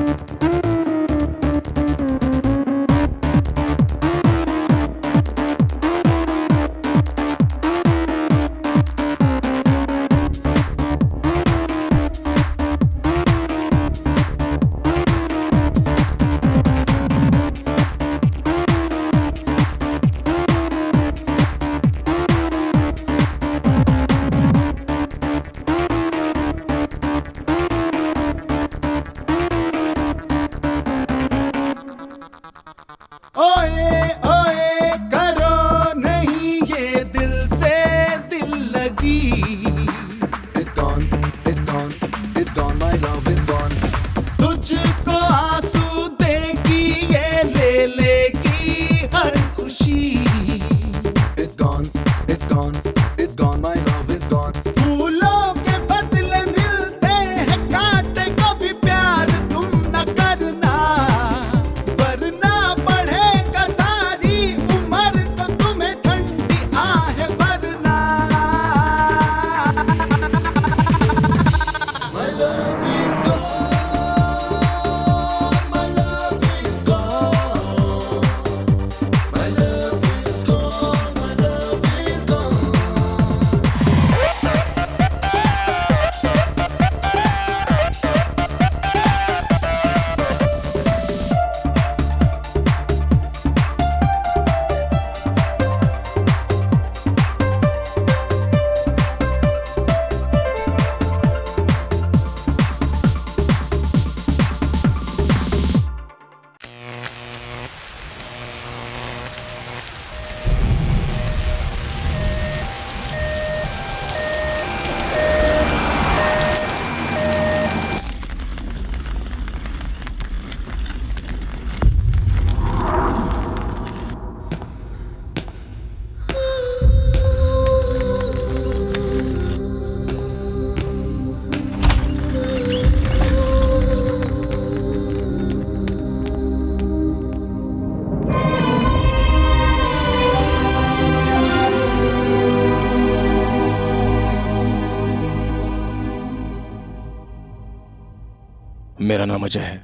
मेरा नाम अजय है,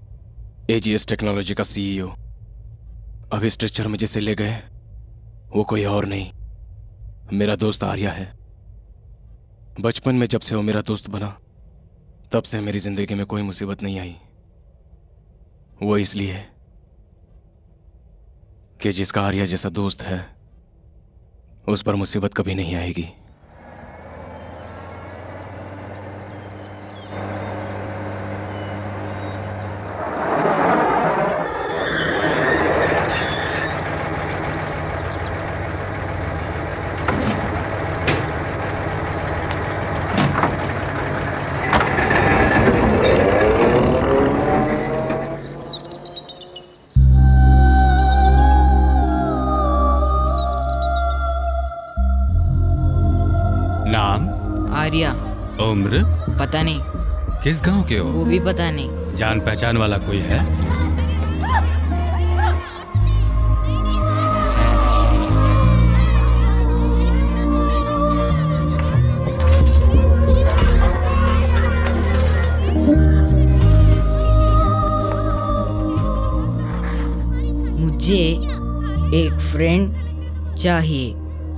एजीएस टेक्नोलॉजी का सीईओ। अभी स्ट्रेचर में जिसे ले गए वो कोई और नहीं, मेरा दोस्त आर्या है। बचपन में जब से वो मेरा दोस्त बना तब से मेरी जिंदगी में कोई मुसीबत नहीं आई। वो इसलिए कि जिसका आर्या जैसा दोस्त है उस पर मुसीबत कभी नहीं आएगी। उम्र पता नहीं। किस गांव के हो? वो भी पता नहीं। जान पहचान वाला कोई है? मुझे एक फ्रेंड चाहिए।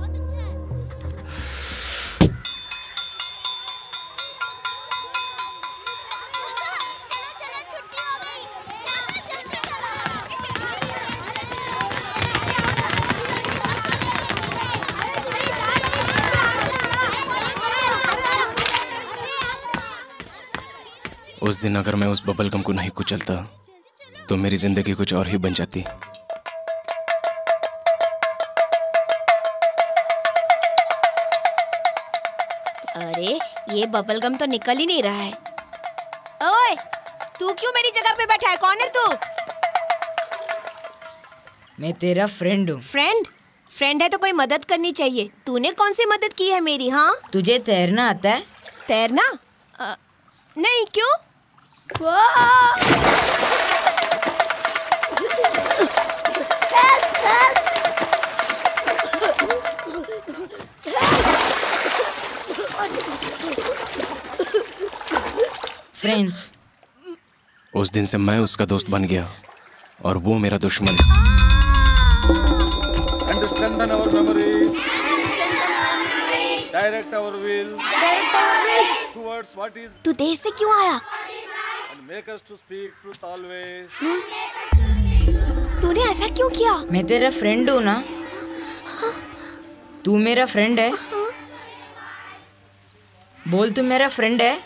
उस दिन अगर मैं उस बबल गम को नहीं कुचलता तो मेरी जिंदगी कुछ और ही बन जाती। अरे ये बबल गम तो निकल ही नहीं रहा है। ओए, तू क्यों मेरी जगह पे बैठा है? कौन है तू? मैं तेरा फ्रेंड हूँ। फ्रेंड? फ्रेंड है तो कोई मदद करनी चाहिए। तूने कौन सी मदद की है मेरी? हाँ, तुझे तैरना आता है? तैरना? नहीं, क्यों? फ्रेंड्स, उस दिन से मैं उसका दोस्त बन गया और वो मेरा दुश्मन। Strengthen our memories, direct our will towards what is, तू देर से क्यों आया? and make us to speak truth always. तूने ऐसा क्यों किया? मैं तेरा फ्रेंड हूँ ना, तू मेरा फ्रेंड है। बोल तू मेरा फ्रेंड है।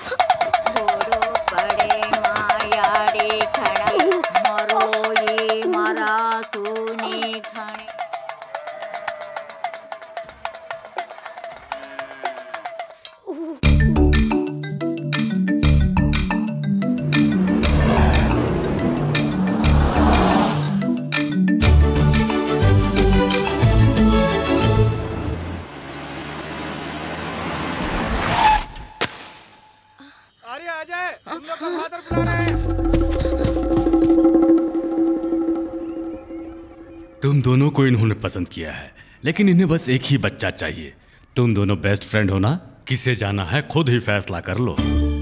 आर्या अजय, तुम लोग का फादर बुला रहे हैं। तुम दोनों को इन्होंने पसंद किया है, लेकिन इन्हें बस एक ही बच्चा चाहिए। तुम दोनों बेस्ट फ्रेंड हो ना, किसे जाना है खुद ही फैसला कर लो।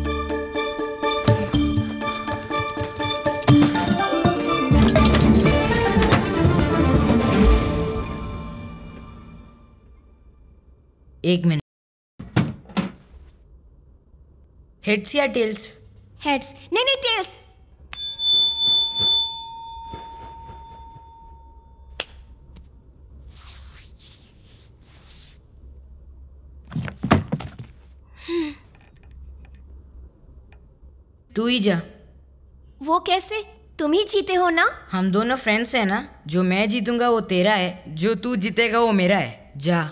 एक मिनट, हेड्स या टेल्स? हेड्स। नहीं टेल्स। तू ही जा। वो कैसे? तुम ही जीते हो ना। हम दोनों फ्रेंड्स हैं ना, जो मैं जीतूंगा वो तेरा है, जो तू जीतेगा वो मेरा है। जा।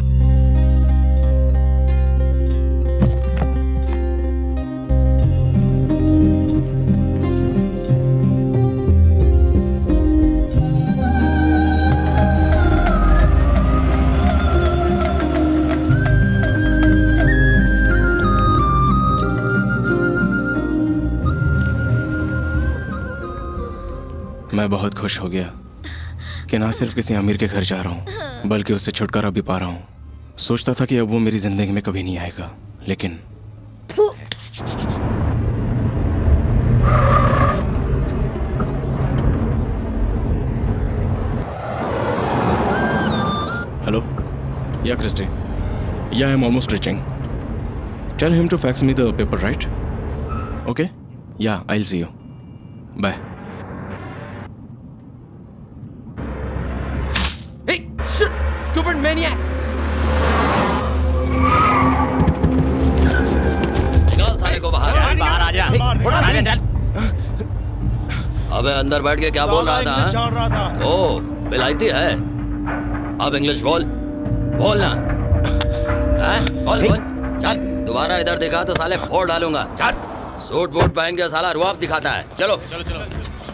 मैं बहुत खुश हो गया कि ना सिर्फ किसी अमीर के घर जा रहा हूँ, बल्कि उससे छुटकारा भी पा रहा हूँ। सोचता था कि अब वो मेरी जिंदगी में कभी नहीं आएगा, लेकिन hello, yeah Christy, yeah I am almost reaching. Tell him to fax me the paper, right? Okay, yeah I will see you, bye. Stupid maniac! निकाल साले को बाहर। बाहर आ जा। आजा चल। अबे अंदर बैठ के क्या बोल रहा था? ओ, बिलायती है। अब इंग्लिश बोल, बोलना। बोल बोल। चल, दोबारा इधर देखा तो साले फोड़ डालूंगा। चल, सूट बूट पहन के साला रुआब दिखाता है। चलो चलो चलो।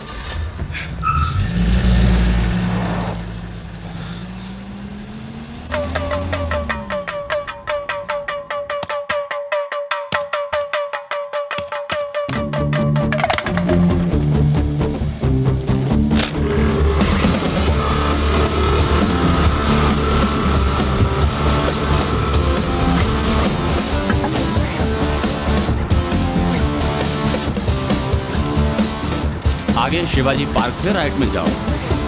आगे शिवाजी पार्क से राइट में जाओ।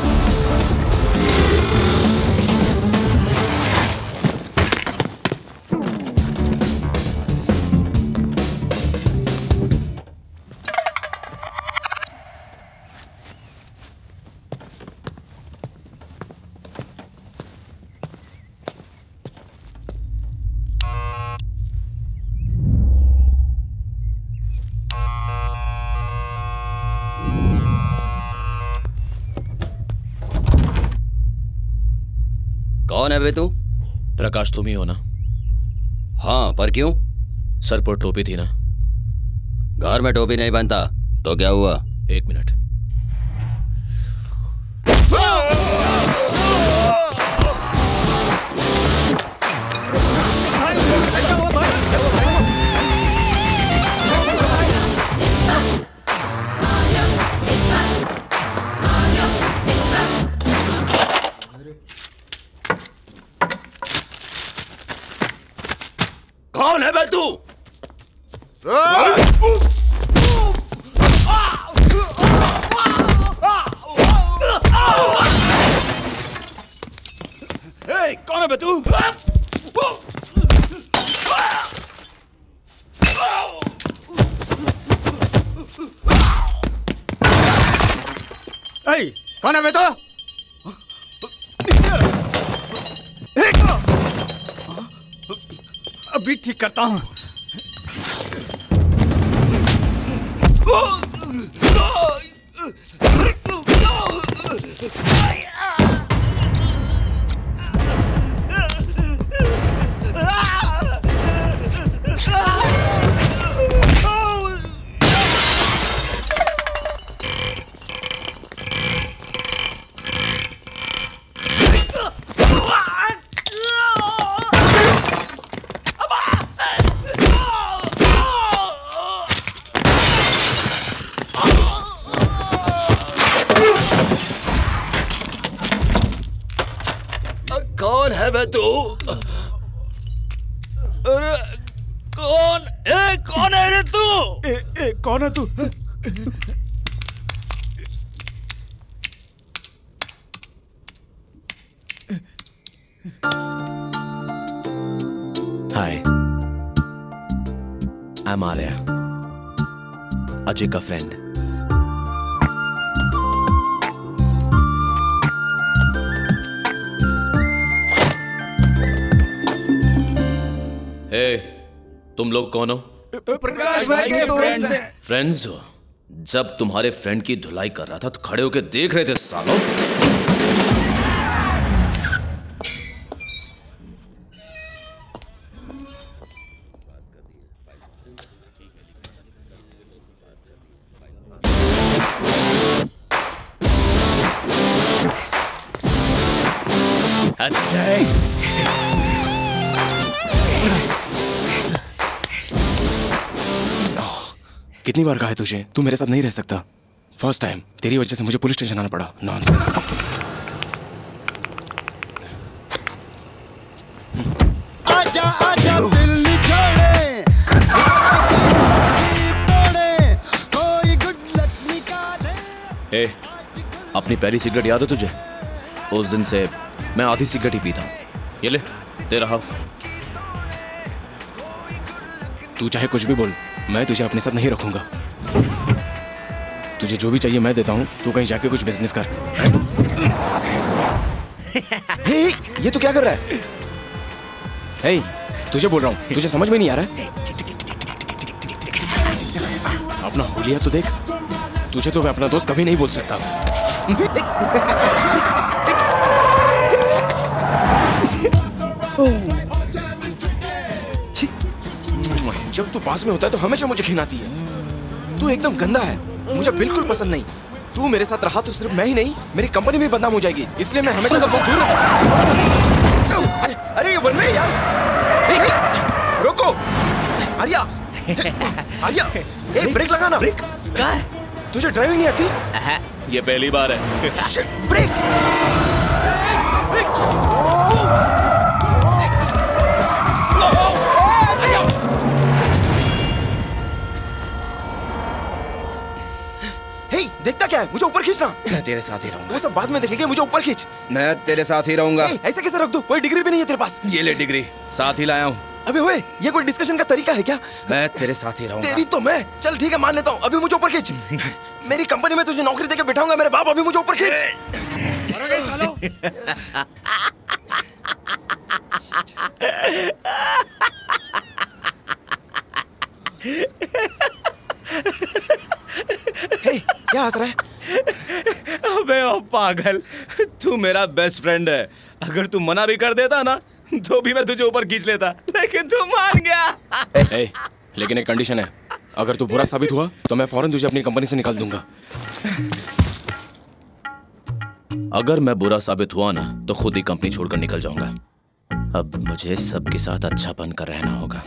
कौन है बे तू? प्रकाश तुम ही हो ना? हाँ, पर क्यों? सर पर टोपी थी ना? घर में टोपी नहीं बनता तो क्या हुआ? एक मिनट। कौन है बे तू? तू? कौन है बे तो? अभी ठीक करता हूँ। कौन है बे तू? अरे कौन है रे तू? कौन है तू? Hi, I am Arya, Ajay का फ्रेंड। तुम लोग कौन हो? प्रकाश भाई के फ्रेंड्स हैं। फ्रेंड्स हो? जब तुम्हारे फ्रेंड की धुलाई कर रहा था तो खड़े होके देख रहे थे सालों। अजय, कितनी बार कहा है तुझे तू मेरे साथ नहीं रह सकता? फर्स्ट टाइम तेरी वजह से मुझे पुलिस स्टेशन आना पड़ा। नॉनसेंस। आजा आजा दिल छोड़े, कोई गुड लक निकाले। अपनी पहली सिगरेट याद है तुझे? उस दिन से मैं आधी सिगरेट ही पीता हूँ। ये ले तेरा हफ। तू चाहे कुछ भी बोल, मैं तुझे अपने साथ नहीं रखूंगा। तुझे जो भी चाहिए मैं देता हूँ, तू कहीं जाके कुछ बिजनेस कर। हे, ये तू क्या कर रहा है? हे, तुझे बोल रहा हूँ, तुझे समझ में नहीं आ रहा है? अपना होलिया तो देख। तुझे तो मैं अपना दोस्त कभी नहीं बोल सकता। जब तू पास में होता है तो हमेशा मुझे खिलाती है। तू एकदम गंदा है, मुझे बिल्कुल पसंद नहीं। तू मेरे साथ रहा तो सिर्फ मैं ही नहीं, मेरी कंपनी भी बदनाम हो जाएगी। इसलिए मैं हमेशा दूर रहता। अरे ये वन वे यार, रोको। आर्या, आर्या, ब्रेक लगाना। ब्रेक कहाँ है? तुझे ड्राइविंग नहीं आती? ये पहली बार है। ब्रेक। देखता क्या है? मुझे ऊपर खींचना। मैं तेरे साथ ही रहूंगा। वो सब बाद में देखेंगे, मुझे ऊपर खींच। मैं तेरे साथ ही रहूंगा। ऐसे कैसे रख दूं? कोई डिग्री भी नहीं है तेरे पास। ये ले डिग्री, साथ ही लाया हूँ। अबे ओए, ये कोई डिस्कशन का तरीका है क्या? मैं तेरे साथ ही रहूंगा। तेरी तो मैं। चल ठीक है, मान लेता हूँ। अभी मुझे ऊपर खींच। मेरी कंपनी में तुझे नौकरी देके बिठाऊंगा। मेरे बाप, अभी मुझे ऊपर खींच। क्या हंस रहा है? अबे ओ पागल, तू मेरा बेस्ट फ्रेंड है। अगर तू मना भी कर देता ना तो भी मैं तुझे ऊपर खींच लेता, लेकिन तू मान गया। लेकिन एक कंडीशन है, अगर तू बुरा साबित हुआ तो मैं फौरन तुझे अपनी कंपनी से निकाल दूंगा। अगर मैं बुरा साबित हुआ ना तो खुद ही कंपनी छोड़कर निकल जाऊंगा। अब मुझे सबके साथ अच्छा बनकर रहना होगा।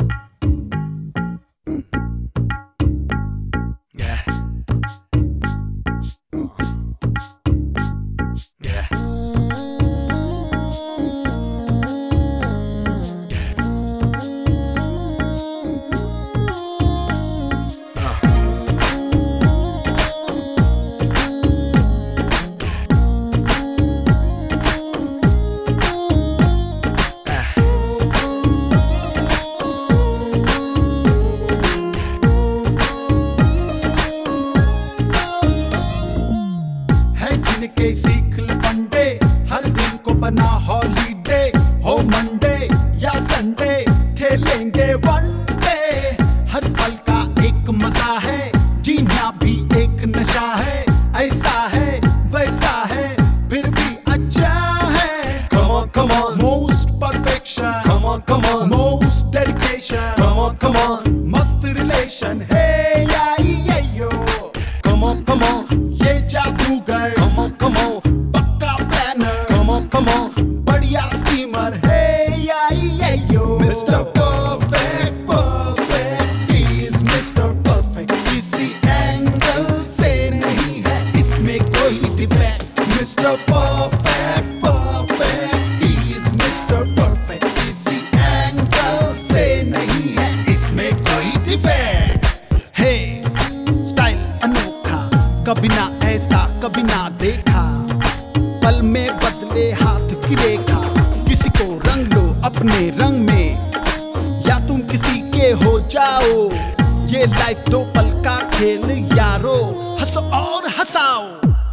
come on, ये जादूगर, come on, पक्का प्लानर, come on, बढ़िया schemer, hey yeah yo, Mr. Perfect, he is Mr. Perfect, किसी एंगल से नहीं है इसमें कोई defect, Mr. Perfect, he is Mr. Perfect, किसी एंगल से नहीं है इसमें कोई डिफेक्ट, hey, स्टाइल अनोखा, कभी ना ऐसा कभी ना देखा, पल में बदले हाथ की रेखा, किसी को रंग लो अपने रंग में, या तुम किसी के हो जाओ, ये लाइफ दो पल का खेल यारो, हंसो और हंसाओ।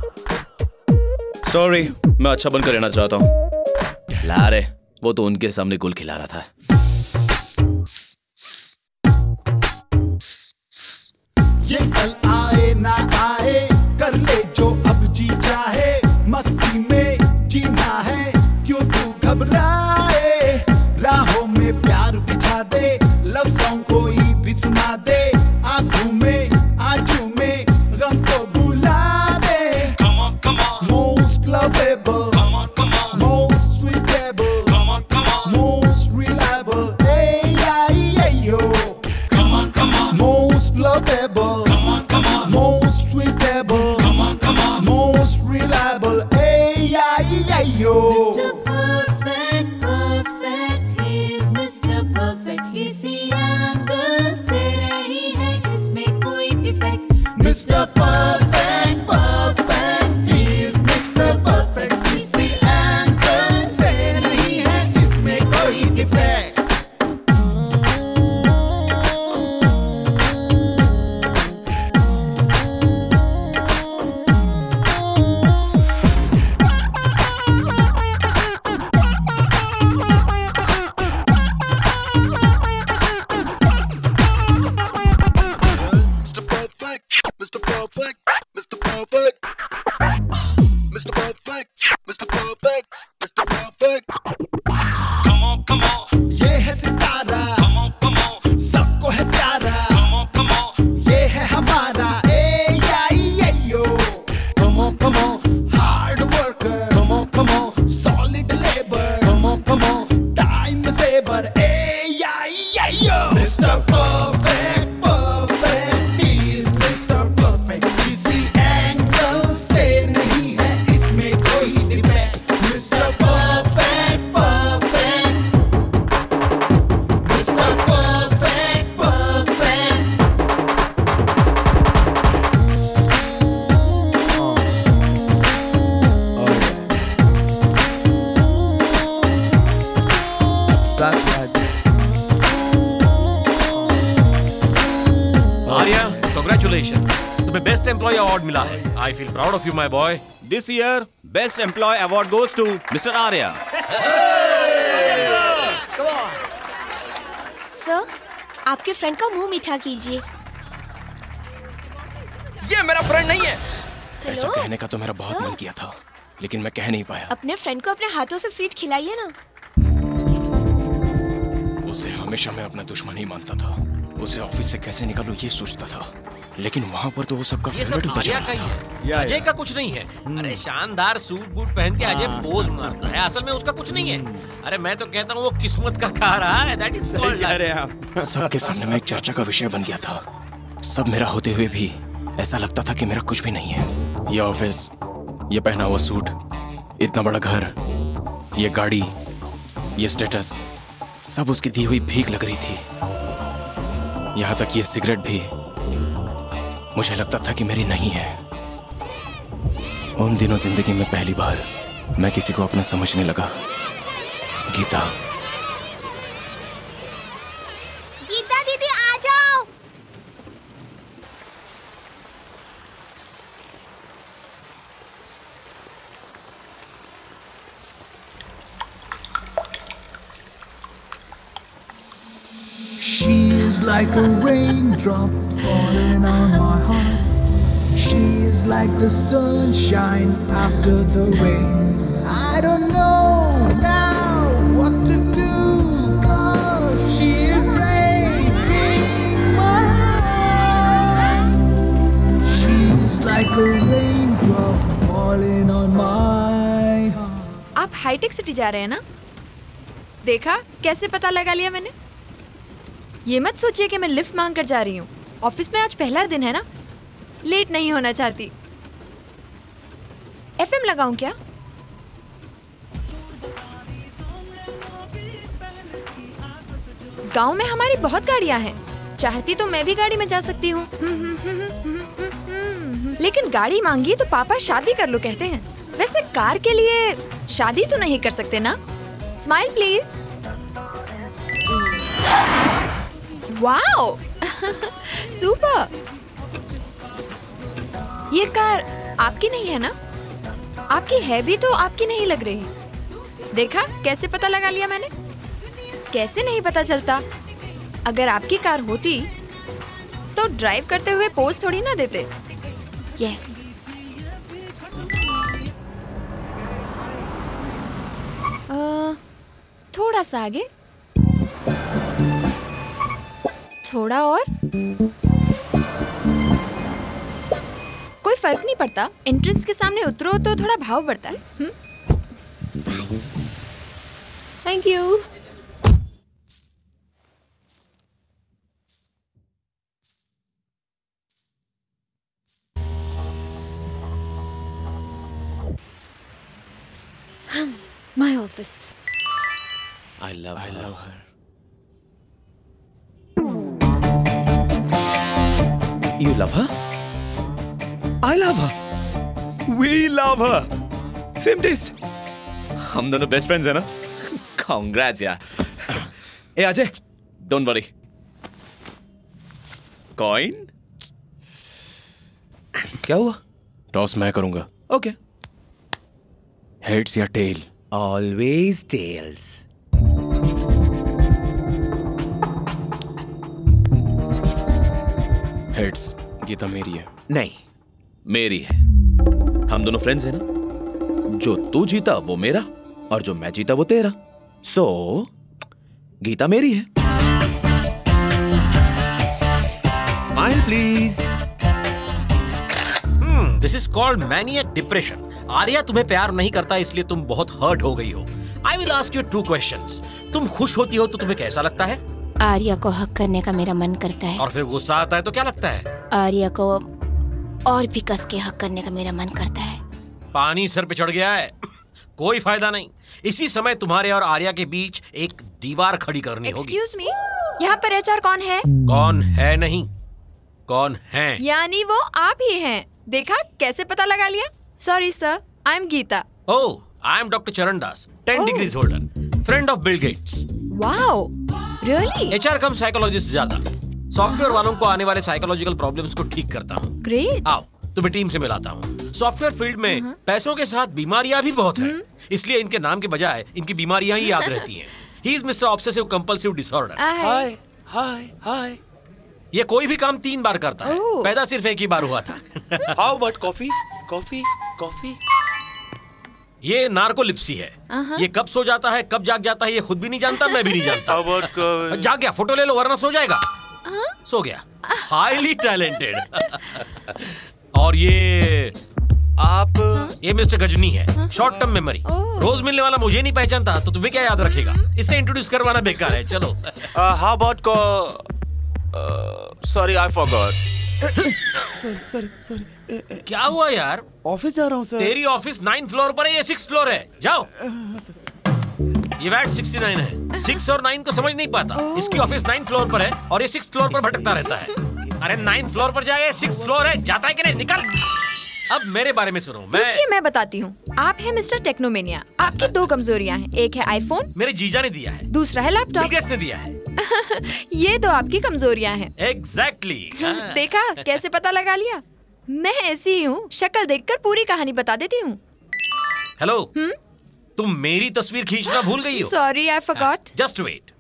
सॉरी, मैं अच्छा बनकर रहना चाहता हूँ। ला रे, वो तो उनके सामने गुल खिला रहा था। ये पल आए ना आए, कर ले जो अब जी चाहे, मस्ती में जीना है, क्यों तू घबराए, राहों में प्यार बिछा दे, लव सॉन्ग कोई भी सुना दे, आंखों में आंसू में गम को भुला दे, most lovable, most sweetable, most reliable, hey yeah yo, most lovable, most sweetable, most reliable, hey yeah yo. Mr. Perfect, he's Mr. Perfect, किसी एंगल से नहीं है इसमें कोई defect, Mr. Perfect, he's Mr. Perfect, किसी एंगल से नहीं है इसमें कोई defect. Mr. Perfect, Mr. Perfect, Mr. Perfect, Mr. Perfect, Mr. Perfect. Come on, ये है सितारा, come on, सबको है प्यारा, come on, ये है हमारा, yeah yo. Come on, hard worker, come on, solid labor, come on, time saver, yeah yo. Mr. Perfect. Arya, congratulations, तुम्हें best employee award मिला है। I feel proud of you, my boy. This year, best employee award goes to Mr. Arya. सर, आपके friend का मुंह मीठा कीजिए। ये मेरा फ्रेंड नहीं है। हेलो? ऐसा कहने का तो मेरा बहुत मन किया था, लेकिन मैं कह नहीं पाया। अपने फ्रेंड को अपने हाथों से स्वीट खिलाइए ना। उसे हमेशा मैं अपना दुश्मन ही मानता था। उसे ऑफिस से कैसे निकालूं ये सोचता था, लेकिन वहाँ पर तो वो सबका ये सब फेवरेट होता आर्या जा का रहा ही था। है, अजय का कुछ नहीं है। अरे शानदार सूट बूट पहन के अजय पोज मारता है, असल में उसका कुछ नहीं है। अरे मैं तो कहता हूँ वो किस्मत का खा रहा है। That is called luck। सबके सामने मैं एक चर्चा का विषय बन गया था। सब मेरा होते हुए भी ऐसा लगता था कि मेरा कुछ भी नहीं है। ये ऑफिस, ये पहना हुआ सूट, इतना बड़ा घर, ये गाड़ी, ये स्टेटस, सब उसकी दी हुई भीख लग रही थी। यहाँ तक ये सिगरेट भी मुझे लगता था कि मेरी नहीं है। उन दिनों जिंदगी में पहली बार मैं किसी को अपना समझने लगा। गीता, गीता दीदी आ जाओ। She is like a raindrop falling on my heart. She is like the sunshine after the rain. I don't know now what to do, 'cause she is breaking my heart. She is like the raindrop falling on my. आप हाईटेक सिटी जा रहे हैं ना? देखा कैसे पता लगा लिया मैंने? ये मत सोचिए कि मैं लिफ्ट मांग कर जा रही हूँ। ऑफिस में आज पहला दिन है ना, लेट नहीं होना चाहती। एफएम लगाऊं क्या? गांव में हमारी बहुत गाड़ियां हैं, चाहती तो मैं भी गाड़ी में जा सकती हूँ। लेकिन गाड़ी मांगी तो पापा शादी कर लो कहते हैं। वैसे कार के लिए शादी तो नहीं कर सकते ना? Smile please. Wow super. ये कार आपकी नहीं है ना? आपकी है भी तो आपकी नहीं लग रही। देखा कैसे पता लगा लिया मैंने? कैसे नहीं पता चलता? अगर आपकी कार होती तो ड्राइव करते हुए पोज थोड़ी ना देते। यस थोड़ा सा आगे, थोड़ा और। कोई फर्क नहीं पड़ता, एंट्रेंस के सामने उतरो तो थोड़ा भाव बढ़ता है। Thank you. My office. I love her. You love her? I love her. We love her. Same taste. हम दोनों बेस्ट फ्रेंड्स हैं ना? Congrats यार. ए अजय, don't worry. Coin? क्या हुआ? टॉस मैं करूंगा। Okay. हेड्स या tail? Always tails. Heads. Geeta मेरी है। नहीं, मेरी है। हम दोनों फ्रेंड्स हैं ना? जो तू जीता वो मेरा और जो मैं जीता वो तेरा। सो गीता मेरी है। Smile please. This is called maniac depression. Arya तुम्हें प्यार नहीं करता इसलिए तुम बहुत हर्ट हो गई हो। I will ask you 2 questions. तुम खुश होती हो तो तुम्हें कैसा लगता है? आर्या को हक करने का मेरा मन करता है। और फिर गुस्सा आता है तो क्या लगता है? आर्या को और भी कस के हक करने का मेरा मन करता है। पानी सर पे चढ़ गया है, कोई फायदा नहीं। इसी समय तुम्हारे और आर्या के बीच एक दीवार खड़ी करनी होगी। एक्सक्यूज मी, यहाँ पर एचआर कौन है? कौन है नहीं, कौन है? यानी वो आप ही हैं। देखा कैसे पता लगा लिया? Sorry sir, I am Geeta. Oh, I am doctor Charan Das, 10 degrees holder, friend of Bill Gates. Wow, really? HR cum psychologist ज्यादा। सॉफ्टवेयर वालों को आने वाले साइकोलॉजिकल प्रॉब्लम्स को ठीक करता हूँ। ग्रेट। आओ तुम्हें टीम से मिलाता हूँ। सॉफ्टवेयर फील्ड में पैसों के साथ बीमारियां भी बहुत हैं, इसलिए इनके नाम के बजाय इनकी बीमारियां ही याद रहती हैं। He is mister obsessive compulsive disorder. Hi hi hi. ये कोई भी काम 3 बार करता है, पैदा सिर्फ एक ही बार हुआ था। How about coffee? Coffee coffee. ये नार्कोलिप्सी है। ये कब सो जाता है कब जाग जाता है ये खुद भी नहीं जानता, मैं भी नहीं जानता। जाग गया, फोटो ले लो वरना सो जाएगा। सो गया। Highly talented. और ये आप? ये मिस्टर गजनी है, शॉर्ट टर्म मेमोरी। रोज मिलने वाला मुझे नहीं पहचानता तो तुम्हें क्या याद रखेगा? इससे इंट्रोड्यूस करवाना बेकार है। चलो। How about sorry I forgot. Sorry. क्या हुआ यार? ऑफिस जा रहा हूँ सर। तेरी ऑफिस 9th फ्लोर पर है, ये 6th फ्लोर है। जाओ। ये वैट 69 है। 6 और 9 को समझ नहीं पाता। इसकी ऑफिस 9th फ्लोर पर है और ये 6th फ्लोर पर भटकता रहता है। अरे 9th फ्लोर पर जाए, 6th फ्लोर है, जाता है कि नहीं? निकल। अब मेरे बारे में सुनो। मैं बताती हूँ। आप है मिस्टर टेक्नोमेनिया। आपकी 2 कमजोरियाँ हैं। एक है आईफोन, मेरे जीजा ने दिया है। दूसरा है लैपटॉप, बिल गेट्स ने दिया है। ये 2 आपकी कमजोरियाँ हैं। एग्जैक्टली। देखा कैसे पता लगा लिया? मैं ऐसी ही हूँ, शक्ल देखकर पूरी कहानी बता देती हूँ। हेलो, तुम मेरी तस्वीर खींचना भूल गई हो। Sorry I forgot. Just wait.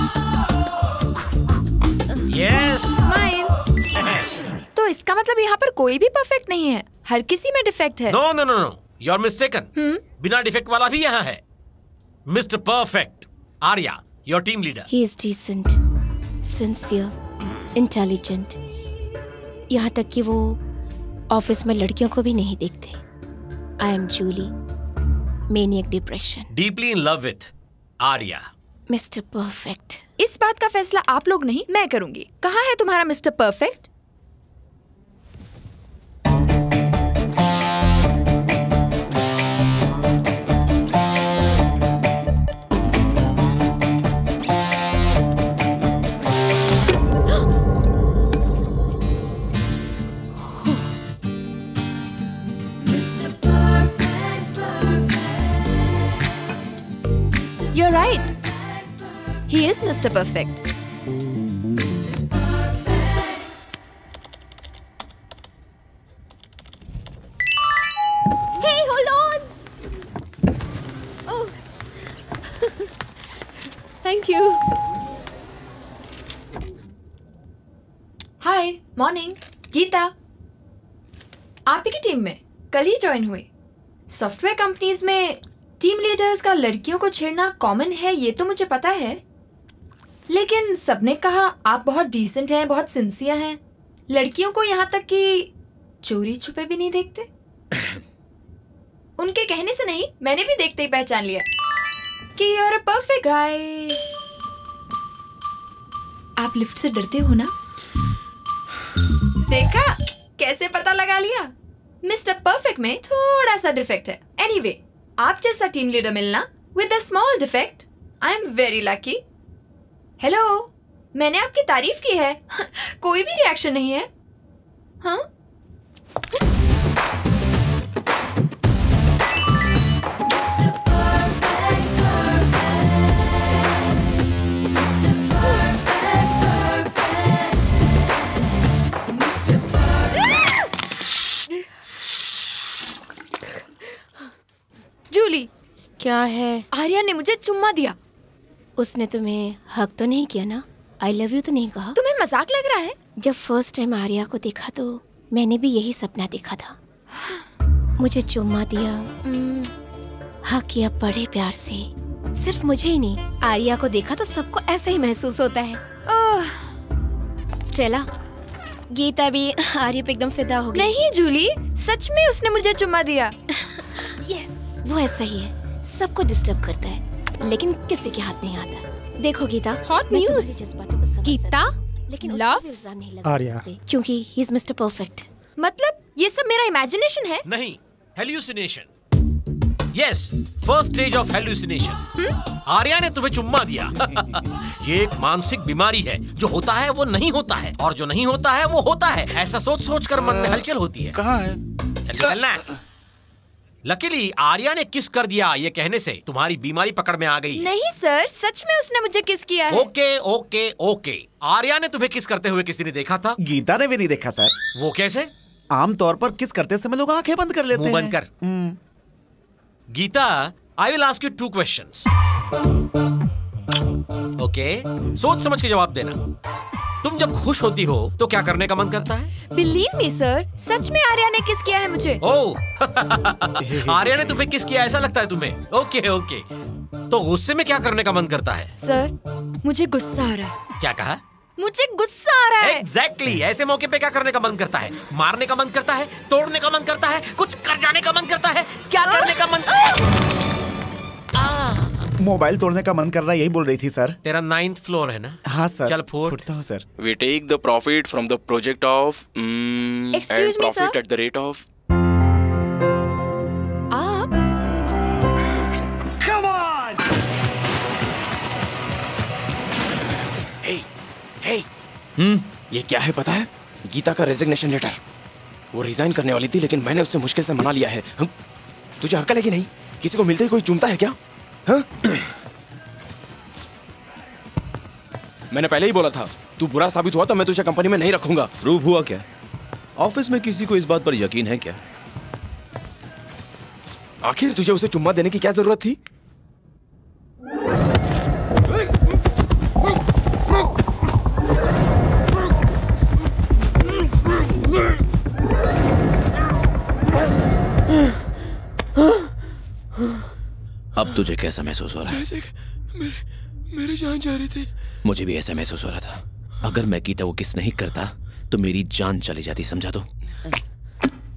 Yes, smile. तो इसका मतलब यहाँ पर कोई भी परफेक्ट नहीं है, हर किसी में डिफेक्ट है। No no no no, you are mistaken. बिना डिफेक्ट वाला भी यहाँ है। Mister perfect, Arya, your team leader. He is decent, sincere, intelligent, यहाँ तक कि वो ऑफिस में लड़कियों को भी नहीं देखते। I am Julie, maniac depression. Deeply in love with Arya. Mister perfect. इस बात का फैसला आप लोग नहीं, मैं करूंगी। कहाँ है तुम्हारा mister perfect? You're right. He is Mr. Perfect. Hey, hold on. Oh. Thank you. Hi, morning. Geeta, आप ही की टीम में कल ही ज्वाइन हुई। सॉफ्टवेयर कंपनीज में टीम लीडर्स का लड़कियों को छेड़ना कॉमन है, ये तो मुझे पता है, लेकिन सबने कहा आप बहुत डिसेंट हैं, बहुत सिंसियर हैं, लड़कियों को यहाँ तक कि चोरी छुपे भी नहीं देखते। उनके कहने से नहीं, मैंने भी देखते ही पहचान लिया कि you are a perfect guy. आप लिफ्ट से डरते हो ना? देखा कैसे पता लगा लिया? मिस्टर परफेक्ट में थोड़ा सा डिफेक्ट है। एनीवे, आप जैसा टीम लीडर मिलना with a small defect, I am very lucky. Hello, मैंने आपकी तारीफ की है, कोई भी रिएक्शन नहीं है। हाँ? जूली, क्या है? आर्या ने मुझे चुम्मा दिया। उसने तुम्हें हक तो नहीं किया ना? आई लव यू तो नहीं कहा? तुम्हें मजाक लग रहा है? जब फर्स्ट टाइम आर्या को देखा तो मैंने भी यही सपना देखा था। मुझे चुम्मा दिया, हक किया बड़े प्यार से। सिर्फ मुझे ही नहीं, आर्या को देखा तो सबको ऐसा ही महसूस होता है। स्टेला, गीता भी आर्या पे एकदम फिदा हो गई। नहीं जूली, सच में उसने मुझे चुम्मा दिया। यस, वो ऐसा ही है, सबको डिस्टर्ब करता है, लेकिन किसी के हाथ नहीं आता। देखो गीता, हॉट न्यूज़। गीता, लेकिन लव्स आर्या, क्योंकि ही इज मिस्टर परफेक्ट। मतलब ये सब मेरा इमेजिनेशन है? नहीं, hallucination. Yes, first stage of hallucination. Arya ने तुम्हें चुम्मा दिया। ये एक मानसिक बीमारी है, जो होता है वो नहीं होता है, और जो नहीं होता है वो होता है। ऐसा सोच सोच कर मन में हलचल होती है। कहाँ है? चलना। लकीली आर्या ने किस कर दिया ये कहने से तुम्हारी बीमारी पकड़ में आ गई। नहीं सर, सच में उसने मुझे किस किया है। ओके ओके ओके, आर्या ने तुम्हें किस करते हुए किसी ने देखा था? गीता ने भी नहीं देखा सर। वो कैसे? आमतौर पर किस करते समय लोग आंखें बंद कर लेते हैं। मुंह बंद कर। Geeta, I will ask you 2 questions. Okay, सोच समझ के जवाब देना। तुम जब खुश होती हो तो क्या करने का मन करता है? बिलीव मी सर, सच में आर्या ने किस किया है मुझे। ओह, आर्या ने तुम्हें किस किया ऐसा लगता है तुम्हें? ओके ओके, तो गुस्से में क्या करने का मन करता है? सर, मुझे गुस्सा आ रहा है। क्या कहा? मुझे गुस्सा आ रहा है। एग्जैक्टली, ऐसे मौके पे क्या करने का मन करता है? मारने का मन करता है, तोड़ने का मन करता है, कुछ कर जाने का मन करता है, क्या करने का मन? मोबाइल तोड़ने का मन कर रहा है, यही बोल रही थी सर। तेरा 9th फ्लोर है ना? हाँ सर। चल फुटता हूँ sir. We take the profit from the project of Excuse me, profit sir? at the rate of आप? Come on! Hey, ये क्या है पता है? गीता का रेजिग्नेशन लेटर। वो रिजाइन करने वाली थी, लेकिन मैंने उससे मुश्किल से मना लिया है। तुझे अक्ल है कि नहीं? किसी को मिलते ही कोई चूमता है क्या? हाँ? मैंने पहले ही बोला था, तू बुरा साबित हुआ तो मैं तुझे कंपनी में नहीं रखूंगा। प्रूफ हुआ क्या? ऑफिस में किसी को इस बात पर यकीन है क्या? आखिर तुझे उसे चुम्मा देने की क्या जरूरत थी? अब तुझे कैसा महसूस हो रहा है? जैसे मेरी जान जा रही थी। मुझे भी ऐसा महसूस हो रहा था। अगर मैं गीता को किस नहीं करता तो मेरी जान चली जाती, समझा तो?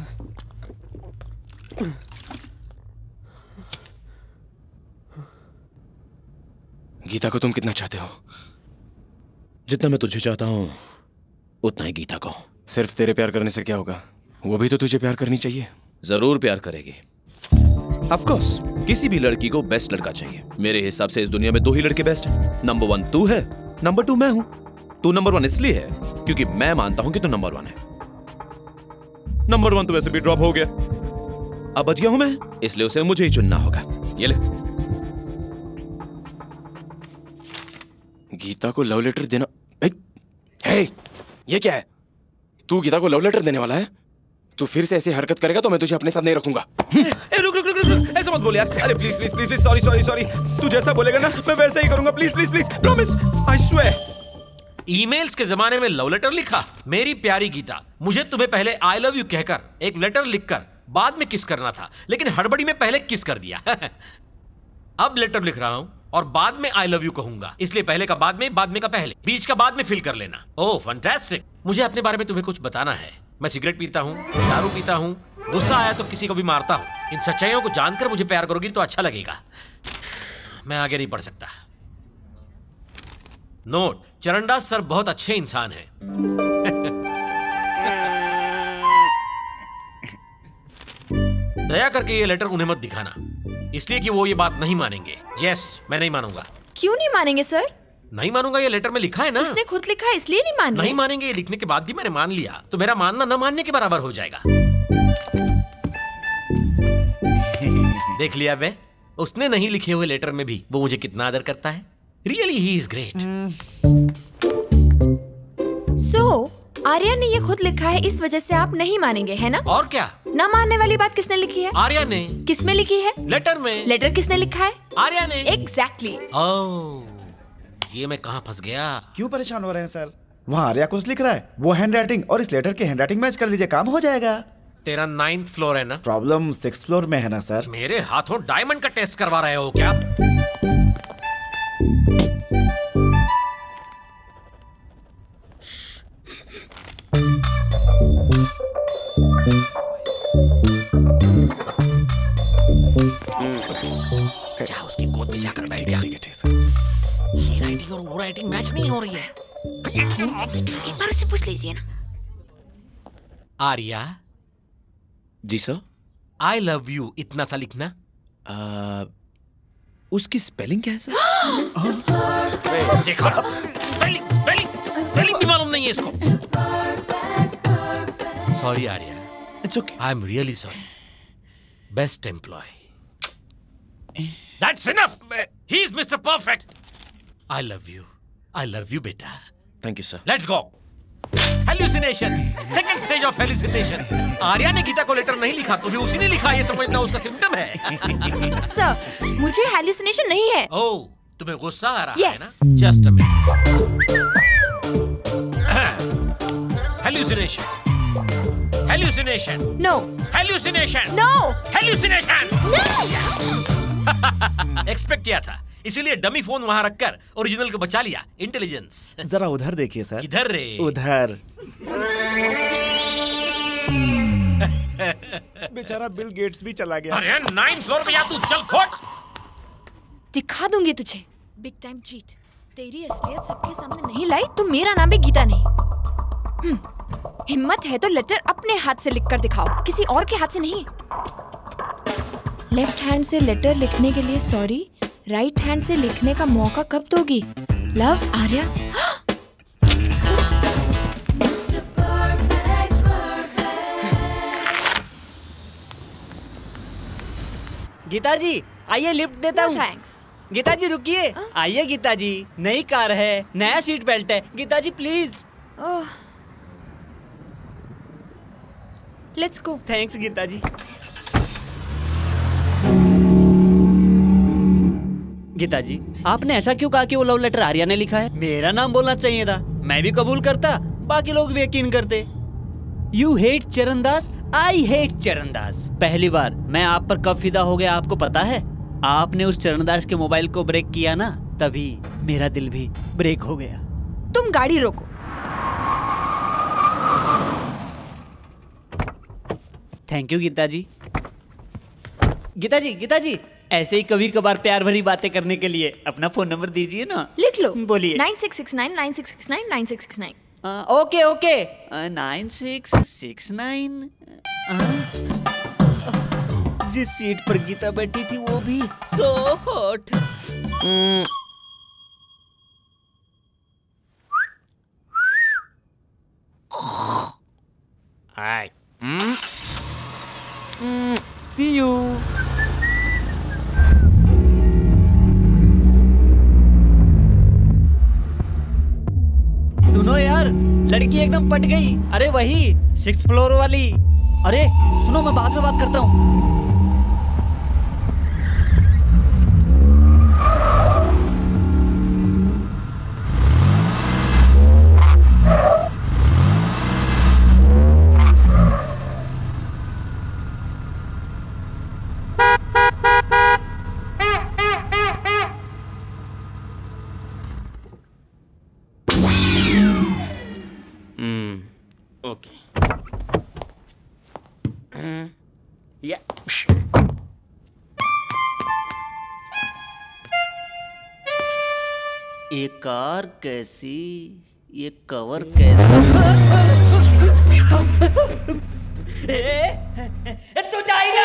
गीता को तुम कितना चाहते हो? जितना मैं तुझे चाहता हूं उतना ही गीता को। सिर्फ तेरे प्यार करने से क्या होगा? वो भी तो तुझे प्यार करनी चाहिए। जरूर प्यार करेगी। ऑफ कोर्स, किसी भी लड़की को बेस्ट लड़का चाहिए। मेरे हिसाब से इस दुनिया में दो ही लड़के बेस्ट हैं। नंबर 1 तू है, नंबर 2 मैं हूं। तू नंबर 1 इसलिए है क्योंकि मैं मानता हूं कि तू नंबर 1 है। नंबर 1 तो वैसे भी ड्रॉप हो गया, अब बच गया हूं मैं, इसलिए उसे मुझे ही चुनना होगा। ये ले। गीता को लव लेटर देना? हे, ये क्या है? तू गीता को लव लेटर देने वाला है? तू फिर से ऐसी हरकत करेगा तो मैं तुझे अपने साथ नहीं रखूंगा। रुक रुक रुक रुक, ऐसा मत बोल यार। अरे please please please, sorry sorry sorry. तू जैसा बोलेगा ना मैं वैसा ही करूंगा। Please please please, promise, I swear. Emails के जमाने में लव लेटर लिखा? मेरी प्यारी गीता, मुझे तुम्हें पहले आई लव यू कहकर एक लेटर लिखकर बाद में किस करना था, लेकिन हड़बड़ी में पहले किस कर दिया। अब लेटर लिख रहा हूं और बाद में आई लव यू कहूंगा, इसलिए पहले का बाद में का पहले, बीच का बाद में फिल कर लेना। Oh fantastic. मुझे अपने बारे में तुम्हें कुछ बताना है। मैं सिगरेट पीता हूँ, दारू पीता हूँ, गुस्सा आया तो किसी को भी मारता हूँ। इन सच्चाइयों को जानकर मुझे प्यार करोगी तो अच्छा लगेगा। मैं आगे नहीं बढ़ सकता। नोट, चरणदास सर बहुत अच्छे इंसान हैं। दया करके ये लेटर उन्हें मत दिखाना, इसलिए कि वो ये बात नहीं मानेंगे। यस, मैं नहीं मानूंगा। क्यों नहीं मानेंगे सर? नहीं मानूंगा, ये लेटर में लिखा है ना। उसने खुद लिखा है इसलिए नहीं मान रहे। नहीं मानेंगे, ये लिखने के बाद भी मैंने मान लिया तो मेरा मानना न मानने के बराबर हो जाएगा। देख लिया बे, उसने नहीं लिखे हुए लेटर में भी वो मुझे कितना आदर करता है। Really he is great. So Arya ने ये खुद लिखा है, इस वजह से आप नहीं मानेंगे, है ना? और क्या? ना मानने वाली बात किसने लिखी है? आर्या ने। किसमें लिखी है? लेटर में। लेटर किसने लिखा है? आर्या ने। एग्जैक्टली। ओह, ये मैं कहाँ फंस गया? क्यों परेशान हो रहे हैं सर? वहाँ आर्या कुछ लिख रहा है, वो हैंडराइटिंग और इस लेटर की हैंडराइटिंग मैच कर लीजिए, काम हो जाएगा। तेरा 9th फ्लोर है ना? प्रॉब्लम 6th फ्लोर में है ना सर? मेरे हाथों डायमंड का टेस्ट करवा रहे हो क्या? जा उसकी गोद में जाकर बैठ जा। ये राइटिंग और वो राइटिंग मैच नहीं हो रही है। एक बार उससे पूछ लीजिए ना। Arya. Ji sir. I love you इतना सा लिखना। उसकी स्पेलिंग क्या है सर? देखो, स्पेलिंग भी मालूम नहीं है इसको। Sorry Arya. It's okay. I am really sorry. Best employee. That's enough. He is Mr. Perfect. I love you. I love you, beta. Thank you, sir. Let's go. Hallucination. Second stage of hallucination. Arya ने गीता को letter नहीं लिखा तो भी उसी ने लिखा, ये समझना उसका सिम्टम है। सर, मुझे hallucination नहीं है। Oh, तुम्हें गुस्सा आ रहा yes. है ना? Just a minute. Hallucination. Hallucination. No. Hallucination. No. Hallucination. No. Expect किया था, इसीलिए डमी फोन वहां रखकर ओरिजिनल को बचा लिया। इंटेलिजेंस। जरा उधर देखिए सर। इधर रे। उधर। बेचारा बिल गेट्स भी चला गया। अरे 9th फ्लोर पे या तू, चल खोट। दिखा दूंगी तुझे बिग टाइम चीट। तेरी असलियत सबके सामने नहीं लाई तो मेरा नाम भी गीता नहीं। हिम्मत है तो लेटर अपने हाथ से लिखकर दिखाओ, किसी और के हाथ से नहीं। लेफ्ट हैंड से लेटर लिखने के लिए सॉरी, राइट हैंड से लिखने का मौका कब दोगी? लव आर्या। गीता जी आइए, लिफ्ट देता हूँ। थैंक्स। गीता जी रुकिए। आइए गीता जी, नई कार है, नया सीट बेल्ट है। Geeta ji please. Let's go. Thanks Geeta ji. Geeta ji आपने ऐसा क्यों कहा कि वो लव लेटर आर्या ने लिखा है? मेरा नाम बोलना चाहिए था, मैं भी कबूल करता, बाकी लोग भी यकीन करते। You hate Charandas, I hate Charandas. पहली बार मैं आप पर कब फिदा हो गया आपको पता है? आपने उस चरणदास के मोबाइल को ब्रेक किया ना, तभी मेरा दिल भी ब्रेक हो गया। तुम गाड़ी रोको। Thank you Geeta ji. गीता जी ऐसे ही कभी कभार प्यार भरी बातें करने के लिए अपना फोन नंबर दीजिए ना। लिख लो। बोलिए। 9669 9669 9669। ओके 9669। जिस सीट पर गीता बैठी थी वो भी so hot. Hi. See you. सुनो यार, लड़की एकदम पट गई। अरे वही 6th फ्लोर वाली। अरे सुनो, मैं बाद में बात करता हूँ। Okay. Yeah. ये कार कैसी, ये कवर कैसा। तू जाएगा।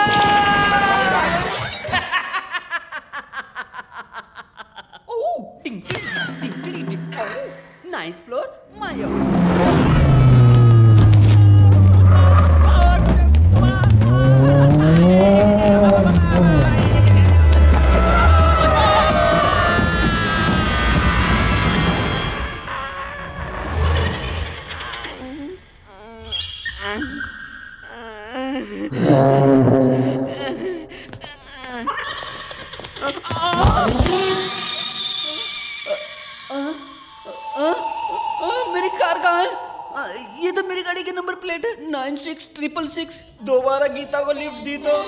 9th floor, my मेरी कार कहाँ है? ये तो मेरी गाड़ी की नंबर प्लेट है 96666। दोबारा गीता को लिफ्ट दी तो।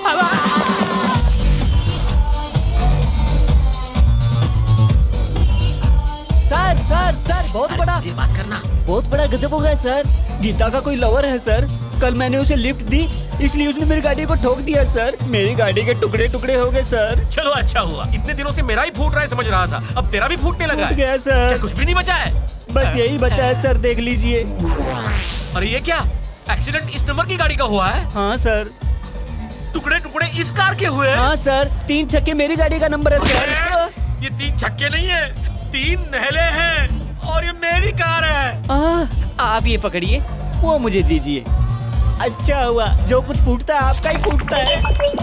सर बहुत बड़ा बात करना। बहुत बड़ा गजब हो गया सर। गीता का कोई लवर है सर। कल मैंने उसे लिफ्ट दी, इसलिए उसने मेरी गाड़ी को ठोक दिया सर। मेरी गाड़ी के टुकड़े टुकड़े हो गए सर। चलो अच्छा हुआ, इतने दिनों से मेरा ही फूट रहा है समझ रहा था, अब तेरा भी फूटने लगा है। गया सर। क्या कुछ भी नहीं बचा है? बस यही बचा है सर, देख लीजिए। अरे ये क्या, एक्सीडेंट इस नंबर की गाड़ी का हुआ है? हाँ सर। टुकड़े टुकड़े इस कार के हुए हैं? हाँ सर, 3 छक्के मेरी गाड़ी का नंबर है सर। ये 3 छक्के नहीं है, 3 नहले हैं और ये मेरी कार है। आप ये पकड़िए, वो मुझे दीजिए। अच्छा हुआ, जो कुछ फूटता है आपका ही फूटता है।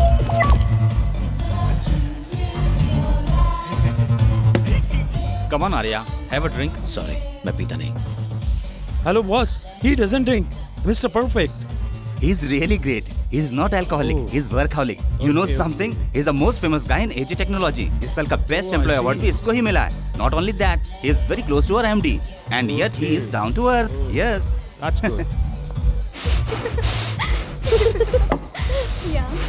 Come on, Arya. Have a drink. Sorry, मैं पीता नहीं। Hello boss, he doesn't drink. Mr. Perfect. He's really great. He's not alcoholic. He's workaholic. You know something? He's the most famous guy in AJ Technology. इस साल का Best Employee Award भी इसको ही मिला है. Not only that, he is very close to our MD, and yet he is down to earth. Yes. That's good. Yeah.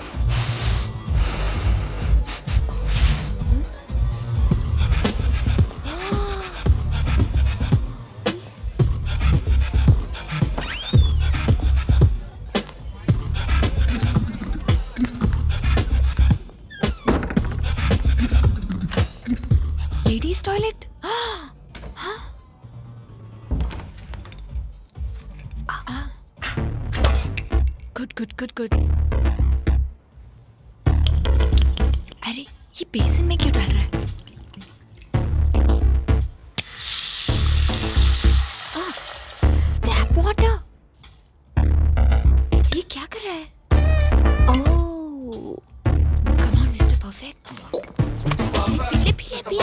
Ladies toilet? Good. अरे ये basin में क्यों डाल रहा है? Tap water. ये क्या कर रहा है? ओह, come on, Mr. Perfect. पीले।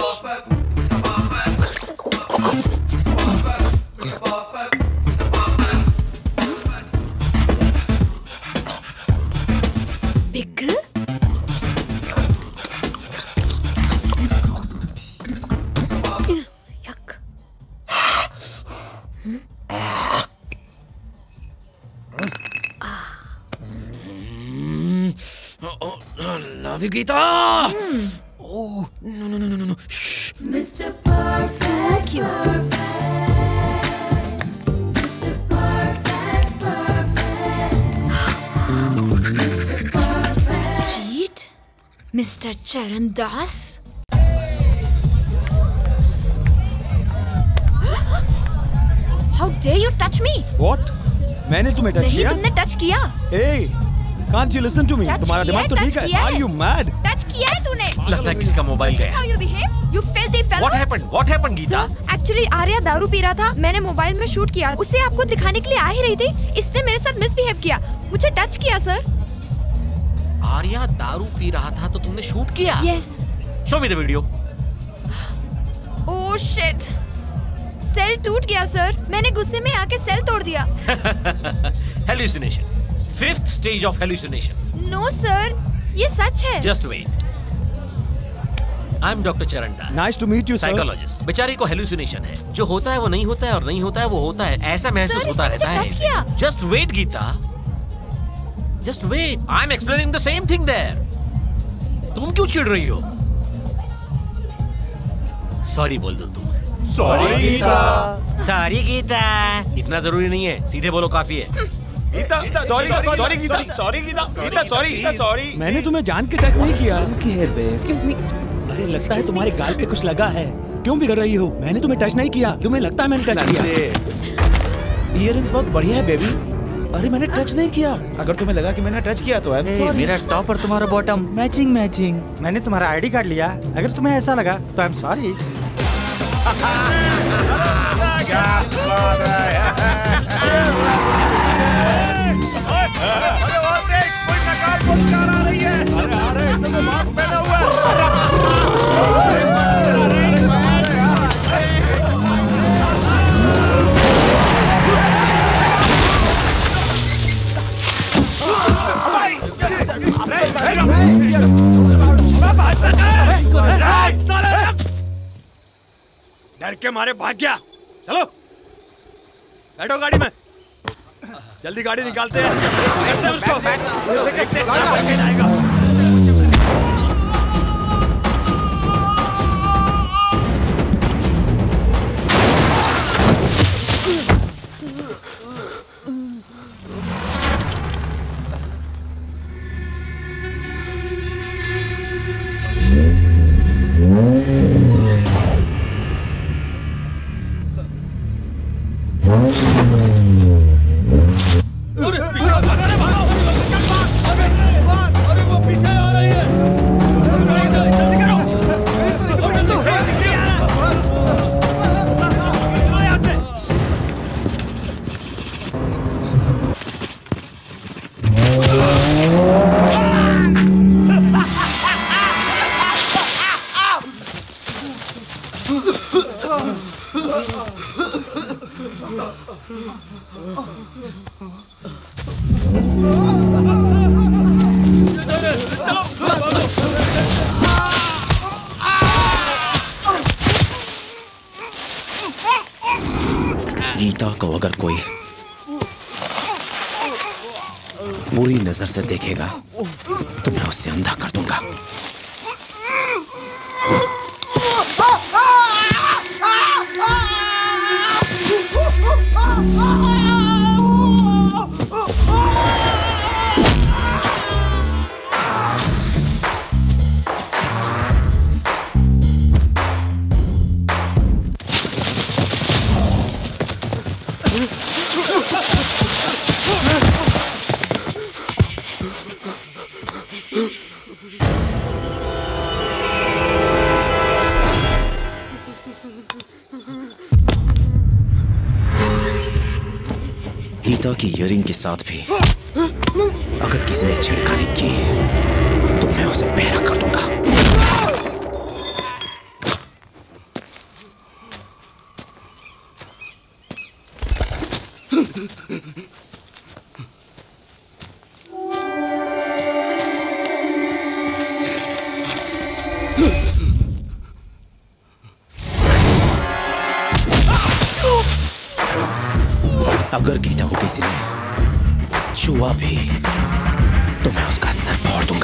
Pickle? Yuck. Love you, Geeta. Oh, no. Shh. Mr. Perfect, perfect. Mr. Perfect, perfect. Cheat? Mr. Charandas? How dare you touch me? What? मैंने तुम्हें टच किया? नहीं, तुमने टच किया। Hey, can't you listen to me? तुम्हारा दिमाग तो ठीक है? Are you mad? टच किया है तूने? लगता है किसका मोबाइल गया। How you behave? You filthy fellows. What happened? What happened, Gita? Actually, Arya दारू पी रहा था। मैंने मोबाइल में शूट किया। उसे आपको दिखाने के लिए आ ही रही थी। इसने मेरे साथ मिसबिहेव किया। मुझे टच किया सर। आर्या दारू पी रहा था तो तुमने शूट किया? Yes. Show me the video. Oh shit. Cell टूट गया सर। मैंने गुस्से में आके सेल तोड़ दिया। Hallucination. Fifth stage of hallucination. No sir, ये सच है। Just wait. I'm Dr. Charandas. Nice to meet you, sir. Psychologist. बेचारी को hallucination है। जो होता है वो नहीं होता है और नहीं होता है वो होता है। ऐसा महसूस होता रहता है। Just wait, Gita. Just wait. I'm explaining the same thing there. तुम क्यों चिढ़ रही हो? Sorry बोल दो तुम। Sorry गीता। Sorry गीता। इतना जरूरी नहीं है, सीधे बोलो काफी है। Gita, sorry Gita, sorry। मैंने तुम्हें जान के टच नहीं किया। Excuse me. अरे लगता है तुम्हारे गाल पे कुछ लगा है। क्यों बिगड़ रही हो? मैंने तुम्हें टच नहीं किया। तुम्हें लगता है मैंने टच किया? इयररिंग्स बहुत बढ़िया है बेबी। अरे मैंने टच नहीं किया। अगर तुम्हें लगा कि मैंने टच किया तो आई एम सॉरी। मेरा टॉप और तुम्हारा बॉटम मैचिंग। मैंने तुम्हारा आईडी कार्ड लिया। अगर तुम्हें ऐसा लगा तो आई एम सॉरी। क्या बात है? अरे और देख, कोई नकाब पुचकार आ रही है। अरे इसने तो मास्क पहना हुआ है। डर के मारे भाग गया। चलो बैठो गाड़ी में। जल्दी गाड़ी निकालते हैं। देखते हैं उसको। देखते हैं कहाँ भाग के जाएगा। गीता को अगर कोई बुरी नजर से देखेगा तो मैं उसे अंधा कर दूंगा। गीता की इयरिंग के साथ भी अगर किसी ने छेड़खानी की तो मैं उसे पहरा कर दूंगा। अगर गीता को किसी ने छुआ भी तो मैं उसका सर फोड़ दूंगा।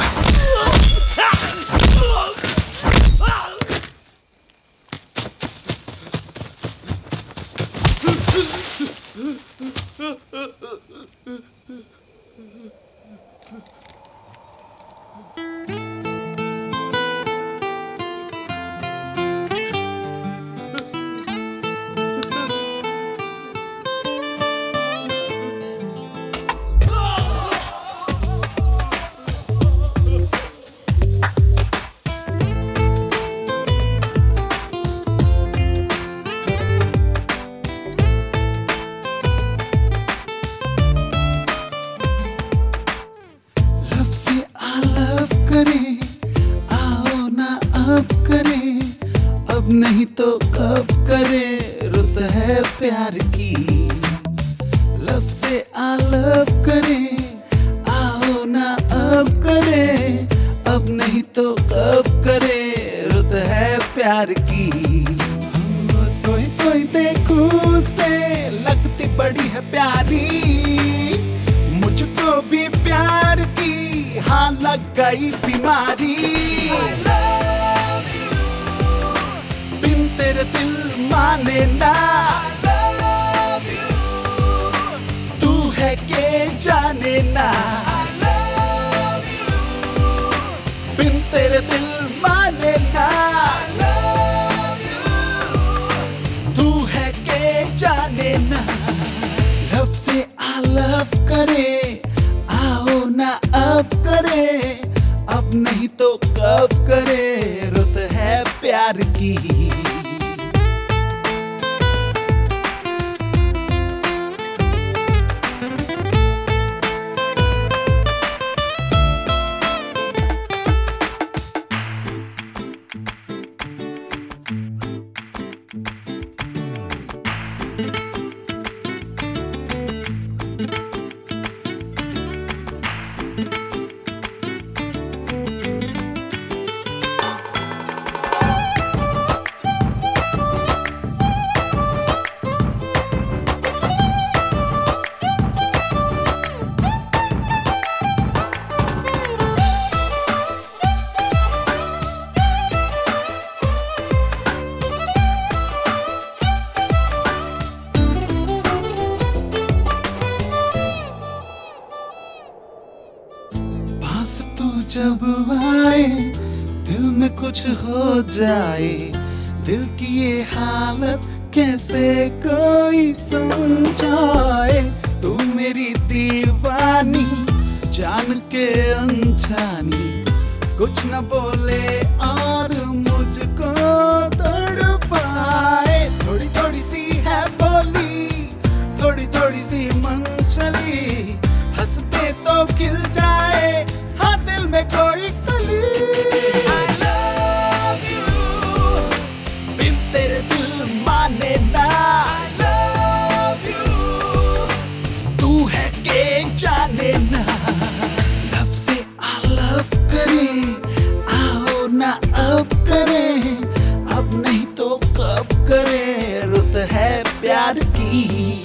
नहीं तो कब करे, रुत है प्यार की। लव से आ लव करे, आओ ना अब करे, अब नहीं तो कब करे, रुत है प्यार की। सोई सोई देखूं से लगती बड़ी है प्यारी, मुझको भी प्यार की हाँ लग गई बीमारी। तेरे दिल माने ना, तू है के जाने ना, बिन तेरे दिल माने ना, तू है के जाने ना। लव से आ लव करे, आओ ना अब करे, अब नहीं तो कब करे, रुत है प्यार की। जब आए दिल में कुछ हो जाए, दिल की ये हालत कैसे कोई समझाए। तू मेरी दीवानी जान के अनजानी, कुछ न बोले और मुझको तड़पाए। थोड़ी थोड़ी सी है बोली, थोड़ी थोड़ी सी मन चली, हंसते तो खिल जाए हाँ दिल में कोई कली। I love you, बिन तेरे दिल माने ना। I love you, तू है के जाने ना। लव से आ लव करे, आओ ना अब करे, अब नहीं तो कब करे, रुत है प्यार की।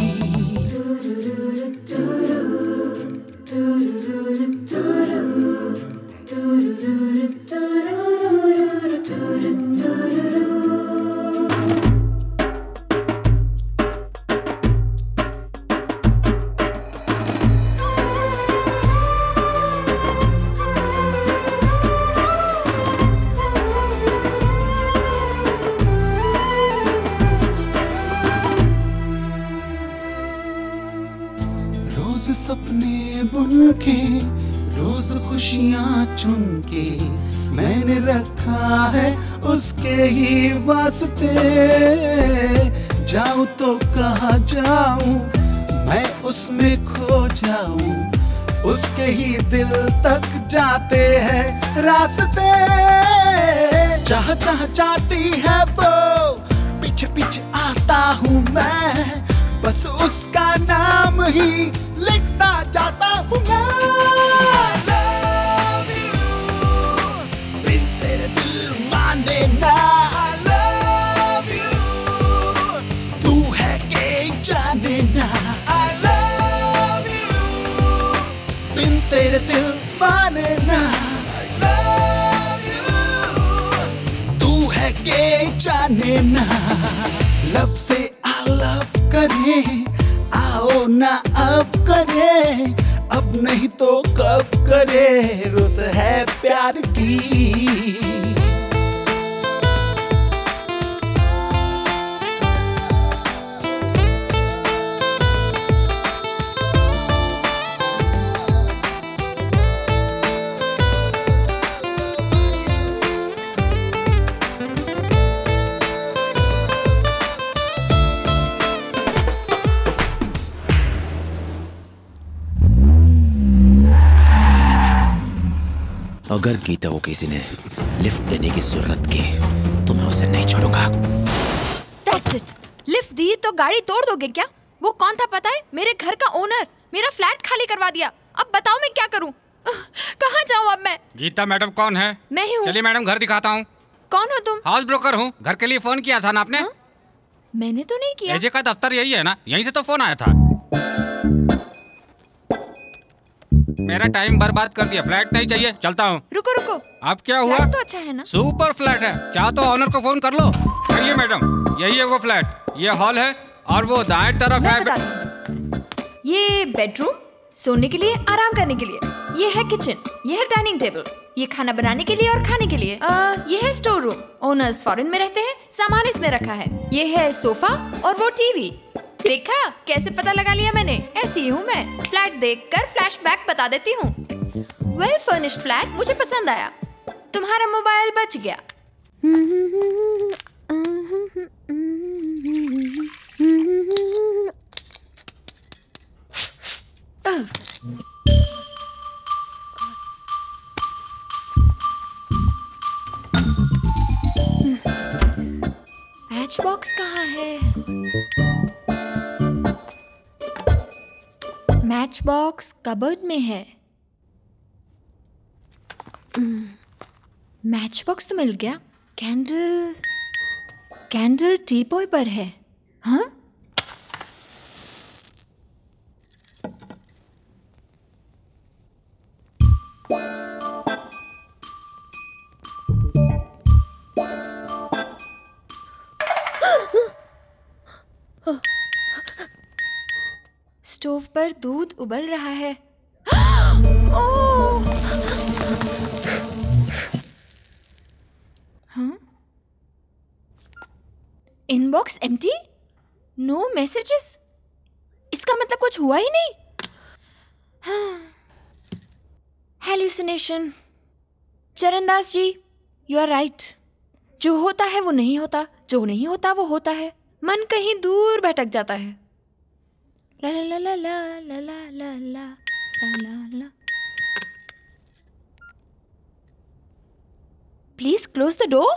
रोज सपने बुन के, रोज खुशियाँ चुन के, मैंने रखा है उसके ही वास्ते। जाऊं तो कहाँ जाऊं, मैं उसमें खो जाऊं, उसके ही दिल तक जाते हैं रास्ते। जहाँ जहाँ जाती है वो, पीछे पीछे आता हूँ मैं, बस उसका नाम ही लिखता जाता हूँ मैं। Love you, बिन तेरे दिल माने ना। I love you, तू है के जाने ना। I love you, बिन तेरे दिल माने ना। I love you, तू है के जाने ना। लव से आ लव करे, आओ ना अब करे, अब नहीं तो कब करे, रुत है प्यार की। अगर गीता को किसी ने लिफ्ट देने की जरूरत की तो मैं उसे नहीं छोड़ूंगा। That's it. लिफ्ट दी तो गाड़ी तोड़ दोगे क्या? वो कौन था पता है? मेरे घर का ओनर। मेरा फ्लैट खाली करवा दिया। अब बताओ मैं क्या करूं? कहाँ जाऊं अब मैं? गीता मैडम कौन है? मैं ही हूँ। चलिए मैडम घर दिखाता हूँ। कौन हो तुम? हाउस ब्रोकर हूँ। घर के लिए फोन किया था ना आपने? मैंने तो नहीं किया। एजे का दफ्तर यही है ना? यहीं से तो फोन आया था। मेरा टाइम बर्बाद कर दिया। फ्लैट नहीं चाहिए, चलता हूँ। रुको रुको। अब क्या हुआ? फ्लैट तो अच्छा है ना? सुपर फ्लैट है। चाहो तो ऑनर को फोन कर लो। कहिए मैडम, यही है वो फ्लैट। ये हॉल है और वो दाएं तरफ है। ये बेडरूम, सोने के लिए, आराम करने के लिए। ये है किचन, ये है डाइनिंग टेबल, ये खाना बनाने के लिए और खाने के लिए। ये है स्टोर रूम। ओनर्स फॉरेन में रहते हैं, सामान इसमें रखा है। ये है सोफा और वो टीवी। देखा कैसे पता लगा लिया मैंने? ऐसी हूँ मैं। फ्लैट देखकर फ्लैशबैक बता देती हूँ। वेल फर्निश्ड फ्लैट मुझे पसंद आया। तुम्हारा मोबाइल बच गया। मैच बॉक्स कहाँ है? मैच बॉक्स कबर्ड में है। मैच बॉक्स तो मिल गया। कैंडल टीपॉय पर है। हाँ? स्टोव पर दूध उबल रहा है। ओह! हाँ? Inbox empty? No messages? इसका मतलब कुछ हुआ ही नहीं। Hallucination. Charandas ji, you are right. जो होता है वो नहीं होता, जो नहीं होता वो होता है। मन कहीं दूर भटक जाता है। ला ला ला ला ला ला ला ला ला ला। Please close the door.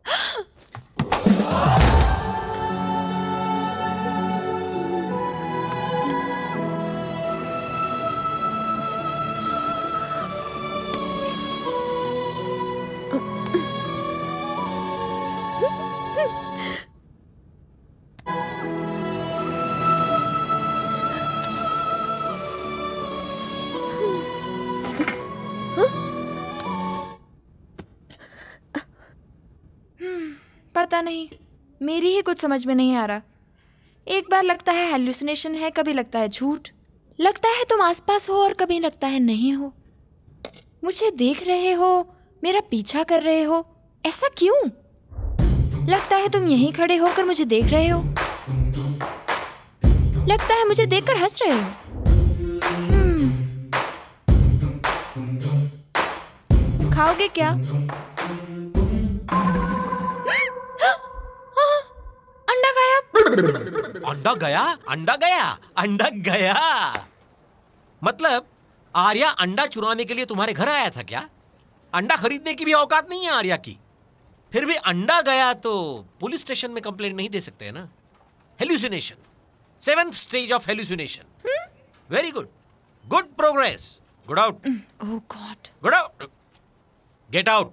पता नहीं, मेरी ही कुछ समझ में नहीं आ रहा। एक बार लगता है हेल्यूसिनेशन है, कभी लगता है झूठ। लगता है तुम आसपास हो और कभी लगता है नहीं हो। मुझे देख रहे हो, मेरा पीछा कर रहे हो, ऐसा क्यों? लगता है तुम यहीं खड़े होकर मुझे देख रहे हो। लगता है मुझे देखकर हंस रहे हो। खाओगे क्या? अंडा गायब। अंडा गया, अंडा गया, अंडा गया। मतलब आर्या अंडा चुराने के लिए तुम्हारे घर आया था क्या? अंडा खरीदने की भी औकात नहीं है आर्या की। फिर भी अंडा गया तो पुलिस स्टेशन में कंप्लेंट नहीं दे सकते है ना? Hallucination, 7th stage of hallucination. Very good, good progress. Good out. Oh god. Good out. Get out.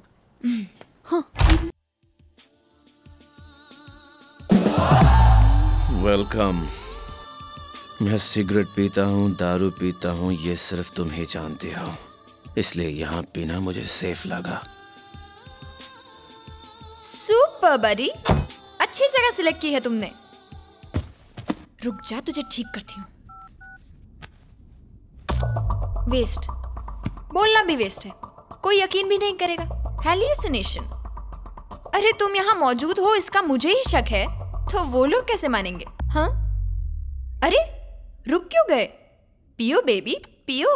Welcome. मैं सिगरेट पीता हूँ, दारू पीता हूँ, ये सिर्फ तुम ही जानती हो, इसलिए यहाँ पीना मुझे सेफ लगा। सुपर बड़ी, अच्छी जगह सिलेक्ट की है तुमने। रुक जा, तुझे ठीक करती हूँ। वेस्ट, बोलना भी वेस्ट है, कोई यकीन भी नहीं करेगा। हैल्यूसिनेशन। अरे तुम यहाँ मौजूद हो इसका मुझे ही शक है, तो वो लोग कैसे मानेंगे? हाँ? अरे रुक क्यों गए? पियो बेबी, पियो।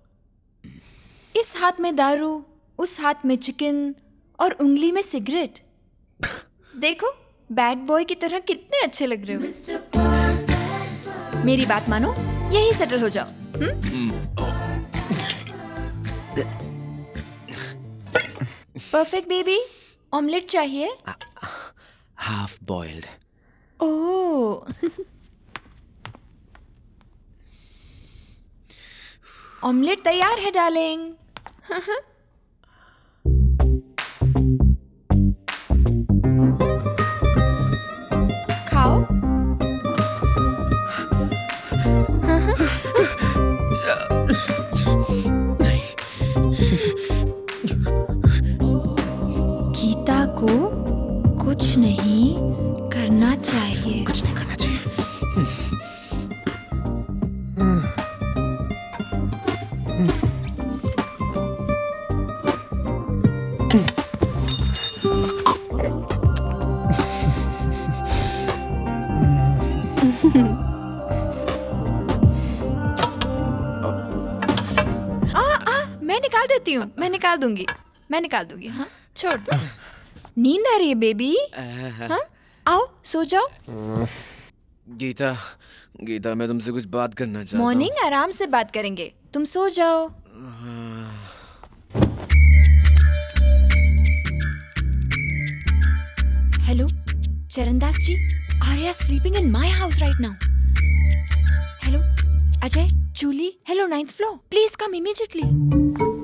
इस हाथ में दारू, उस हाथ में चिकन और उंगली में सिगरेट। देखो बैड बॉय की तरह कितने अच्छे लग रहे हो। मेरी बात मानो, यही सेटल हो जाओ। परफेक्ट बेबी, ऑमलेट चाहिए? Half boiled. ओह ऑमलेट तैयार है डार्लिंग। खाओ। गीता को कुछ नहीं करना चाहिए। कुछ नहीं करना चाहिए। मैं निकाल दूंगी। हाँ छोड़ दो। नींद आ रही है बेबी? हाँ आओ सो जाओ। गीता मैं तुमसे कुछ बात करना चाहता हूँ। मॉर्निंग आराम से बात करेंगे, तुम सो जाओ। Hello Charandas ji, Arya sleeping in my house right now. Hello Ajay, Julie, hello 9th floor, please come immediately.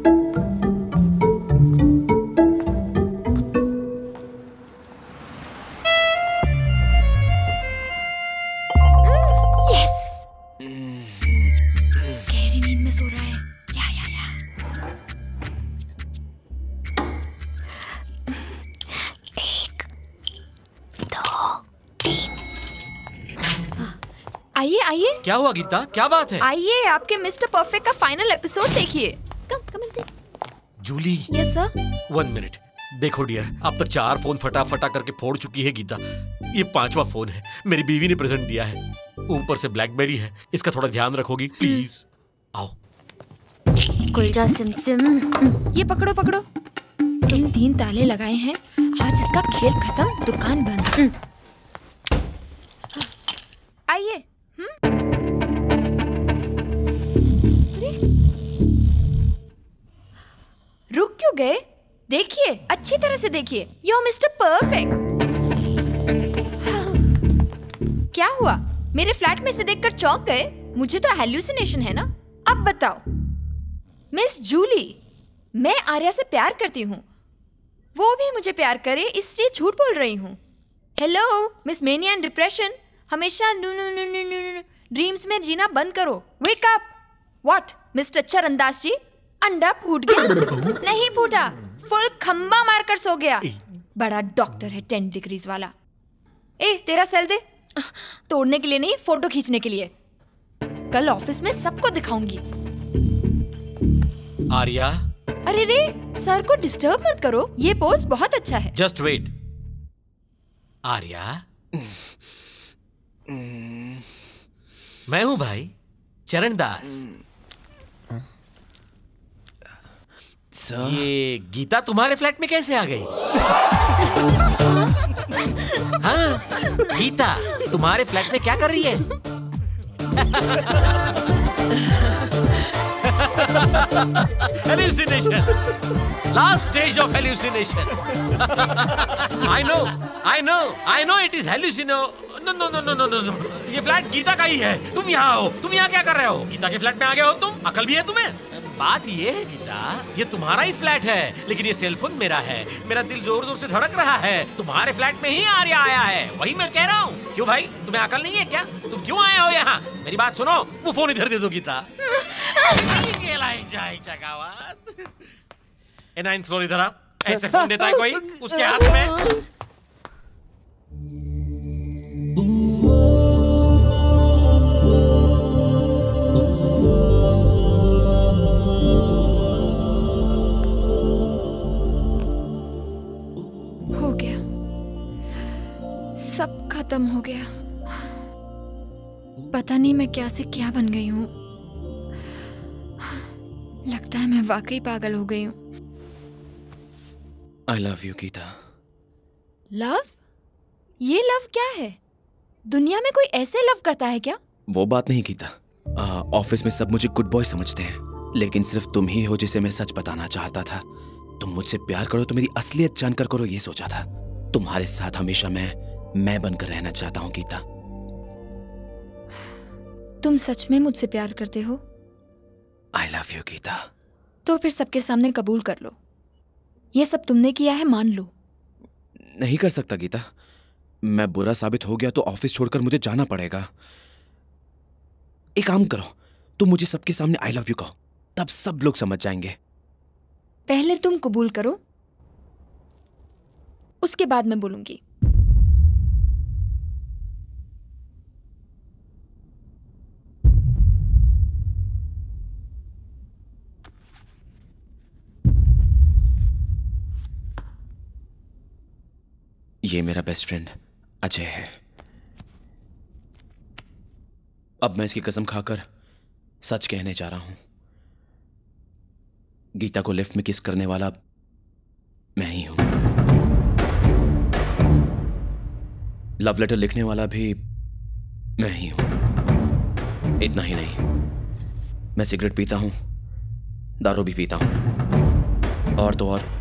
आइए। क्या हुआ गीता, क्या बात है? आइए आपके मिस्टर परफेक्ट का फाइनल एपिसोड देखिए। Come in. Julie. Yes sir. 1 minute. देखो डियर, अब तक 4 फोन फटा करके फोड़ चुकी है गीता। ये 5वां फोन है, मेरी बीवी ने प्रेजेंट दिया है। ऊपर से ब्लैकबेरी है, इसका थोड़ा ध्यान रखोगी प्लीज? आओ। कुलजा सिम। ये पकड़ो। इन 3 ताले लगाए हैं, आज इसका खेल खत्म, दुकान बंद। आइए। रुक क्यों गए? देखिए, अच्छी तरह से देखिए। Yo mister perfect. क्या हुआ? मेरे फ्लैट में से देखकर चौंक गए? मुझे तो हैल्यूसिनेशन है ना। अब बताओ मिस जूली, मैं आर्या से प्यार करती हूँ, वो भी मुझे प्यार करे, इसलिए झूठ बोल रही हूँ। Hello miss mania and depression, हमेशा ड्रीम्स में जीना बंद करो। Wake up. What mister Charandas ji, अंडा फूट गया? नहीं फूटा, फुल खंबा मारकर सो गया। बड़ा डॉक्टर है 10 डिग्रीज वाला। तेरा सेल दे। तोड़ने के लिए नहीं, फोटो खींचने के लिए। कल ऑफिस में सबको दिखाऊंगी। आर्या। अरे रे, सर को डिस्टर्ब मत करो, ये पोज बहुत अच्छा है। Just wait. आर्या, मैं हूं भाई, चरणदास। ये गीता तुम्हारे फ्लैट में कैसे आ गई? हाँ, गीता तुम्हारे फ्लैट में क्या कर रही है? Hallucination. Last stage of hallucination. I know it is hallucination. No. ये फ्लैट गीता का ही है। तुम यहाँ हो, तुम यहाँ क्या कर रहे हो? गीता के फ्लैट में आ गए हो तुम? अकल भी है तुम्हें? बात ये है गीता, ये तुम्हारा ही फ्लैट है, लेकिन ये सेलफोन मेरा है। मेरा दिल जोर जोर से धड़क रहा है। तुम्हारे फ्लैट में ही आर्या आया है, वही मैं कह रहा हूँ। क्यों भाई, तुम्हें अकल नहीं है क्या? तुम क्यों आए हो यहाँ? मेरी बात सुनो, वो फोन इधर दे दो गीता। 9th floor इधर आ। ऐसे फोन देता है कोई उसके हाथ में? खत्म हो गया। पता नहीं मैं क्या से क्या बन गई हूँ। लगता है मैं वाकई पागल हो गई हूँ। I love you, Geeta. Love? ये लव क्या है? दुनिया में कोई ऐसे लव करता है क्या? वो बात नहीं गीता। ऑफिस में सब मुझे गुड बॉय समझते हैं, लेकिन सिर्फ तुम ही हो जिसे मैं सच बताना चाहता था। तुम मुझसे प्यार करो तो मेरी असलियत जानकर करो, ये सोचा था। तुम्हारे साथ हमेशा मैं बनकर रहना चाहता हूँ गीता। तुम सच में मुझसे प्यार करते हो? I love you, Gita. तो फिर सबके सामने कबूल कर लो, ये सब तुमने किया है, मान लो। नहीं कर सकता गीता। मैं बुरा साबित हो गया तो ऑफिस छोड़कर मुझे जाना पड़ेगा। एक काम करो, तुम मुझे सबके सामने आई लव यू कहो, तब सब लोग समझ जाएंगे। पहले तुम कबूल करो, उसके बाद मैं बोलूंगी। ये मेरा बेस्ट फ्रेंड अजय है। अब मैं इसकी कसम खाकर सच कहने जा रहा हूं। गीता को लिफ्ट में किस करने वाला मैं ही हूं। लव लेटर लिखने वाला भी मैं ही हूं। इतना ही नहीं, मैं सिगरेट पीता हूं, दारू भी पीता हूं, और तो और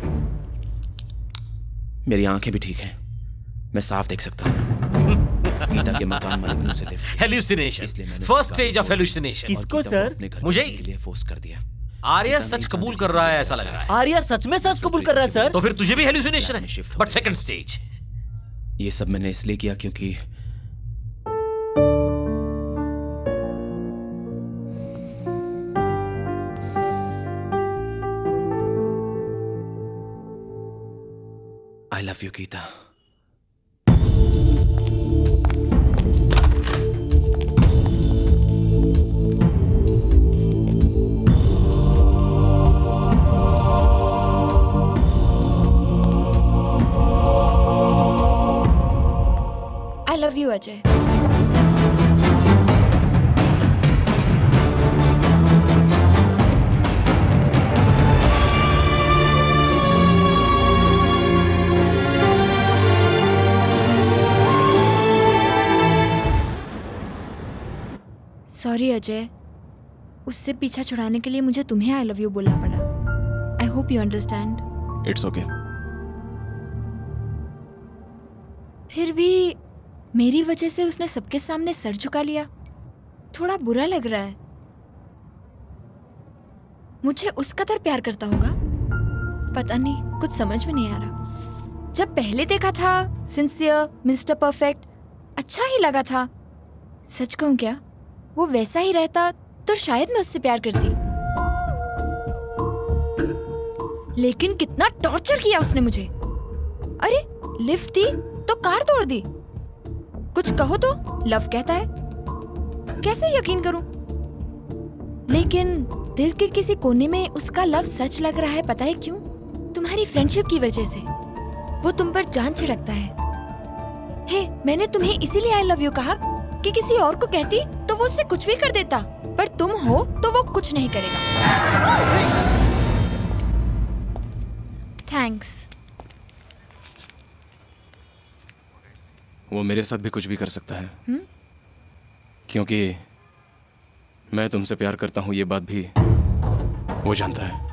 मेरी आंखें भी ठीक हैं, मैं साफ देख सकता हूं। गीता के मकान मालिक ने उसे lift hallucination, first stage of hallucination. किसको सर? मुझे लिए फोर्स कर दिया। आर्या सच कबूल कर रहा है, ऐसा लग रहा है। आर्या सच में सच कबूल कर रहा है सर? तो फिर तुझे भी हेलुसिनेशन है, बट सेकंड स्टेज। ये सब मैंने इसलिए किया क्योंकि I love you, Geeta. I love you, Ajay. Sorry Ajay, उससे पीछा छुड़ाने के लिए मुझे तुम्हें आई लव यू बोलना पड़ा। I hope you understand. It's okay. फिर भी मेरी वजह से उसने सबके सामने सर झुका लिया, थोड़ा बुरा लग रहा है। मुझे उस कदर प्यार करता होगा, पता नहीं, कुछ समझ में नहीं आ रहा। जब पहले देखा था सिंसियर, मिस्टर परफेक्ट, अच्छा ही लगा था। सच कहूं क्या, वो वैसा ही रहता तो शायद मैं उससे प्यार करती। लेकिन कितना टॉर्चर किया उसने मुझे। अरे लिफ्ट दी तो कार तोड़ दी। कुछ कहो तो लव कहता है, कैसे यकीन करूं? लेकिन दिल के किसी कोने में उसका लव सच लग रहा है। पता है क्यों? तुम्हारी फ्रेंडशिप की वजह से। वो तुम पर जान छिड़कता है। हे, मैंने तुम्हें इसीलिए आई लव यू कहा कि किसी और को कहती तो वो उससे कुछ भी कर देता, पर तुम हो तो वो कुछ नहीं करेगा। थैंक्स। वो मेरे साथ भी कुछ भी कर सकता है। क्योंकि मैं तुमसे प्यार करता हूं, ये बात भी वो जानता है।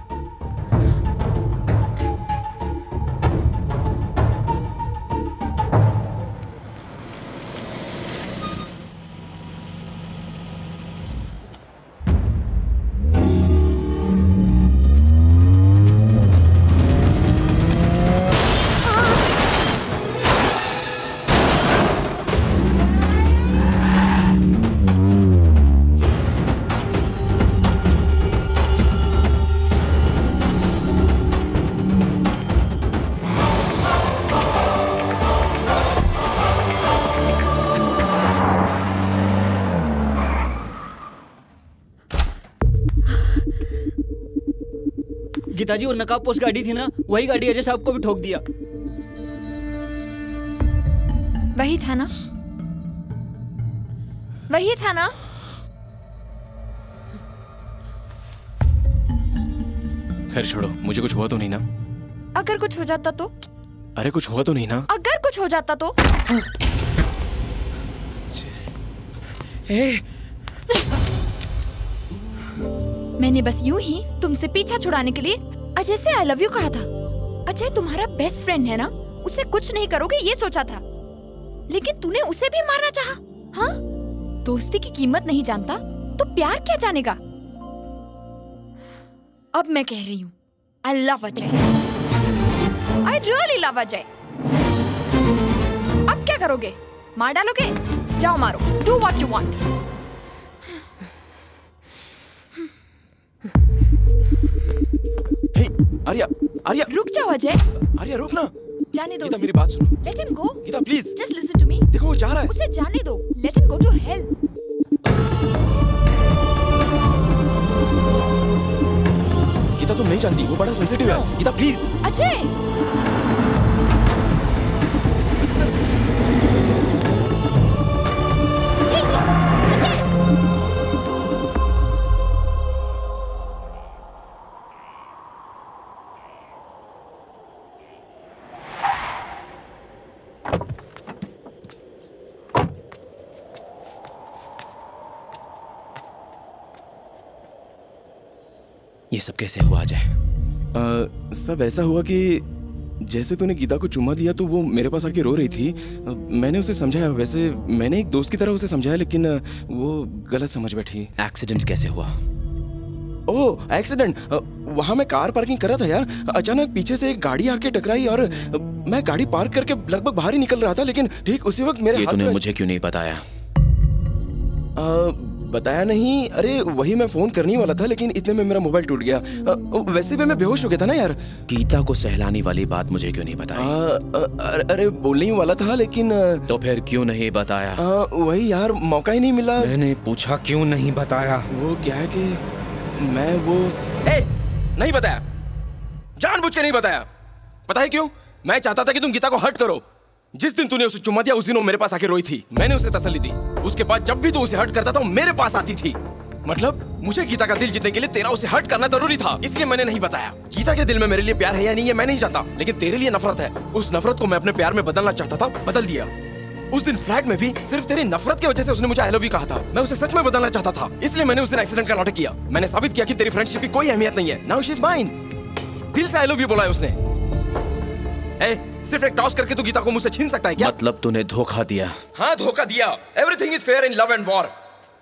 गीता जी, वो नकाब पोस्ट गाड़ी थी ना, वही गाड़ी अजय साहब को भी ठोक दिया। वही था ना? वही था ना? खैर छोड़ो, मुझे कुछ हुआ तो नहीं ना? अगर कुछ हो जाता तो? अरे कुछ हुआ तो नहीं ना? अगर कुछ हो जाता तो? मैंने बस यूं ही तुमसे पीछा छुड़ाने के लिए अजय से आई लव यू कहा था। अजय तुम्हारा बेस्ट फ्रेंड है ना, उसे कुछ नहीं करोगे ये सोचा था, लेकिन तूने उसे भी मारना चाहा। हाँ, दोस्ती की कीमत नहीं जानता तो प्यार क्या जानेगा। अब मैं कह रही हूँ, I love Ajay, I really love Ajay. अब क्या करोगे? मार डालोगे? जाओ मारो, do what you want. Arya, Arya, रुक जाओ अजय। आर्या रुक ना। जाने दो गीता उसे। मेरी बात सुनो। Let him go. Geeta please. Just listen to me. देखो वो जा रहा है। उसे जाने दो। Let him go to hell. Gita तुम नहीं जानती, वो बड़ा सेंसिटिव है। गीता प्लीज। अजय। ये सब कैसे हुआ अजय? सब ऐसा हुआ कि जैसे तूने गीता को चुम्मा दिया तो वो मेरे पास आके रो रही थी। मैंने उसे समझाया, वैसे मैंने एक दोस्त की तरह उसे समझाया, लेकिन वो गलत समझ बैठी। एक्सीडेंट कैसे हुआ? ओह एक्सीडेंट, वहाँ मैं कार पार्किंग कर रहा था यार, अचानक पीछे से एक गाड़ी आके टकराई और मैं गाड़ी पार्क करके लगभग बाहर ही निकल रहा था, लेकिन ठीक उसी वक्त मेरे हाथ तूने मुझे क्यों नहीं बताया? बताया नहीं? अरे वही मैं फोन करने वाला था, लेकिन इतने में मेरा मोबाइल टूट गया। वैसे भी मैं बेहोश हो गया था ना यार। गीता को सहलाने वाली बात मुझे क्यों नहीं बताई? अरे बोलने ही वाला था, लेकिन तो फिर क्यों नहीं बताया? वही यार, मौका ही नहीं मिला। मैंने पूछा क्यों नहीं बताया? वो क्या है कि मैं वो नहीं बताया, जानबूझ के नहीं बताया। पता है क्यों? मैं चाहता था कि तुम गीता को हर्ट करो। जिस दिन तूने उसे चुम्मा दिया उस दिन वो मेरे पास आके रोई थी। मैंने उसे तसल्ली दी। उसके बाद जब भी तू उसे हर्ट करता था वो मेरे पास आती थी। मतलब मुझे गीता का दिल जीतने के लिए तेरा उसे हर्ट करना जरूरी था, इसलिए मैंने नहीं बताया। गीता के दिल में मेरे लिए प्यार है या नहीं ये मैं नहीं जानता, लेकिन तेरे लिए नफरत है। उस नफरत को मैं अपने प्यार में बदलना चाहता था, बदल दिया। उस दिन फ्लैट में भी सिर्फ तेरी नफरत की वजह से उसने मुझे आई लव यू कहा था। मैं उसे सच में बदलना चाहता था, इसलिए मैंने उस दिन एक्सीडेंट का नाटक किया। मैंने साबित किया कि तेरी फ्रेंडशिप की कोई अहमियत नहीं है। Now she is mine. दिल से आई लव यू बोला है उसने। सिर्फ एक टॉस करके तू गीता को मुझसे छीन सकता है क्या? मतलब तूने धोखा दिया? हाँ धोखा दिया। Everything is fair in love and war.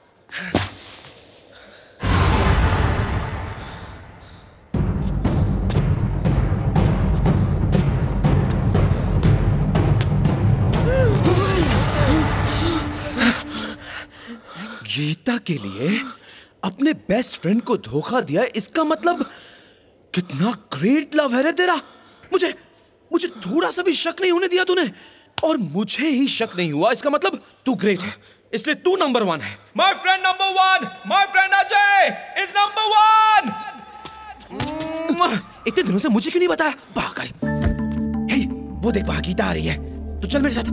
Geeta के लिए अपने बेस्ट फ्रेंड को धोखा दिया, इसका मतलब कितना ग्रेट लव है रे तेरा। मुझे थोड़ा सा भी शक नहीं होने दिया तूने, और मुझे ही शक नहीं हुआ, इसका मतलब तू ग्रेट है, इसलिए तू नंबर 1 है। My friend number 1, my friend Ajay is number 1। इतने दिनों से मुझे क्यों नहीं बताया? पागल। हे, वो देख वहां गीता आ रही है, तो चल मेरे साथ।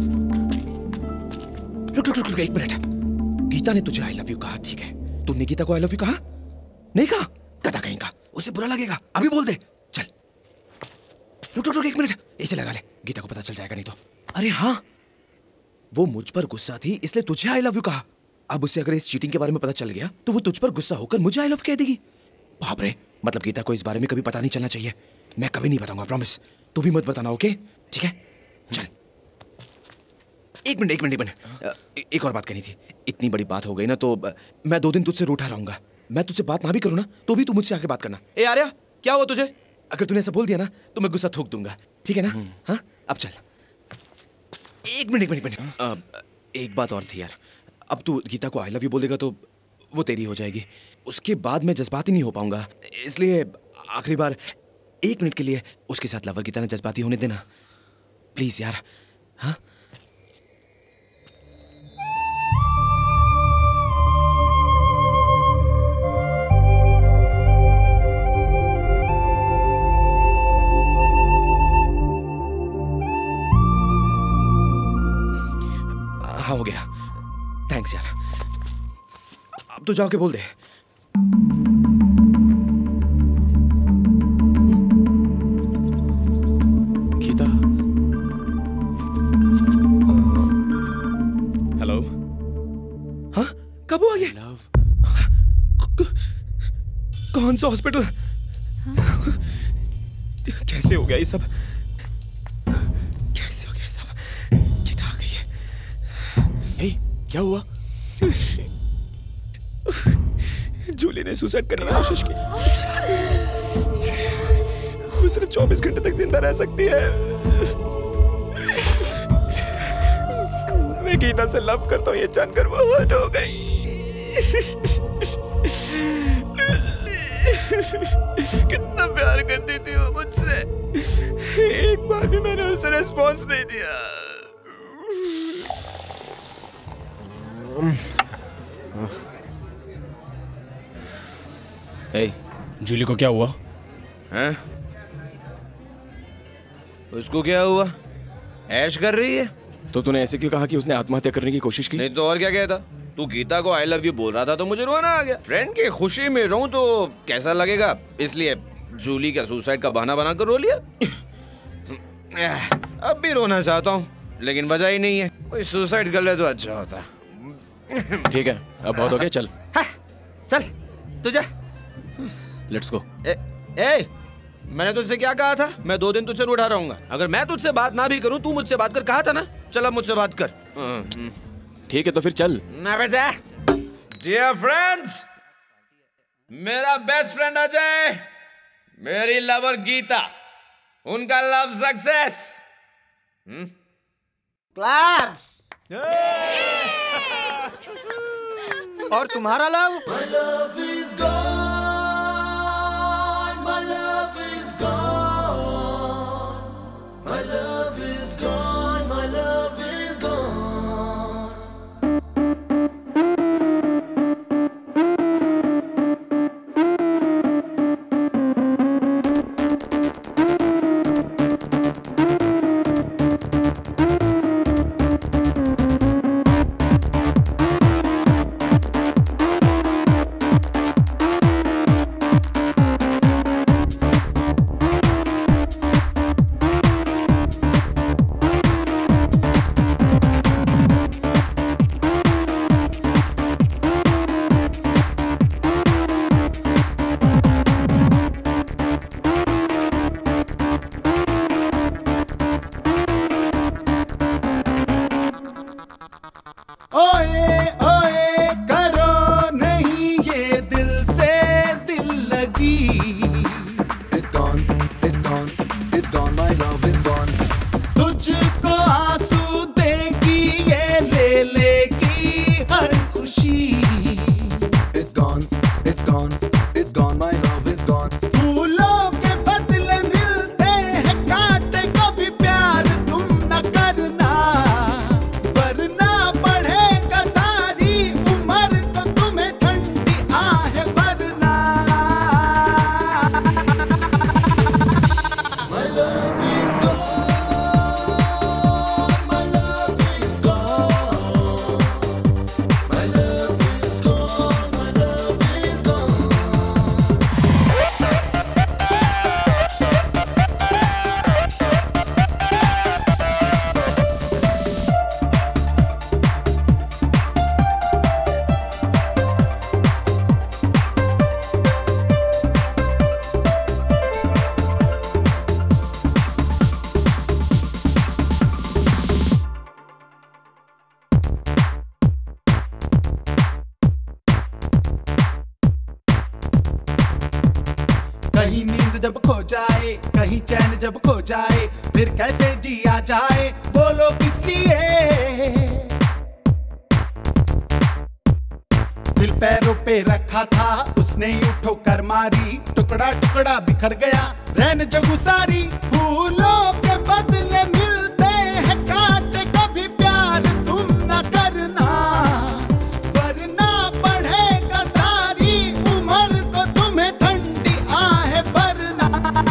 रुक एक मिनट। गीता ने तुझे आई लव यू कहा, ठीक है। तुमने गीता को आई लव यू कहा? नहीं कहा? गधा कहेगा, उसे बुरा लगेगा। अभी बोल दे। चल रुक एक मिनट, ऐसे लगा ले, गीता को पता चल जाएगा नहीं तो। अरे हाँ, वो मुझ पर गुस्सा थी इसलिए तुझे आई लव यू कहा। अब उसे अगर इस चीटिंग के बारे में पता चल गया तो वो तुझ पर गुस्सा होकर मुझे आई लव कह देगी। बाप रे, मतलब गीता को इस बारे में कभी पता नहीं चलना चाहिए। मैं कभी नहीं बताऊंगा, प्रॉमिस। तू भी मत बताना, ओके? ठीक है, चल। एक मिनट, एक और बात कहनी थी। इतनी बड़ी बात हो गई ना तो मैं 2 दिन तुझसे रूठा रहूंगा। मैं तुझसे बात ना भी करूँ ना तो भी तू मुझसे आके बात करना। ए आर्या, क्या हुआ तुझे? अगर तूने ऐसा बोल दिया ना तो मैं गुस्सा थूक दूंगा, ठीक है ना? हाँ, अब चल। एक मिनट। एक बात और थी यार। अब तू गीता को आई लव यू बोल देगा तो वो तेरी हो जाएगी। उसके बाद मैं जज्बाती नहीं हो पाऊंगा, इसलिए आखिरी बार 1 मिनट के लिए उसके साथ लवर गीता ने जज्बाती होने देना, प्लीज यार। हाँ, हो गया। थैंक्स यार। तो जाके बोल दे। गीता। हेलो। हाँ, कब हुआ ये? कौन सा हॉस्पिटल? कैसे हो गया ये सब? कैसे हो गया सब? गीता आ गई है। हे, क्या हुआ? जूली ने सुसाइड करने की कोशिश की। वो सिर्फ 24 घंटे तक जिंदा रह सकती है। मैं गीता से लव करता हूँ ये जानकर वो हर्ट हो गई। कितना प्यार करती थी वो मुझसे। एक बार भी मैंने उसे रिस्पॉन्स नहीं दिया। हे, जूली को क्या हुआ? हैं? उसको क्या हुआ? ऐश कर रही है। तो तूने ऐसे क्यों कहा कि उसने आत्महत्या करने की कोशिश की? नहीं तो और क्या कहता? तू गीता को आई लव यू बोल रहा था तो मुझे रोना आ गया। फ्रेंड की खुशी में रहूं तो कैसा लगेगा, इसलिए जूली का सुसाइड का बहाना बनाकर रो लिया। अब भी रोना चाहता हूँ लेकिन वजह ही नहीं है। कोई सुसाइड कर ले तो अच्छा होता। ठीक है, अब बहुत हो गया, चल। चल तू जा। Let's go. मैंने तुझसे क्या कहा था? मैं 2 दिन तुझसे रूठा रहूंगा। अगर मैं तुझसे बात ना भी करूं, तू मुझसे बात कर कहा था ना। चल अब मुझसे बात कर। ठीक है तो फिर चल। ना बेटा। डियर फ्रेंड्स, मेरा बेस्ट फ्रेंड अजय, मेरी लवर गीता, उनका लव सक्सेस। क्लैप्स। और तुम्हारा love? My love is gone. My love is gone. My love is gone. My love is gone. कहीं नींद जब खो जाए, कहीं चैन जब खो जाए, फिर कैसे जिया जाए, बोलो किस लिए? दिल पैरों पे रखा था उसने यूं ठोकर मारी, टुकड़ा टुकड़ा बिखर गया रैन जगू सारी। फूलों के बदले मिलते हैं कांटे, कभी प्यार तुम न करना, वरना बढ़ेगा सारी उम्र को तुम्हें ठंडी आहें भरना।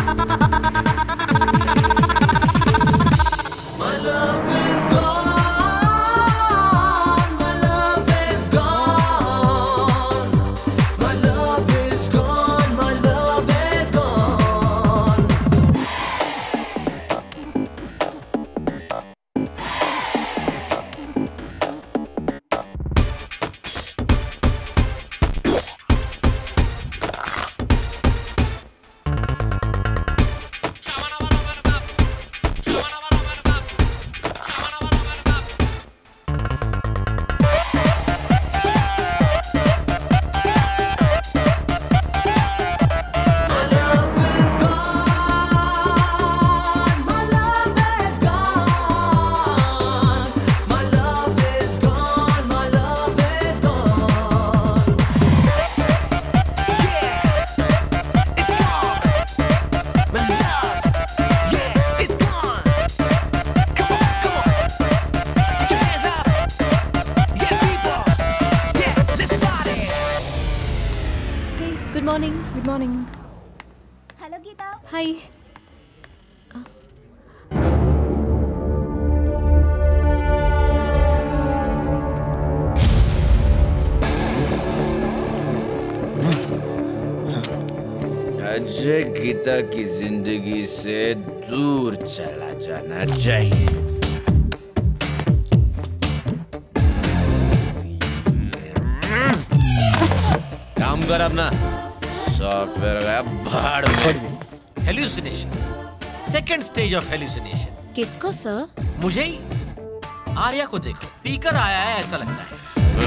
My love is gone, my love is gone, morning. Hello Geeta. Hi. Ajay Geeta की जिंदगी से दूर चला जाना चाहिए। काम कर अपना, सॉफ्टवेयर गया भाड़ में। Hallucination, second stage of hallucination. किसको सर? मुझे ही। आर्या को देखो, पीकर आया है ऐसा लगता है।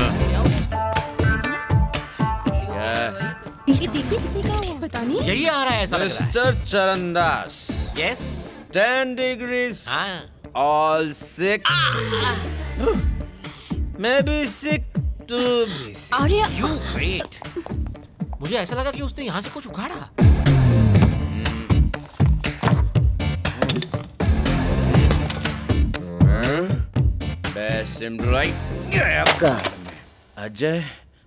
ये देखिए किसे क्या हुआ पता नहीं। यही आ रहा है ऐसा लग रहा है। Mister Charandas. Yes. 10 degrees. All sick. मैं भी sick, तू भी sick. Arya, you wait. मुझे ऐसा लगा कि उसने यहाँ से कुछ उखाड़ा। Best employee. अजय।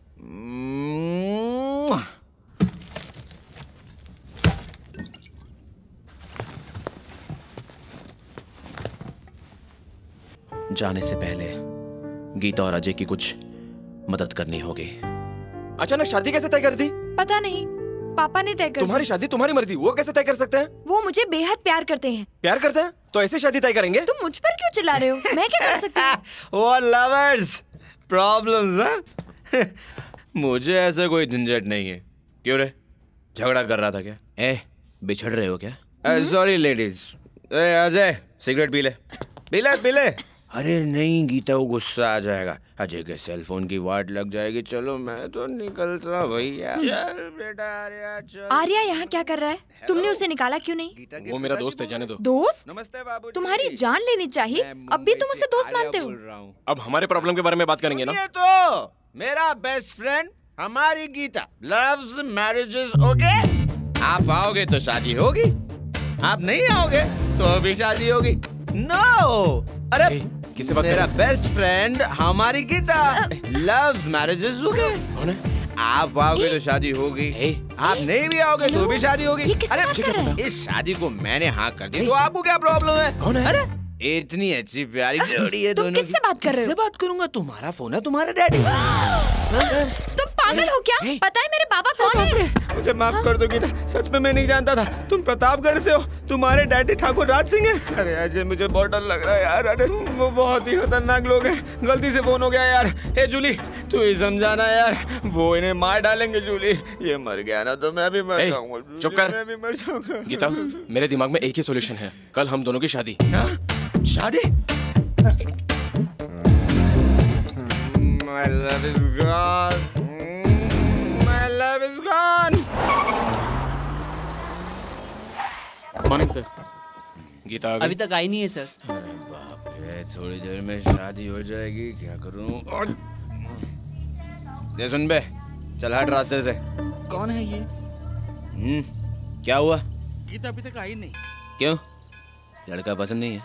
जाने से पहले गीता और अजय की कुछ मदद करनी होगी। अचानक शादी कैसे तय कर दी? पता नहीं, पापा ने तय कर दी। तुम्हारी शादी तुम्हारी मर्जी, वो कैसे तय कर सकते हैं? वो मुझे बेहद प्यार करते हैं। प्यार करते हैं तो ऐसे शादी तय करेंगे? तुम मुझ पर क्यों चिल्ला रहे हो? मैं क्या कर सकती हूँ? वो लवर्स प्रॉब्लम्स हैं। मुझे ऐसा कोई झंझट नहीं है। क्यों रे, झगड़ा कर रहा था क्या? बिछड़ रहे हो क्या? Sorry ladies. अजय सिगरेट पी ले, पी ले, पी ले। अरे नहीं गीता, वो गुस्सा आ जाएगा। अजय के सेलफोन की वाट लग जाएगी। चलो मैं तो निकलता भैया। चल बेटा आर्या चल। आर्या यहाँ क्या कर रहा है? तुमने उसे निकाला क्यों नहीं? वो मेरा दोस्त है, जाने दो। दोस्त? नमस्ते बाबू। तुम्हारी जान लेनी चाहिए। अब भी तुम उसे दोस्त मानते हो? अब हमारे प्रॉब्लम के बारे में बात करेंगे ना? ये तो मेरा बेस्ट फ्रेंड हमारी गीता लव्स मैरिजेस। ओके, आप आओगे तो शादी होगी, आप नहीं आओगे तो भी शादी होगी। नो अरे किसे बात मेरा बेस्ट फ्रेंड हमारी गीता लव्स मैरिजेस होंगे। आप आओगे तो शादी होगी, आप नहीं भी आओगे तो भी शादी होगी। अरे इस शादी को मैंने हाँ कर दी तो आपको क्या प्रॉब्लम है? कौन है? अरे इतनी अच्छी प्यारी जोड़ी है दोनों की। किससे बात कर रहे हो? किससे बात करूंगा? तुम्हारा फोन है, तुम्हारे डैडी। तुम पागल हो क्या? पता है मेरे पापा कौन है? मुझे माफ कर दो गीता, सच में मैं नहीं जानता था। तुम प्रतापगढ़ से हो, तुम्हारे डैडी ठाकुर राज सिंह है। अरे अजय मुझे बहुत डर लग रहा है यार। अरे वो बहुत ही खतरनाक लोग हैं। गलती से फोन हो गया यार। हे जूली, तू ही समझाना यार, वो इन्हें मार डालेंगे। जूली ये मर गया ना तो मैं भी मर जाऊंगा। चुप कर। मैं भी मर जाऊंगा। गीता, मेरे दिमाग में एक ही सॉल्यूशन है, कल हम दोनों की शादी। शादी? My love is gone. My love is gone. Morning sir. Geeta अभी तक आई नहीं है सर। अरे बाप रे, थोड़ी देर में शादी हो जाएगी, क्या करूं? और ये सुन बे, चल हट रास्ते से। कौन है ये? क्या हुआ? गीता अभी तक आई नहीं। क्यों? लड़का पसंद नहीं है?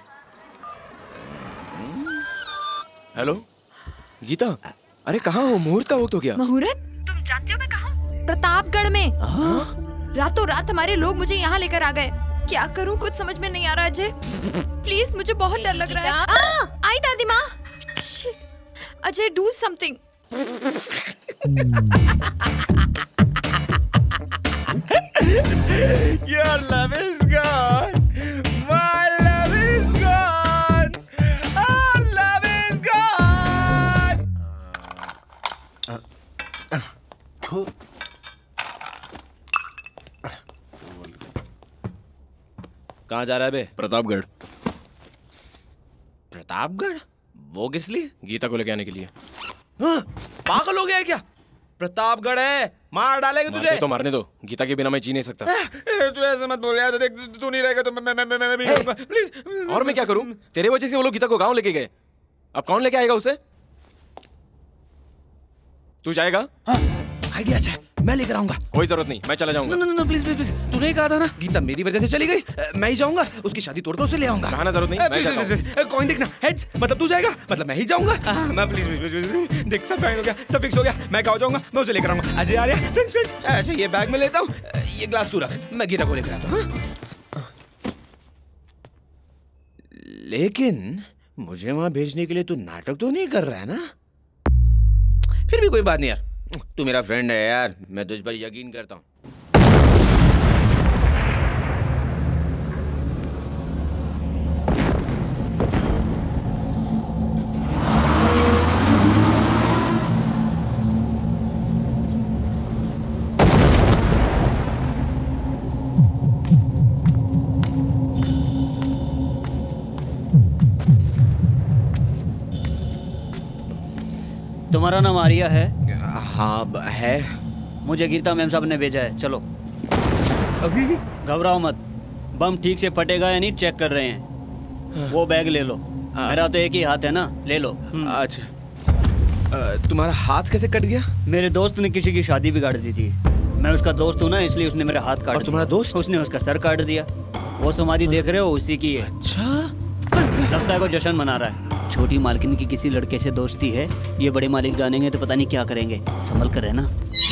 हेलो गीता, अरे कहाँ हो? मुहूर्त का वक्त हो गया। मुहूर्त? तुम जानते हो मैं कहाँ हूँ? प्रतापगढ़ में। रातों रात हमारे लोग मुझे यहाँ लेकर आ गए। क्या करूँ कुछ समझ में नहीं आ रहा अजय। प्लीज मुझे बहुत डर लग रहा है। आई दादी माँ। Ajay do something. Your love is gone. My love is gone. Our love is gone. कहाँ जा रहा है बे? प्रतापगढ़। प्रतापगढ़? वो किस लिए? गीता को लेके आने के लिए। पागल हो गया है क्या? प्रतापगढ़ है, मार डालेंगे तुझे। तो मारने दो, गीता के बिना मैं जी नहीं सकता। तू ऐसे मत बोल यार, देख तू नहीं रहेगा तो मैं भी रहूंगा प्लीज। और मैं क्या करूं? तेरे वजह से वो लोग गीता को गांव लेके गए। अब कौन लेके आएगा उसे? तू जाएगा? आइडिया अच्छा है, मैं लेकर आऊंगा। कोई जरूरत नहीं, मैं चला जाऊंगा। नो प्लीज प्लीज, तूने कहा था ना गीता मेरी वजह से चली गई, मैं ही जाऊंगा, उसकी शादी तोड़कर उसे ले आऊंगा। कहना जरूरत नहीं, मैं जाता हूं। कॉइन देखना, हेड्स मतलब तू जाएगा, मतलब मैं ही जाऊंगा। मैं प्लीज देख, सब फाइन हो गया, सब फिक्स हो गया, मैं गाँव जाऊंगा, मैं उसे लेकर आऊंगा। अजय आर्या फ्रेंड्स। अच्छा ये बैग में लेता हूँ, ये ग्लास तू रख, मैं गीता को लेकर आता हूँ। लेकिन मुझे वहां भेजने के लिए तू नाटक तो नहीं कर रहा है ना? फिर भी कोई बात नहीं यार, तू मेरा फ्रेंड है यार, मैं तुझ पर यकीन करता हूँ। तुम्हारा नाम आर्या है? हाँ है। मुझे गीता मैम साहब ने भेजा है, चलो। अभी घबराओ मत, बम ठीक से फटेगा या नहीं चेक कर रहे हैं। वो बैग ले लो, मेरा तो एक ही हाथ है ना, ले लो। अच्छा, तुम्हारा हाथ कैसे कट गया? मेरे दोस्त ने किसी की शादी बिगाड़ दी थी, मैं उसका दोस्त हूँ ना, इसलिए उसने मेरा हाथ काट दिया। तुम्हारा दोस्त? उसने उसका सर काट दिया। वो समाधि देख रहे हो, उसी की है। अच्छा, लगता है वो जश्न मना रहा है। छोटी मालकिन की किसी लड़के से दोस्ती है, ये बड़े मालिक जानेंगे तो पता नहीं क्या करेंगे, संभल कर रहना।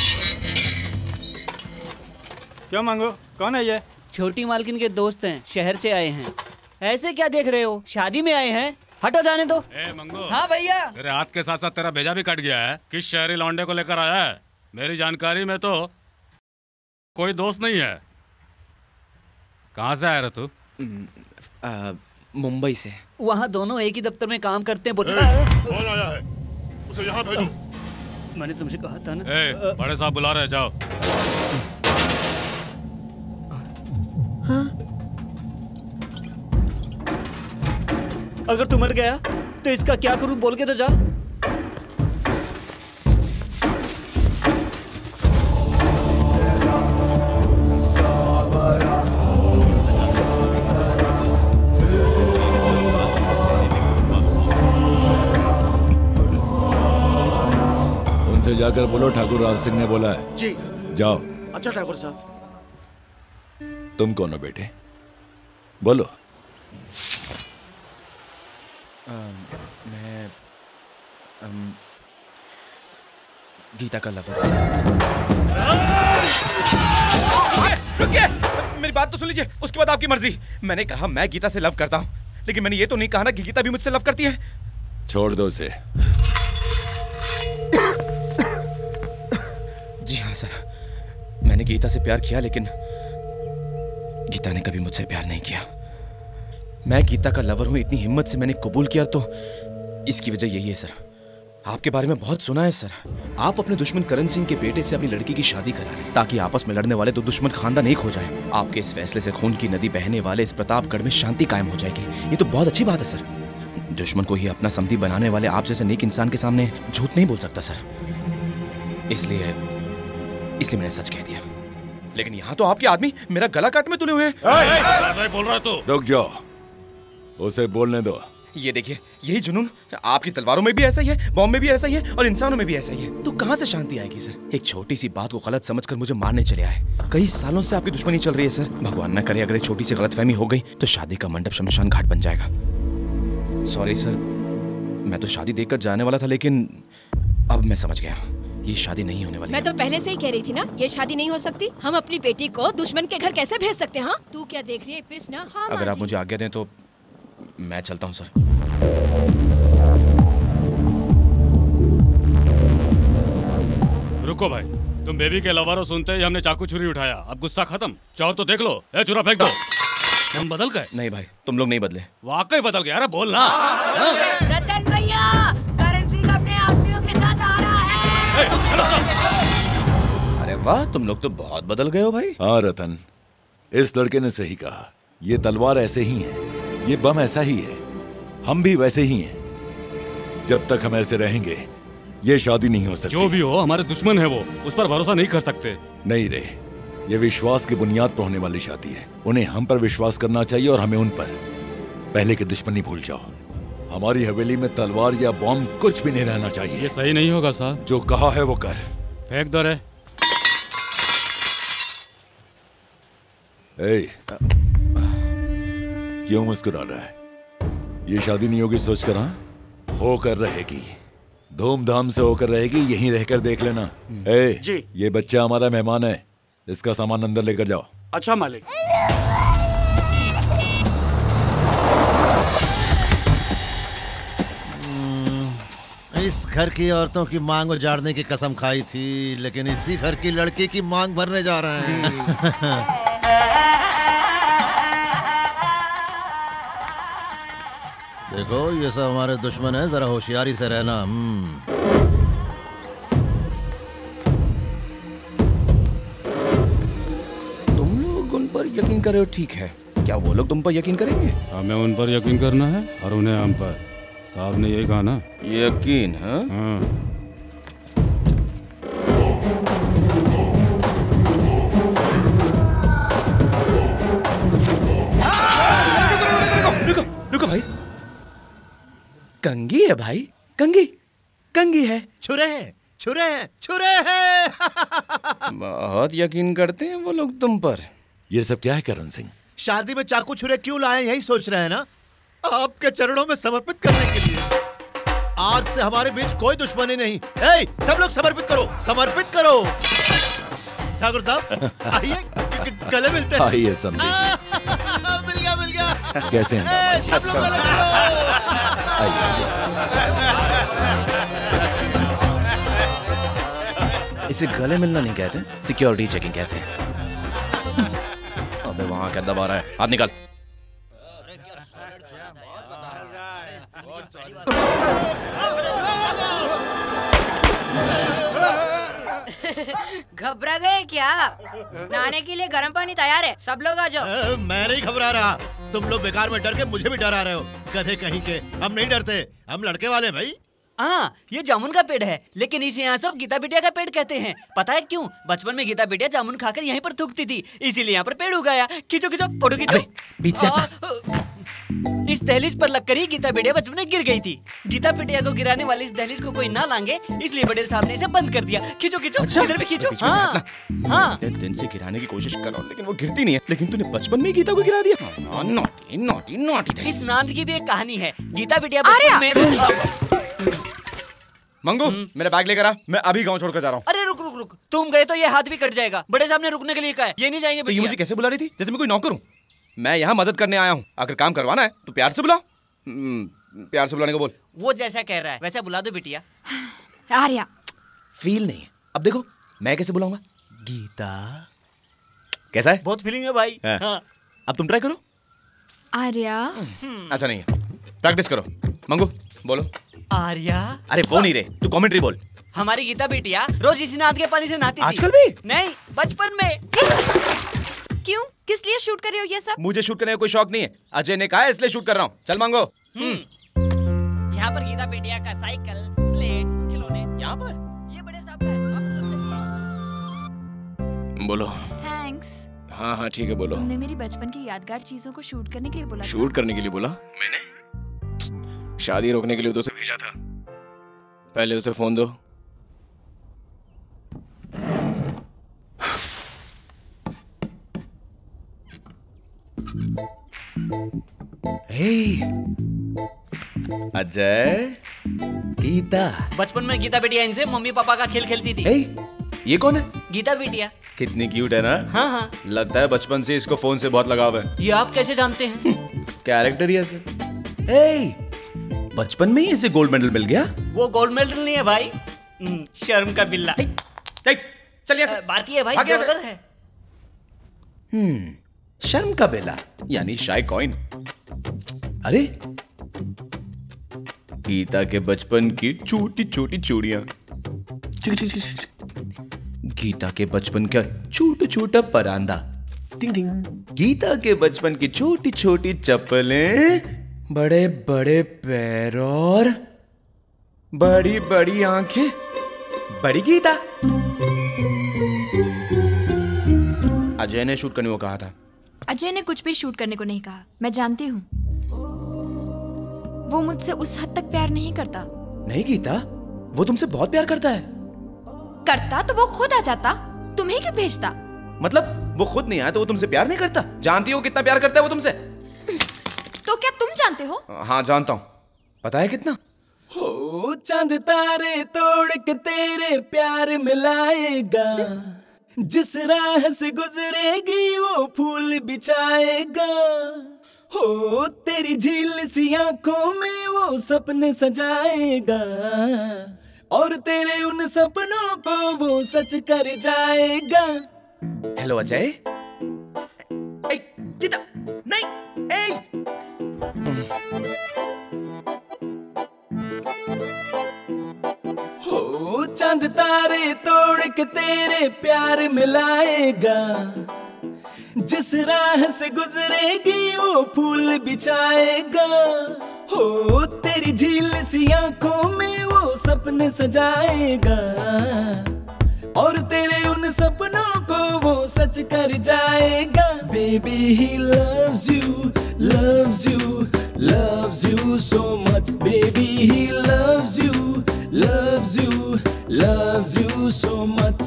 क्या मांगो, कौन है ये? छोटी मालकिन के दोस्त हैं, शहर से आए हैं। ऐसे क्या देख रहे हो, शादी में आए हैं, हटो जाने दो। मंगो। हाँ भैया। तेरे हाथ के साथ साथ तेरा भेजा भी कट गया है, किस शहरी लौंडे को लेकर आया है? मेरी जानकारी में तो कोई दोस्त नहीं है। कहाँ से आया रहा तू? मुंबई से। वहाँ दोनों एक ही दफ्तर में काम करते हैं। कौन आया है? उसे यहाँ भेजो। मैंने तुमसे कहा था ना। बड़े साहब बुला रहे, जाओ। हाँ? अगर तू मर गया तो इसका क्या करूं, बोल के तो जा। उनसे जाकर बोलो ठाकुर राज सिंह ने बोला है। जी। जाओ। अच्छा ठाकुर साहब। तुम कौन हो बेटे? बोलो। मैं गीता का लवर। रुकिए, मेरी बात तो सुन लीजिए, उसके बाद आपकी मर्जी। मैंने कहा मैं गीता से लव करता हूँ, लेकिन मैंने ये तो नहीं कहा ना कि गीता भी मुझसे लव करती है। छोड़ दो उसे। जी हाँ सर, मैंने गीता से प्यार किया, लेकिन गीता ने कभी मुझसे प्यार नहीं किया। मैं गीता का लवर हूं, इतनी हिम्मत से मैंने कबूल किया, तो इसकी वजह यही है सर। आपके बारे में बहुत सुना है सर, आप अपने दुश्मन करण सिंह के बेटे से अपनी लड़की की शादी करा रहे ताकि आपस में लड़ने वाले दो दुश्मन खानदान एक हो जाए। आपके इस फैसले से खून की नदी बहने वाले इस प्रतापगढ़ में शांति कायम हो जाएगी। ये तो बहुत अच्छी बात है सर। दुश्मन को ही अपना समधी बनाने वाले आप जैसे नेक इंसान के सामने झूठ नहीं बोल सकता सर, इसलिए मैंने सच कह दिया। लेकिन यहाँ तो आपके आदमी मेरा गला काट में तुले हुए हैं। बोल रहा है तू? रुक जाओ, उसे बोलने दो। ये देखिए, यही जुनून आपकी तलवारों में भी ऐसा ही है, बॉम्ब में भी ऐसा ही है और इंसानों में भी ऐसा ही है। तो कहाँ से शांति आएगी सर? एक छोटी सी बात को गलत समझकर मुझे मारने चले आए। कई सालों से आपकी दुश्मनी चल रही है सर। भगवान न करे अगर एक छोटी सी गलतफहमी हो गई तो शादी का मंडप शमशान घाट बन जाएगा। सॉरी सर, मैं तो शादी देखकर जाने वाला था, लेकिन अब मैं समझ गया ये शादी नहीं होने वाली। मैं तो पहले से ही कह रही थी ना, ये शादी नहीं हो सकती। हम अपनी बेटी को दुश्मन के घर कैसे भेज सकते हैं? हाँ, तू क्या देख रही है पिस ना? हाँ, अगर आप मुझे आज्ञा दें तो मैं चलता हूँ सर। रुको भाई, तुम बेबी के लवारो सुनते ही हमने चाकू छुरी उठाया, अब गुस्सा खत्म। चाहो तो देख लो। ए चुरा फेंक दो। हम बदल गए? नहीं भाई, तुम लोग नहीं बदले। वाकई बदल गया। अरे बोल ना। रतन भैया, करण सिंह अपने आदमियों के साथ आ रहा है। अरे वाह, तुम लोग तो बहुत बदल गए हो भाई। हाँ रतन, इस लड़के ने सही कहा। ये तलवार ऐसे ही है, ये बम ऐसा ही है, हम भी वैसे ही हैं। जब तक हम ऐसे रहेंगे ये शादी नहीं हो सकती। जो भी हो, हमारे दुश्मन है वो, उस पर भरोसा नहीं कर सकते। नहीं रे, ये विश्वास की बुनियाद पर होने वाली शादी है। उन्हें हम पर विश्वास करना चाहिए और हमें उन पर। पहले की दुश्मनी भूल जाओ। हमारी हवेली में तलवार या बॉम्ब कुछ भी नहीं रहना चाहिए। ये सही नहीं होगा साहब। जो कहा है वो कर। फेंक दो रे। क्यों मुस्कुरा रहा है? ये शादी नहीं होगी सोच कर? हाँ, होकर रहेगी, धूमधाम से होकर रहेगी, यहीं रहकर देख लेना। जी। ये बच्चा हमारा मेहमान है, इसका सामान अंदर लेकर जाओ। अच्छा मालिक। इस घर की औरतों की मांग उजाड़ने की कसम खाई थी, लेकिन इसी घर की लड़की की मांग भरने जा रहे हैं। देखो ये सब हमारे दुश्मन है, जरा होशियारी से रहना। तुम लोग उन पर यकीन कर रहे हो, ठीक है। क्या वो लोग तुम पर यकीन करेंगे? हमें उन पर यकीन करना है और उन्हें हम पर। साहब ने यही कहा ना। यकीन? हाँ। रुको भाई, कंगी है भाई, कंगी है। छुरे हैं, छुरे हैं, छुरे हैं। बहुत यकीन करते हैं वो लोग तुम पर। ये सब क्या है करण सिंह? शादी में चाकू छुरे क्यों लाए, यही सोच रहे हैं ना? आपके चरणों में समर्पित करने के लिए। आज से हमारे बीच कोई दुश्मनी नहीं। सब लोग समर्पित करो, समर्पित करो। ठाकुर साहब आइए, गले मिलते हैं। आइए समझे। मिल गया। कैसे हैं? सब लोग गले मिलो। इसे गले मिलना नहीं कहते, सिक्योरिटी चेकिंग कहते हैं। अबे वहां क्या दबा रहा है? हाथ निकाल। घबरा गए क्या? नहाने के लिए गर्म पानी तैयार है, सब लोग आ जाओ। मैं नहीं घबरा रहा, तुम लोग बेकार में डर के मुझे भी डरा रहे हो। गधे कहीं के। हम नहीं डरते, हम लड़के वाले भाई। हाँ, ये जामुन का पेड़ है, लेकिन इसे यहाँ सब गीता बिटिया का पेड़ कहते हैं। पता है क्यों? बचपन में गीता बिटिया जामुन खाकर यहीं पर थूकती थी, इसीलिए यहाँ पर पेड़ उगाया। खींचो खींचो, फोटो खींचो। इस दहलीज पर लगकर ही गीता बिटिया बचपन में गिर गई थी। गीता बिटिया को गिराने वाली इस दहलीज को कोई ना लांगे, इसलिए बड़े साहब ने इसे बंद कर दिया। खींचो खींचो, इधर भी खींचो। हाँ, दिन से गिराने की कोशिश कर रहा हूँ, लेकिन वो गिरती नहीं है। लेकिन तूने बचपन में गीता को गिरा दिया। Naughty naughty naughty. इस नांद की भी एक कहानी है। गीता बिटिया बचपन में। मंगू, मेरा बैग लेकर आ, मैं अभी गांव छोड़कर जा रहा हूँ। अरे रुक रुक रुक, तुम गए तो ये हाथ भी कट जाएगा। बड़े साहब ने रुकने के लिए कहा है, ये नहीं जाएंगे। तो ये मुझे कैसे बुला रही थी? जैसे मैं कोई नौकर हूँ। मैं यहाँ मदद करने आया हूँ, अगर काम करवाना है तो प्यार से बुला। प्यार से बुलाने को बोल। वो जैसा कह रहा है वैसा बुला दो बिटिया। आर्या। फील नहीं है। अब देखो मैं कैसे बुलाऊंगा। गीता। कैसा है? बहुत फीलिंग है भाई। हाँ। अब तुम ट्राई करो। आर्या। अच्छा नहीं है, प्रैक्टिस करो। मंगू बोलो। आर्या। अरे वो नहीं रे, तू कमेंट्री बोल। हमारी गीता बिटिया रोज इसी नाद के पानी से नहाती थी। आजकल भी? नहीं, बचपन में। क्यों? किस लिए शूट कर रहे हो ये सब? मुझे शूट करने का कोई शौक नहीं है, अजय ने कहा है इसलिए शूट कर रहा हूँ। चल मांगो। यहाँ पर गीता बिटिया का साइकिल, स्लेट, खिलौने। यहाँ पर ये बड़े साहब का है। बोलो। थैंक्स। हाँ हाँ ठीक है, बोलो। तुमने मेरी बचपन की यादगार चीजों को शूट करने के लिए बोला। शूट करने के लिए बोला? मैंने शादी रोकने के लिए तो उसे भेजा था। पहले उसे फोन दो। अजय, गीता। बचपन में गीता बिटिया इनसे मम्मी पापा का खेल खेलती थी। ये कौन है? गीता बिटिया। कितनी क्यूट है ना? हाँ हाँ। लगता है बचपन से इसको फोन से बहुत लगाव है। ये आप कैसे जानते हैं? कैरेक्टर ही ऐसे। बचपन में ही इसे गोल्ड मेडल मिल गया? वो गोल्ड मेडल नहीं है भाई, शर्म का बिल्ला। चल यहाँ से। बात ये है भाई, ऑर्डर है। शर्म का बेला यानी शाय कॉइन। अरे गीता के बचपन की छोटी छोटी चूड़ियां, गीता के बचपन का छोटा छोटा परांदा, गीता के बचपन की छोटी छोटी चप्पलें, बड़े बड़े पैर और बड़ी बड़ी आंखें। बड़ी गीता। अजय ने शूट करने को कहा था। अजय ने कुछ भी शूट करने को नहीं कहा, मैं जानती हूँ। वो मुझसे उस हद तक प्यार नहीं करता। नहीं गीता, वो तुमसे बहुत प्यार करता है। करता तो वो खुद आ जाता, तुम्हें क्यों भेजता? मतलब वो खुद नहीं आया तो वो तुमसे प्यार नहीं करता? जानती हो कितना प्यार करता है वो तुमसे? तो क्या तुम जानते हो? हाँ जानता हूँ। पता है कितना? हो चांद तारे तोड़ के तेरे प्यार मिलाएगा, जिस राह से गुजरेगी वो फूल बिछाएगा। हो तेरी झील सी आंखों में वो सपने सजाएगा, और तेरे उन सपनों को वो सच कर जाएगा। हेलो अजय। नहीं हो चांद तारे तोड़ के तेरे प्यार मिलाएगा, जिस राह से गुजरेगी वो फूल बिछाएगा। हो तेरी झील सी आंखों में वो सपने सजाएगा, और तेरे उन सपनों को वो सच कर जाएगा। Baby he loves you, loves you, loves you so much. Baby he loves you, loves you, loves you so much.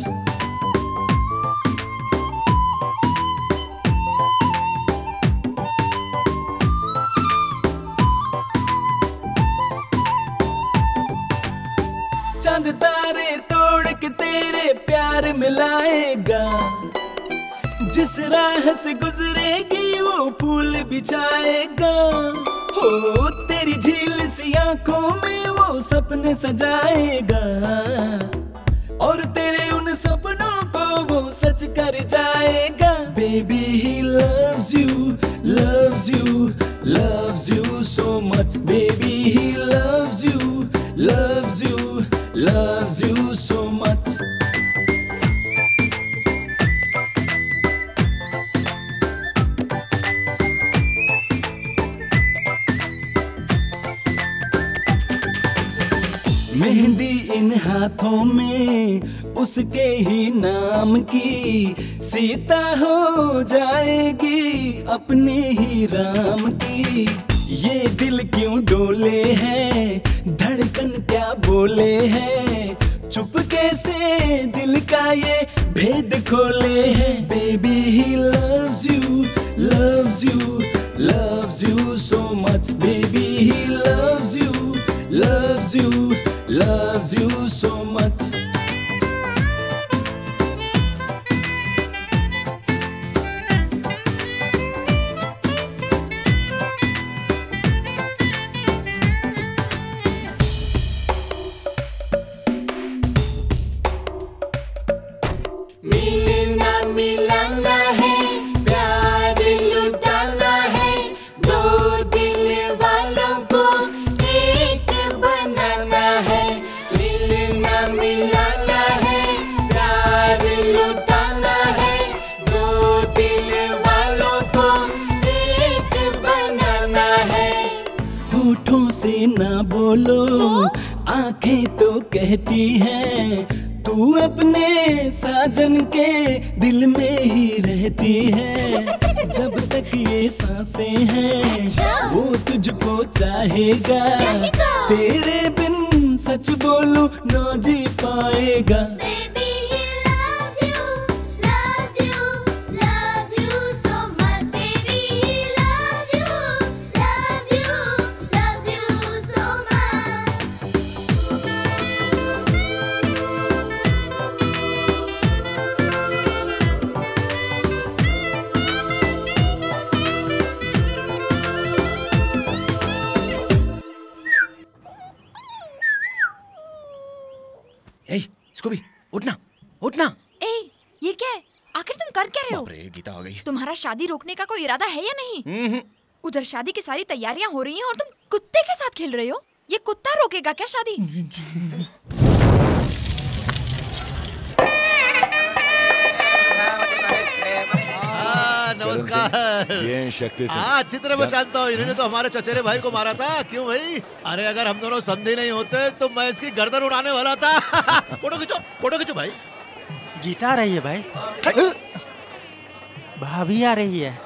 चांद तारे तोड़ के तेरे प्यार मिलाएगा, जिस राह से गुजरेगी वो फूल बिछाएगा। हो तेरी झील सी आंखों में वो सपने सजाएगा, और तेरे उन सपनों को वो सच कर जाएगा। Baby he loves you, loves you, loves you so much. Baby he loves you, loves you, loves you so much. Mehndi इन हाथों में उसके ही नाम की, सीता हो जाएगी अपने ही राम की। ये दिल क्यों डोले हैं, धड़कन क्या बोले हैं, चुपके से दिल का ये भेद खोले हैं। Baby he loves you, loves you, loves you so much. Baby he loves you, loves you, loves you so much. मिलना मिलाना है, प्यार लुटाना है, दो दिल वालों को एक बनाना है। मिलना मिलाना है, प्यार लुटाना है, दो दिल वालों को एक बनाना है। होठों से ना बोलो, आंखें तो कहती हैं, तू अपने साजन के दिल में ही रहती है। जब तक ये सांसें हैं वो तुझको चाहेगा, तेरे बिन सच बोलूं न जी पाएगा। स्कूबी उठना उठना। ए, ये क्या है? आखिर तुम कर क्या रहे हो? बाप रे, गीता आ गई। तुम्हारा शादी रोकने का कोई इरादा है या नहीं? उधर शादी की सारी तैयारियां हो रही हैं और तुम कुत्ते के साथ खेल रहे हो। ये कुत्ता रोकेगा क्या शादी? नमस्कार। ये शक्ति से अच्छी तरह मैं जानता हूँ, इन्होंने तो हमारे चचेरे भाई को मारा था। क्यों भाई? अरे अगर हम दोनों समझे नहीं होते तो मैं इसकी गर्दन उड़ाने वाला था। फोटो खींचो भाई। गीता आ रही है भाई, भाभी आ रही है।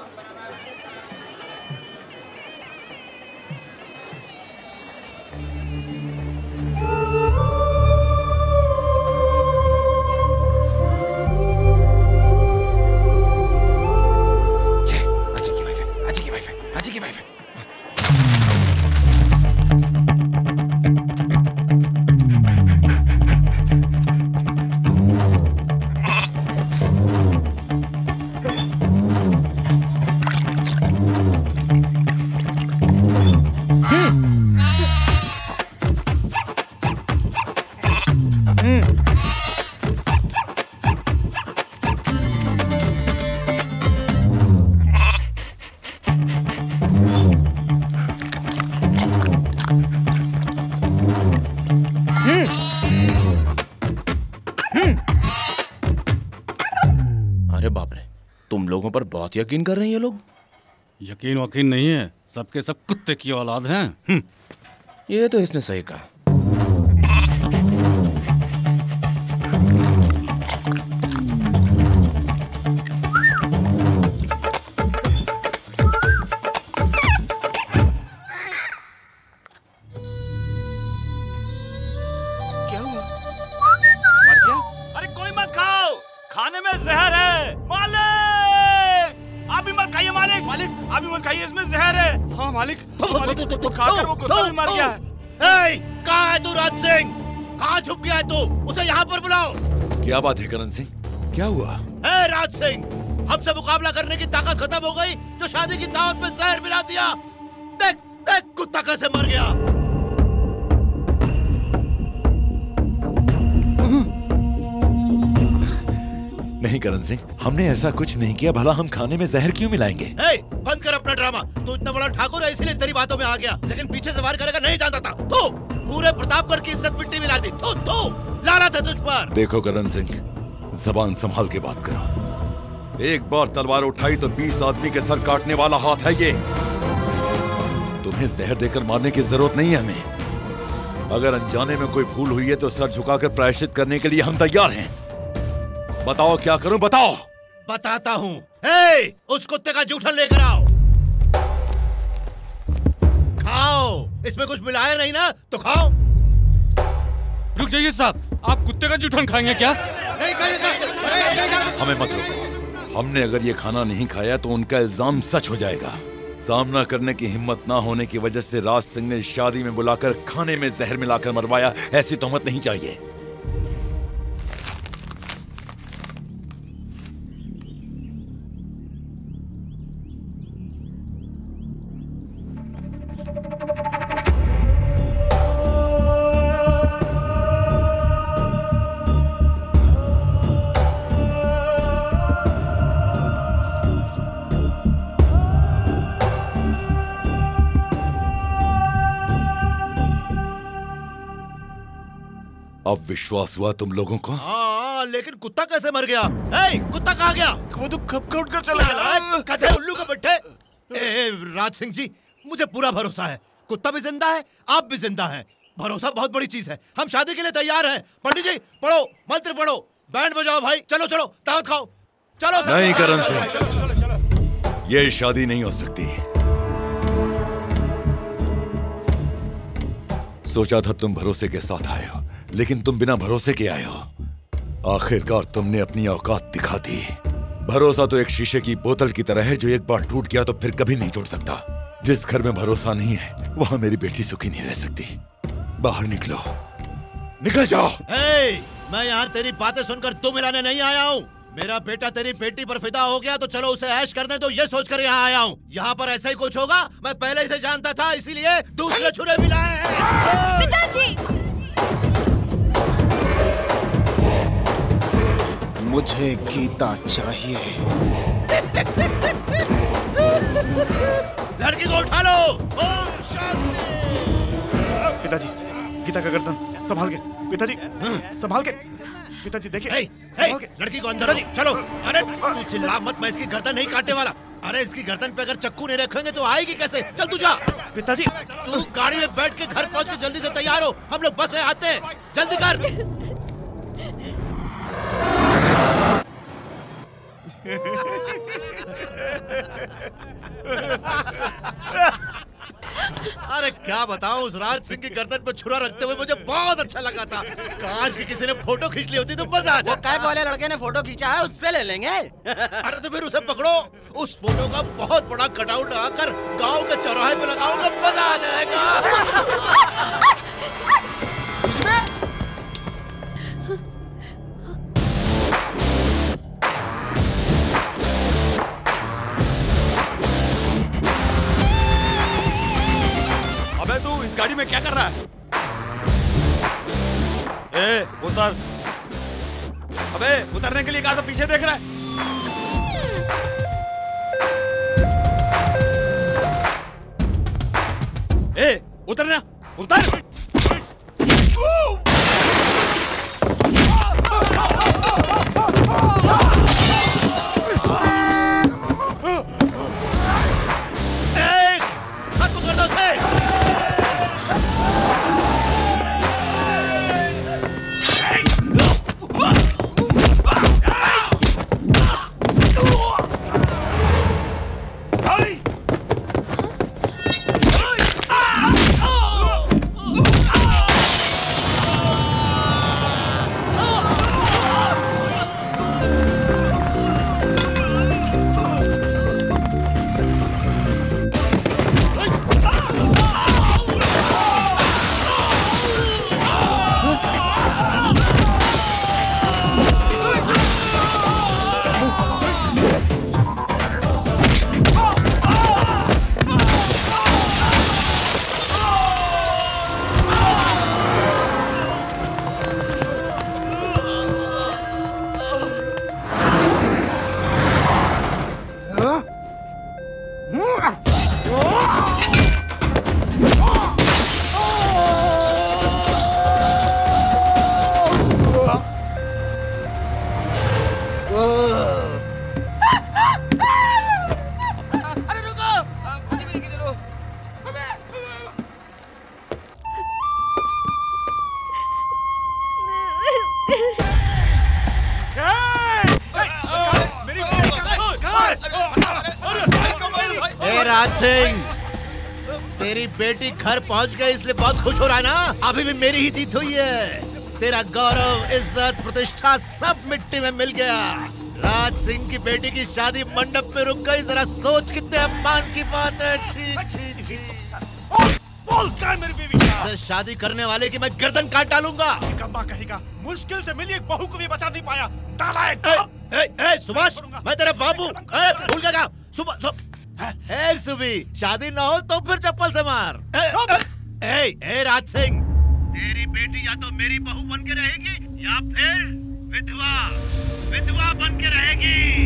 अजय की वाइफ है। लोगों पर बहुत यकीन कर रहे हैं ये लोग। यकीन वकीन नहीं है, सबके सब कुत्ते की औलाद हैं। ये तो इसने सही कहा। क्या हुआ? मर गया? अरे कोई मत खाओ, खाने में जहर है। मालिक, आप भी मत खाइए। मालिक, मालिक आप भी मत खाइए, इसमें जहर है। हाँ मालिक, खाकर वो कुत्ता भी मर गया है। कहाँ है तू राज सिंह? कहाँ छुप गया है तू? उसे यहाँ पर बुलाओ। क्या बात है करण सिंह, क्या हुआ? राज सिंह, हमसे मुकाबला करने की ताकत खत्म हो गई जो शादी की दावत में जहर मिला दिया। देख देख कुत्ता कैसे मर गया। नहीं करण सिंह, हमने ऐसा कुछ नहीं किया। भला हम खाने में जहर क्यों मिलाएंगे? बंद कर अपना ड्रामा। तू इतना बड़ा ठाकुर है इसीलिए तेरी बातों में आ गया, लेकिन पीछे से वार करेगा नहीं जानता था। तो पूरे प्रतापगढ़ की इज्जत मिट्टी मिला दी। तो लानत है तुझ पर। देखो करण सिंह, जबान संभाल के बात करो। एक बार तलवार उठाई तो 20 आदमी के सर काटने वाला हाथ है ये। तुम्हें जहर देकर मारने की जरूरत नहीं है हमें। अगर अनजाने में कोई भूल हुई है तो सर झुकाकर प्रायश्चित करने के लिए हम तैयार हैं। बताओ क्या करूं, बताओ। बताता हूँ। उस कुत्ते का जूठन लेकर आओ, खाओ। इसमें कुछ मिलाया नहीं ना तो खाओ। रुक जाइए साहब, आप कुत्ते का जूठन खाएंगे क्या? नहीं खाइए साहब। हमें मत रोको। हमने अगर ये खाना नहीं खाया तो उनका इल्जाम सच हो जाएगा। सामना करने की हिम्मत ना होने की वजह से राज सिंह ने शादी में बुलाकर खाने में जहर मिलाकर मरवाया, ऐसी तोहमत नहीं चाहिए। अब विश्वास हुआ तुम लोगों को? हाँ, लेकिन कुत्ता कैसे मर गया? कुत्ता कहाँ गया? वो तो खप कर उठकर चला गया। कथे उल्लू का बट्टे। राज सिंह जी, मुझे पूरा भरोसा है। कुत्ता भी जिंदा है, आप भी जिंदा हैं। भरोसा बहुत बड़ी चीज है। हम शादी के लिए तैयार हैं। पंडित जी पढ़ो, मंत्र पढ़ो, बैंड बजाओ भाई। चलो चलो दावत खाओ। चलो। नहीं करण सिंह, ये शादी नहीं हो सकती। सोचा था तुम भरोसे के साथ आए हो, लेकिन तुम बिना भरोसे के आए हो। आखिरकार तुमने अपनी औकात दिखा दी। भरोसा तो एक शीशे की बोतल की तरह है जो एक बार टूट गया तो फिर कभी नहीं टूट सकता। जिस घर में भरोसा नहीं है वहां मेरी बेटी सुखी नहीं रह सकती। बाहर निकलो, निकल जाओ। मैं यहाँ तेरी बातें सुनकर तुम मिलाने नहीं आया हूँ। मेरा बेटा तेरी बेटी पर फिदा हो गया तो चलो उसे ऐश करने दो, ये सोचकर यहाँ आया हूँ। यहाँ पर ऐसा ही कुछ होगा मैं पहले से जानता था, इसीलिए दूसरे छुरे मिलाए हैं। पिताजी, मुझे गीता चाहिए। लड़की को उठा लो। ओम शांति। पिताजी, गीता का गर्दन संभाल के। पिताजी संभाल के। पिताजी देखिए, संभाल के। लड़की को अंदर चलो। अरे तू चिल्ला मत, मैं इसकी गर्दन नहीं काटने वाला। अरे इसकी गर्दन पे अगर चक्कू नहीं रखेंगे तो आएगी कैसे? चल तू जा। पिताजी तू गाड़ी में बैठ के घर पहुंच के जल्दी से तैयार हो, हम लोग बस में आते हैं। जल्दी कर। अरे अरे क्या बताऊं, उस राज सिंह की गर्दन पे छुरा रखते हुए मुझे बहुत अच्छा लगा था। काश की किसी ने फोटो खींच ली होती तो मजा आ जाता। कैब वाले लड़के ने फोटो खींचा है, उससे ले लेंगे। अरे तो फिर उसे पकड़ो, उस फोटो का बहुत बड़ा कटआउट आकर गांव के चौराहे पे लगाऊंगा, मजा आ जाएगा। अबे तू इस गाड़ी में क्या कर रहा है? ए, उतर। अबे उतरने के लिए कहा था, पीछे देख रहा है? ए, उतरना, उतर। खत्म कर दो उसे। राज सिंह, तेरी बेटी घर पहुंच गई इसलिए बहुत खुश हो रहा है ना? अभी भी मेरी ही जीत हुई है। तेरा गौरव, इज्जत, प्रतिष्ठा सब मिट्टी में मिल गया। राज सिंह की बेटी की शादी मंडप में रुक गई, जरा सोच कितने अपमान की बात है। छी छी छी। बोल क्या मेरी बीवी से शादी करने वाले की मैं गर्दन काट डालूंगा। कम्मा कहेगा, मुश्किल से मिली एक बहू को भी बचा नहीं पाया, नालायक। सुभाष, मैं तेरा बाबू, भूल गया। सुबी, शादी ना हो तो फिर चप्पल से मार। राज सिंह, तेरी बेटी या तो मेरी बहू बन के रहेगी या फिर विधवा बन के रहेगी।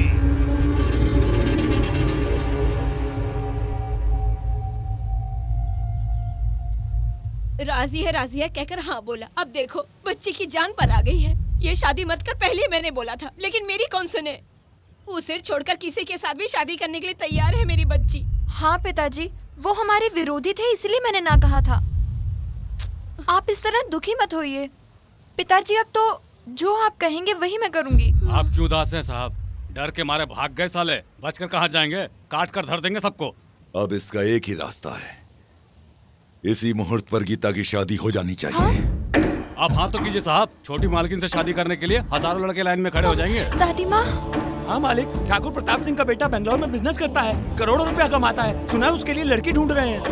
राजी है कहकर हाँ बोला। अब देखो बच्ची की जान पर आ गई है। ये शादी मत कर, पहले मैंने बोला था, लेकिन मेरी कौन सुने। उसे छोड़कर किसी के साथ भी शादी करने के लिए तैयार है मेरी बच्ची। हाँ पिताजी, वो हमारे विरोधी थे, इसलिए मैंने ना कहा था। आप इस तरह दुखी मत होइए पिताजी। अब तो जो आप कहेंगे वही मैं करूंगी। आप क्यों उदास हैं साहब? डर के मारे भाग गए साले, बचकर कहाँ जाएंगे? काट कर धर देंगे सबको। अब इसका एक ही रास्ता है, इसी मुहूर्त पर गीता की शादी हो जानी चाहिए। आप हाँ तो कीजिए साहब। छोटी मालकिन से शादी करने के लिए हजारों लड़के लाइन में खड़े हो जाएंगे। दादी माँ। हाँ मालिक, ठाकुर प्रताप सिंह का बेटा बेंगलोर में बिजनेस करता है, करोड़ों रुपया कमाता है। सुना है उसके लिए लड़की ढूंढ रहे हैं।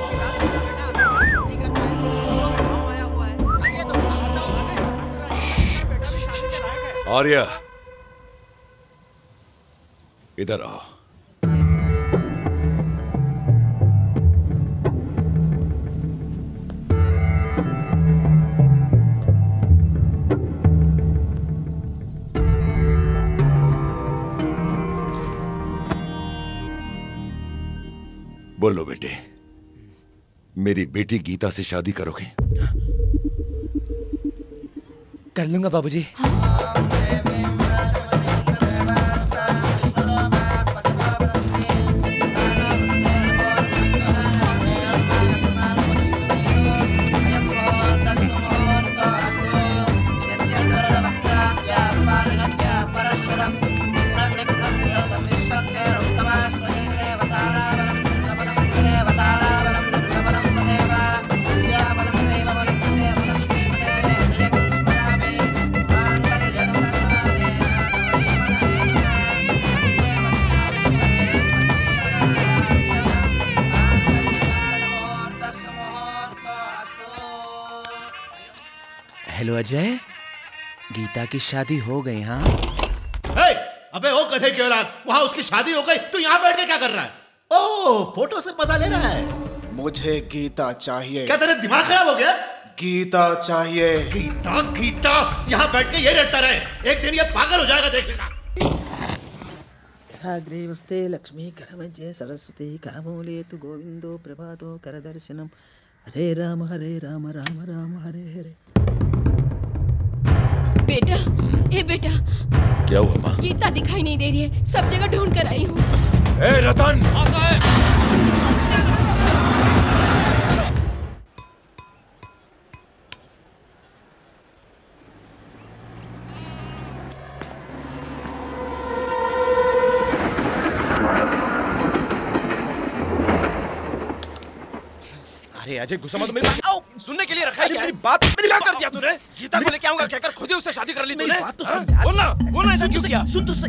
आर्या, इधर आओ। बोलो बेटे, मेरी बेटी गीता से शादी करोगे? कर लूंगा बाबूजी। हेलो अजय, गीता की शादी हो गई? हाँ। अबे ओ कथे की औलाद, वहाँ उसकी शादी हो गई, तू यहाँ बैठ के क्या कर रहा है? ओ फोटो से मजा ले रहा है। मुझे गीता चाहिए। क्या तेरा दिमाग खराब हो गया? गीता चाहिए। गीता गीता यहाँ बैठ के ये रटता रहे, एक दिन ये पागल हो जाएगा, देख लेना। कराग्रे वस्ते लक्ष्मी करमज्जे सरस्वती करमूले तु गोविंदो प्रभातो करदर्शनम हरे राम राम राम हरे हरे। बेटा, ए बेटा, क्या हुआ माँ? गीता दिखाई नहीं दे रही है, सब जगह ढूंढ कर आई हूँ। ए रतन! अरे अजय गुस्सा मत, मेरी बात सुनने के लिए रखा है क्या? मेरी बात क्या कर दिया तूने? गीता को लेके आऊंगा कहकर खुद ही उससे शादी कर ली तूने? बात तो सुन यार। बोलना ऐसा क्यों किया? सुन तो सही।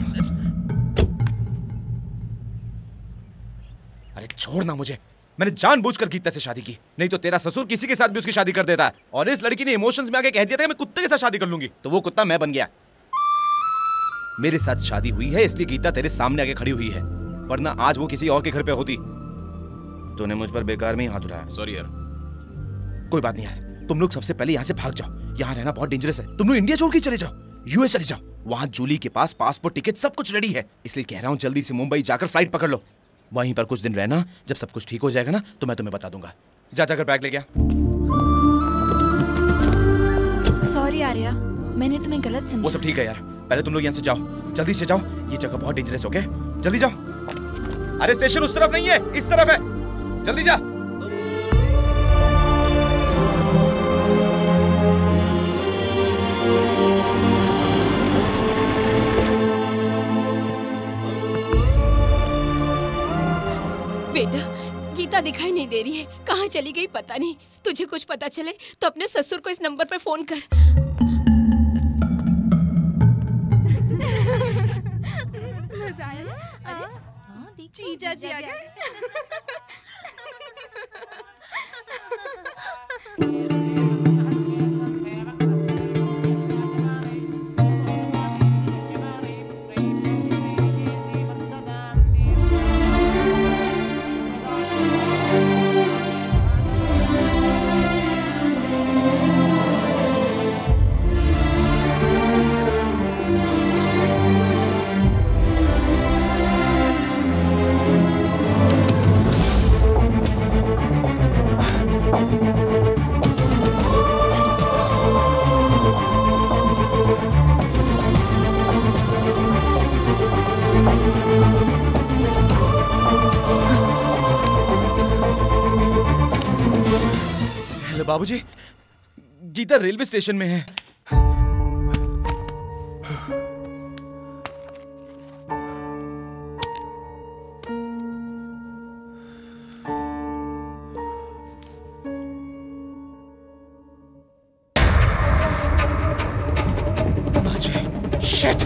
अरे छोड़ ना मुझे, मैंने जानबूझकर गीता से शादी की, नहीं तो तेरा ससुर किसी के साथ भी उसकी शादी कर देता है। और इस लड़की ने इमोशंस में आके कह दिया था कि मैं कुत्ते के साथ शादी कर लूंगी, तो वो कुत्ता मैं बन गया। मेरे साथ शादी हुई है इसलिए गीता तेरे सामने आके खड़ी हुई है, वरना आज वो किसी और के घर पे होती। तूने मुझ पर बेकार में ही हाथ उठाया। सॉरी यार। कोई बात नहीं यार, तुम लोग सबसे पहले यहाँ से भाग जाओ, यहाँ रहना बहुत डेंजरस है। तुम लोग इंडिया छोड़ के चले जाओ, यूएस चले जाओ, वहाँ जूली के पास पासपोर्ट टिकट सब कुछ रेडी है, इसलिए कह रहा हूँ जल्दी से मुंबई जाकर फ्लाइट पकड़ लो, वहीं पर कुछ दिन रहना, जब सब कुछ ठीक हो जाएगा ना तो मैं तुम्हें बता दूंगा। जाकर बैग ले गया। सॉरी आर्या, मैंने तुम्हें गलत समझा। वो सब ठीक है यार, पहले तुम लोग यहाँ से जाओ, जल्दी से जाओ, ये जगह बहुत डेंजरस है। ओके जल्दी जाओ। अरे स्टेशन उस तरफ नहीं है, इस तरफ है, जल्दी जा। बेटा, गीता दिखाई नहीं दे रही है, कहाँ चली गई पता नहीं। तुझे कुछ पता चले तो अपने ससुर को इस नंबर पर फोन कर। मजा आया ना? अरे जीजा जी आ गए। बाबूजी, गीता रेलवे स्टेशन में है। अजय, शिट!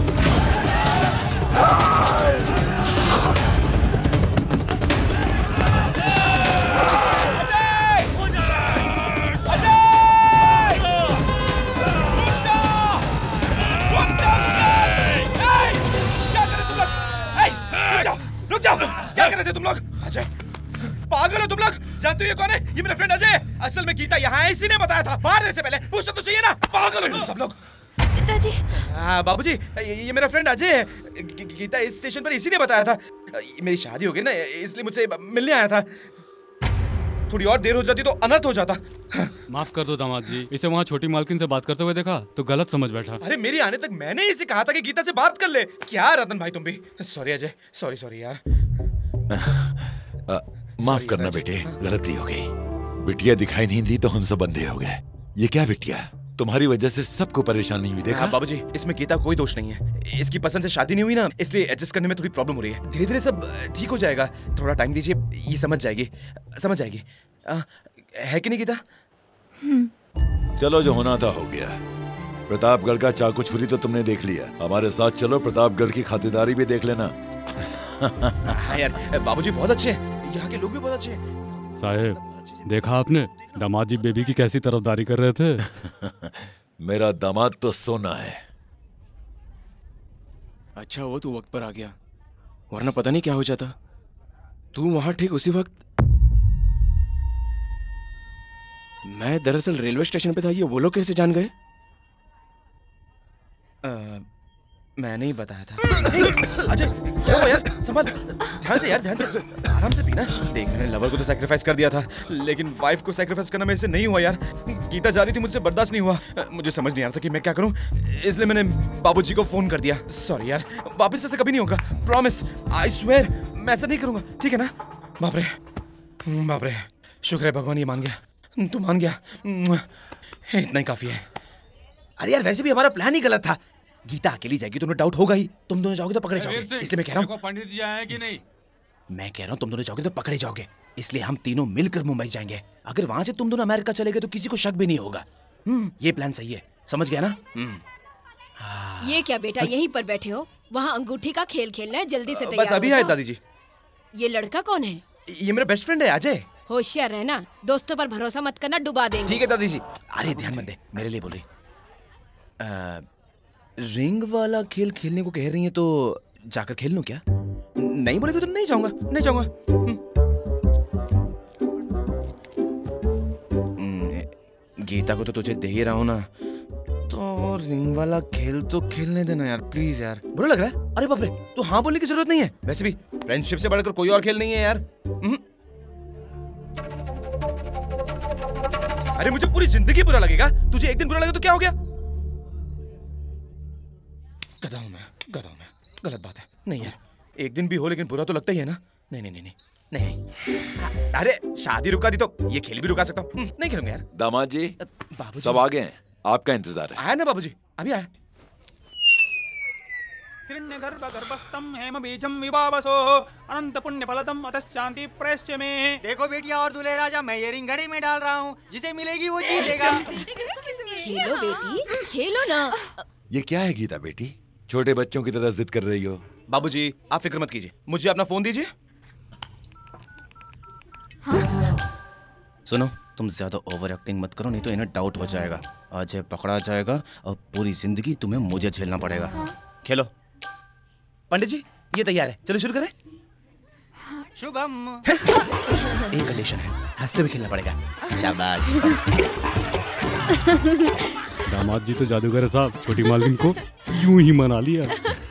क्या कर रहे थे तुम लोग? अजय, पागल हो तुम लोग? जानते हो ये कौन है? ये मेरा फ्रेंड अजय। असल में गीता यहाँ है, इसी ने बताया था। मारने से पहले पूछना तो चाहिए ना। पागल हो तुम सब लोग। पिताजी। हाँ बाबूजी, ये मेरा फ्रेंड अजय है। गीता इस स्टेशन पर इसी ने बताया था। मेरी शादी हो गई ना, इसलिए मुझसे मिलने आया था। थोड़ी और देर हो जाती तो अनर्थ हो जाता। माफ कर दो दामाद जी, इसे वहाँ छोटी मालकिन से बात करते हुए देखा तो गलत समझ बैठा। अरे मेरे आने तक मैंने इसे कहा था कि गीता से बात कर ले। क्या रतन भाई तुम भी? सॉरी अजय, सॉरी यार। माफ करना बेटे, गलती हो गई। बिटिया दिखाई नहीं दी तो हम सब अंधे हो गए। ये क्या बिटिया, तुम्हारी वजह से सबको परेशानी हुई। देखा बाबूजी, इसमें गीता कोई दोष नहीं है। इसकी पसंद से शादी नहीं हुई ना, इसलिए एडजस्ट करने में थोड़ी प्रॉब्लम हो रही है। धीरे धीरे सब ठीक हो जाएगा, थोड़ा टाइम दीजिए, ये समझ जाएगी। है कि नहीं गीता? चलो, जो होना था हो गया। प्रतापगढ़ का चाकू छुरी तो तुमने देख लिया, हमारे साथ चलो, प्रतापगढ़ की खातिरदारी भी देख लेना। हाँ यार, बाबूजी बहुत अच्छे हैं, यहाँ के लोग भी बहुत अच्छे हैं। साहेब, देखा आपने दामाद जी बेबी की कैसी तरफदारी कर रहे थे? मेरा दामाद तो सोना है। अच्छा वो तू वक्त पर आ गया, वरना पता नहीं क्या हो जाता। तू वहां ठीक उसी वक्त। मैं दरअसल रेलवे स्टेशन पे था, ये वो लोग कैसे जान गए? मैंने ही बताया था। अजय क्या हुआ यार? संभाल, ध्यान से यार, ध्यान से, आराम से पीना। देख मैंने लवर को तो सैक्रिफाइस कर दिया था, लेकिन वाइफ को सैक्रिफाइस करना मेरे से नहीं हुआ यार। गीता जा रही थी, मुझसे बर्दाश्त नहीं हुआ। मुझे समझ नहीं आ रहा था कि मैं क्या करूं, इसलिए मैंने बाबूजी को फोन कर दिया। सॉरी यार, वापस ऐसा कभी नहीं होगा, प्रॉमिस, आई स्वेयर, मैं ऐसा नहीं करूंगा, ठीक है ना? बाप रे, बाप रे, शुक्र है भगवान ये मान गया, तू मान गया, इतना ही काफी है। अरे यार वैसे भी हमारा प्लान ही गलत था। गीता अकेली जाएगी तो डाउट होगा ही, तुम दोनों जाओगे तो पकड़े जाओगे, इसलिए मैं कह रहा हूँ। पंडित जी आए कि नहीं? मैं कह रहा हूँ तुम दोनों जाओगे तो पकड़े जाओगे, इसलिए हम तीनों मिलकर मुंबई जाएंगे। अगर वहां से तुम दोनों अमेरिका चले गए तो किसी को शक भी नहीं होगा। ये प्लान सही है, समझ गया ना? ये क्या बेटा यहीं पर बैठे हो? वहाँ अंगूठी का खेल खेलना है, जल्दी से तैयार बस अभी आए दादी जी। ये लड़का कौन है? ये मेरा बेस्ट फ्रेंड है अजय। होशियार रहना, दोस्तों पर भरोसा मत करना, डुबा देंगे। ठीक है दादी जी। अरे ध्यान मत दे, मेरे लिए बोल रही। रिंग वाला खेल खेलने को कह रही है तो जाकर खेल लूं क्या? नहीं बोलेगी तो नहीं जाऊंगा, नहीं जाऊंगा। गीता को तो तुझे दे ही रहा हूं ना, तो रिंग वाला खेल तो खेलने देना यार, प्लीज यार। बुरा लग रहा है? अरे बाप रे, तो हाँ बोलने की जरूरत नहीं है। वैसे भी फ्रेंडशिप से बढ़कर कोई और खेल नहीं है यार। अरे मुझे पूरी जिंदगी बुरा लगेगा, तुझे एक दिन बुरा लगे तो क्या हो गया? गधा हूं मैं, गधा हूं मैं, गलत बात है। नहीं यार, एक दिन भी हो लेकिन बुरा तो लगता ही है ना। नहीं नहीं नहीं नहीं नहीं। अरे शादी रुका दी तो ये खेल भी रुका सकता हूँ, नहीं खेलूंगा यार। दामाद जी सब आ गए हैं, आपका इंतजार है। आया ना बाबूजी, अभी आया। हिरण्यगर्भगर्भस्थं हेमबीजं विभावसो अनंत पुण्यफलदं अतः शांति प्रयश्च मे। देखो बेटिया और दूल्हे राजा, मैं ये रिंग घड़ी में डाल रहा हूँ, जिसे मिलेगी वो जीतेगा। खेलो बेटी, खेलो ना। ये क्या है गीता बेटी, छोटे बच्चों की तरह जिद कर रही हो? बाबूजी आप फिक्र मत कीजिए, मुझे अपना फोन दीजिए। सुनो, तुम ज्यादा ओवर एक्टिंग मत करो, नहीं तो इन्हें डाउट हो जाएगा। अजय पकड़ा जाएगा और पूरी जिंदगी तुम्हें मुझे झेलना पड़ेगा। खेलो। पंडित जी ये तैयार है, चलो शुरू करें। शुभम। एक कंडीशन है, हंसते हुए खेलना पड़ेगा। शाबाश। दामाद जी तो जादूगर है साहब, छोटी मालकिन को यूं ही मना लिया।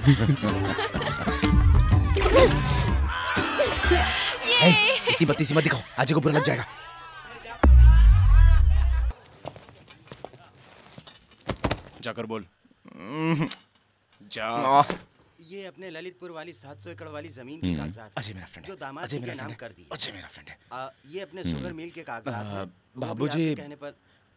इतनी बत्ती सी मत दिखाओ, अजय को बुरा लग जाएगा। जाकर बोल। जा। ये अपने ललितपुर वाली 700 एकड़ वाली जमीन के कागजात अजय मेरा फ्रेंड है, जो दामाद जी के नाम कर दिए। अजय मेरा फ्रेंड है। ये अपने शुगर मिल के कागजात। बाबूजी कहने पर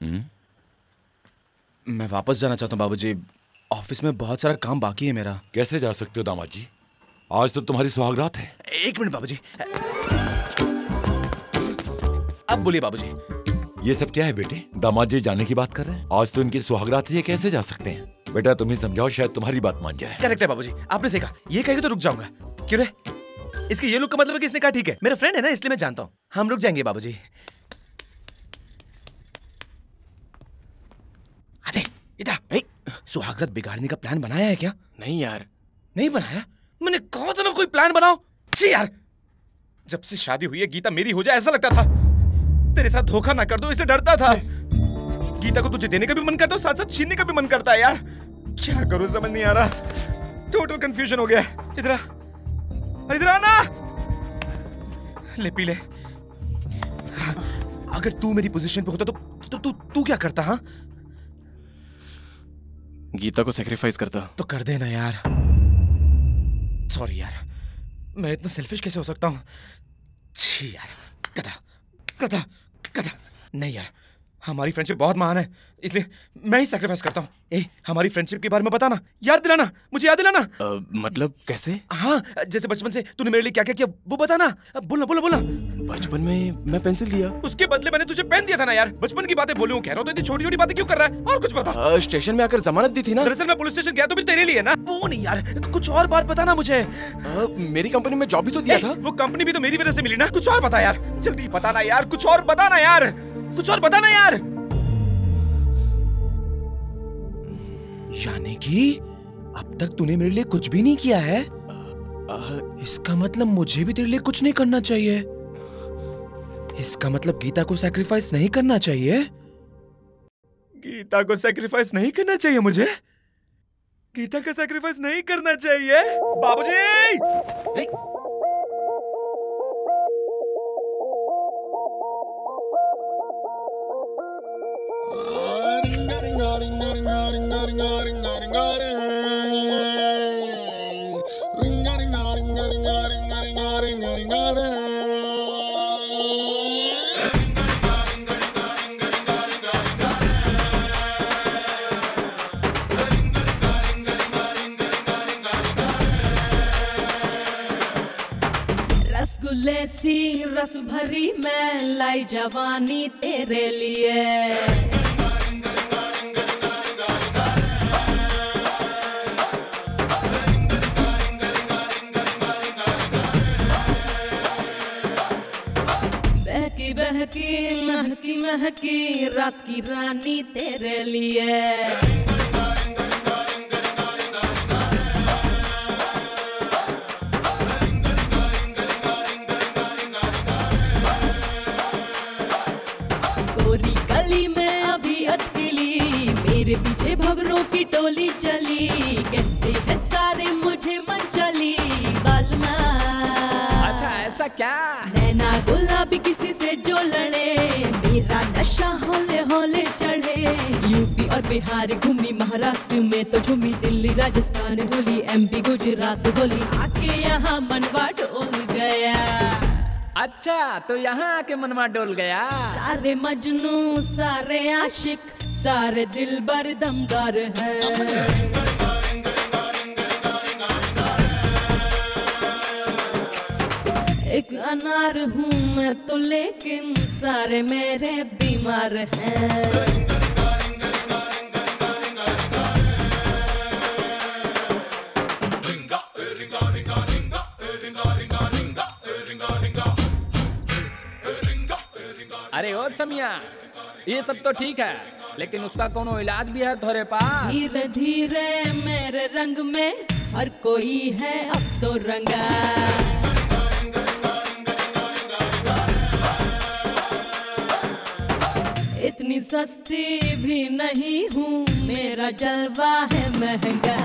मैं वापस जाना चाहता हूँ बाबूजी, ऑफिस में बहुत सारा काम बाकी है मेरा। कैसे जा सकते हो दामाद जी, आज तो तुम्हारी सुहागरात है। एक मिनट बाबूजी, अब बोलिए बाबूजी। ये सब क्या है बेटे? दामाद जी जाने की बात कर रहे हैं, आज तो इनकी सुहागरात है, ये कैसे जा सकते हैं? बेटा तुम ही समझाओ, शायद तुम्हारी बात मान जाए। करेक्ट है बाबूजी, आपने सही कहा। ये कहेगा तो रुक जाऊंगा। क्यों रे? इसके ये लुक का मतलब है कि इसने कहा ठीक है, मेरा फ्रेंड है ना इसलिए मैं जानता हूँ। हम रुक जाएंगे बाबूजी। अजय इधर, सुहागरात बिगाड़ने का प्लान बनाया है क्या? नहीं यार। नहीं बनाया? मैंने कहा था ना कोई प्लान बनाओ। छी यार, जब से शादी हुई है गीता मेरी हो जाए ऐसा लगता था। तेरे साथ धोखा ना कर दो इससे डरता था। गीता को तुझे देने का भी मन करता है, साथ साथ छीनने का भी मन करता है यार। क्या करूं समझ नहीं आ रहा, टोटल कंफ्यूजन हो गया। इधर आ, इधर आना। ले पी ले। अगर तू मेरी पोजीशन पे होता तो तू क्या करता? हाँ, गीता को सैक्रिफाइस करता। तो कर देना यार। सॉरी यार, मैं इतना सेल्फिश कैसे हो सकता हूँ? छी यार, गधा गधा गधा। नहीं यार, हमारी फ्रेंडशिप बहुत महान है, इसलिए मैं ही सैक्रिफाइस करता हूँ। हमारी फ्रेंडशिप के बारे में बताना, याद दिलाना, मुझे याद दिलाना। मतलब कैसे? हाँ, जैसे बचपन से तूने मेरे लिए क्या क्या किया वो बताना। बोलना बोलना बोलना। बचपन में मैं पेंसिल दिया, उसके बदले मैंने तुझे पेन दिया था ना यार। बचपन की बातें बोलूं कह रहा हूँ तो इतनी छोटी छोटी बातें क्यों कर रहा है? और कुछ बता। स्टेशन में आकर जमानत दी थी ना। दरअसल मैं पुलिस स्टेशन गया तो भी तेरे लिए ना। वो नहीं यार, कुछ और बात बताना मुझे। मेरी कंपनी में जॉब भी तो दिया था। वो कंपनी भी तो मेरी वजह से मिली ना। कुछ और बता यार, जल्दी बताना यार, कुछ और बताना यार, कुछ और बताना यार। यानी कि अब तक तूने मेरे लिए कुछ भी नहीं किया है? इसका मतलब मुझे भी तेरे लिए कुछ नहीं करना चाहिए। इसका मतलब गीता को सैक्रिफाइस नहीं करना चाहिए। गीता को सैक्रिफाइस नहीं करना चाहिए मुझे। गीता का सैक्रिफाइस नहीं करना चाहिए। बाबूजी! रसगुल्ले सी रस भरी मैं लाई जवानी तेरे लिए। बहकी महकी महकी रात की रानी तेरे लिए। गोरी गली में अभी अटकली, मेरे पीछे भवरों की टोली चली। कहते हैं सारे मुझे मन चली बालमा। अच्छा ऐसा क्या? नैना गुलाबी किसी से जो लड़े, मेरा नशा हौले हौले चढ़े। यूपी और बिहार घूमी, महाराष्ट्र में तो झूमी, दिल्ली राजस्थान ढोली, एमपी गुजरात बोली। आके यहाँ मनवा डोल गया। अच्छा तो यहाँ आके मनवा डोल गया। सारे मजनू सारे आशिक सारे दिलबर दमदार हैं। एक अनार हूँ मैं तो लेकिन सारे मेरे बीमार हैं। अरे ओ चमिया, ये सब तो ठीक है, लेकिन उसका कोनो इलाज भी है तुम्हारे पास? धीरे धीरे मेरे रंग में हर कोई है अब तो रंगा। इतनी सस्ती भी नहीं हूँ, मेरा जलवा है महंगा।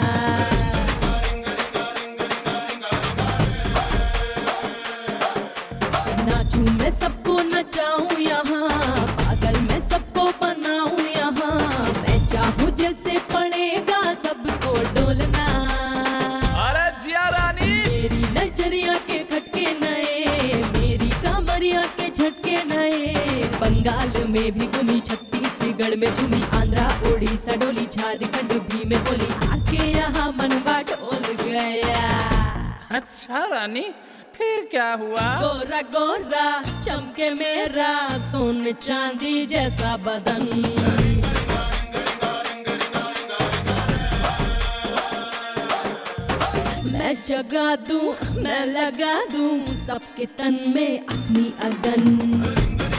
नाचूं मैं सबको नचाऊं यहाँ, पागल मैं सबको बनाऊं यहाँ। मैं चाहूँ जैसे पड़ेगा सबको डोलना। अरे जिया रानी, मेरी नजरिया के खटके नए, मेरी कमरिया के झटके नए। बंगाल में भी घूमी, छत्तीसगढ़ में झूमी, आंध्रा उड़ीसा डोली, झारखंड भी में होली। आके यहाँ मनवा डोल गया। अच्छा रानी, फिर क्या हुआ? गोरा गोरा चमके मेरा सोन चांदी जैसा बदन। मैं जगा दूं, मैं लगा दूं सबके तन में अपनी अगन।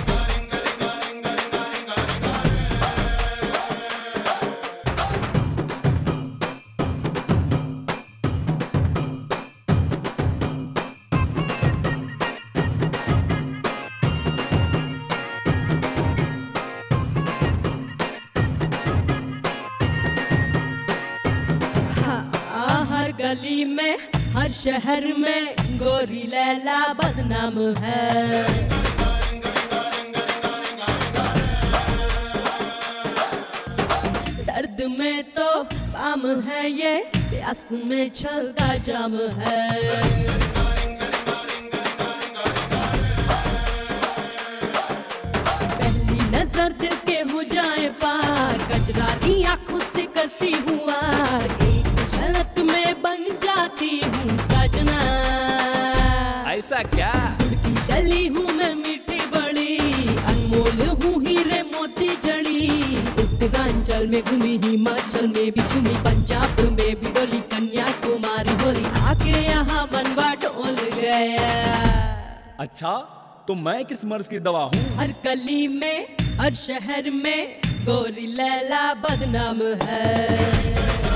गली में हर शहर में गोरी लैला बदनाम है। दर्द में तो बाम है ये, प्यास में चलता जाम है। पहली नजर दिल के हो जाए पार, कजरानी आंखों से करती हूँ वार। झलक में बन जाती हूँ सजना। ऐसा क्या? डली हूँ मैं मीठी बड़ी, अनमोल हूँ हीरे मोती जड़ी। उत्तरांचल में घूमी, हिमाचल में भी झूमी, पंजाब में भी डोली, कन्याकुमारी होली। आके यहाँ मनवा डोल गया। अच्छा तो मैं किस मर्ज की दवा हूँ? हर गली में हर शहर में गोरी लैला बदनाम है।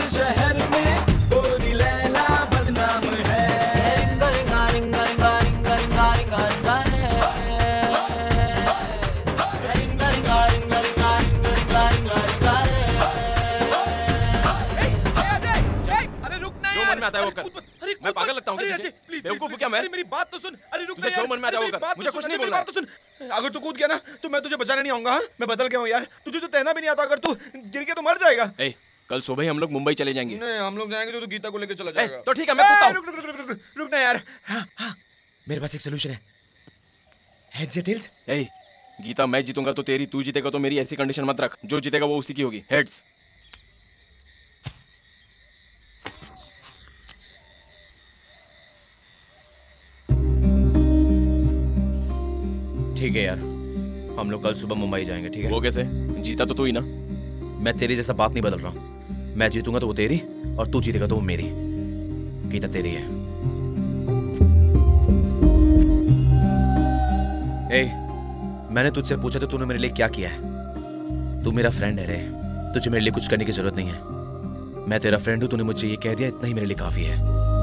शहर में गोरी लैला बदनाम है। रिंगा रिंगा रिंगा रिंगा रिंगा रिंगा रिंगा रिंगा रिंगा रिंगा रिंगा रिंगा रिंगा रिंगा रिंगा अरे रुक ना यार। जो मन में आता है वो कर। मैं पागल लगता हूँ क्या? बेवकूफ क्या मैं? मेरी बात तो सुन। अरे रुक तुझे जो मन में आता है वो कर। मुझे कुछ नहीं बोलना। बात तो सुन। अगर तू कूद गया ना तो मैं तुझे बचाने नहीं आऊंगा। मैं बदल गया हूँ यार। तुझे तो तैरना भी नहीं आता। अगर तू गिर गया तो मर जाएगा। कल सुबह ही हम लोग मुंबई चले जाएंगे। नहीं हम लोग जाएंगे तो गीता को लेकर चला जाएगा। तो ठीक है मैं कूदता हूँ। रुक ना यार। हाँ मेरे पास एक सोल्यूशन है। हेड्स या टेल्स? गीता मैं जीतूंगा तो तेरी, तू जीतेगा तो मेरी, ऐसी कंडीशन मत रख। जो जीतेगा वो उसी की होगी। हेड्स। ठीक है यार, हम लोग कल सुबह मुंबई जाएंगे। ठीक है? वो कैसे? जीता तो तू ही ना। मैं तेरी जैसा बात नहीं बदल रहा हूँ। मैं जीतूंगा तो वो तेरी और तू जीतेगा तो वो मेरी। गीता तेरी है। मैंने तुझसे पूछा तो तूने मेरे लिए क्या किया है? तू मेरा फ्रेंड है रे। तुझे मेरे लिए कुछ करने की जरूरत नहीं है। मैं तेरा फ्रेंड हूं, तूने मुझे ये कह दिया, इतना ही मेरे लिए काफी है।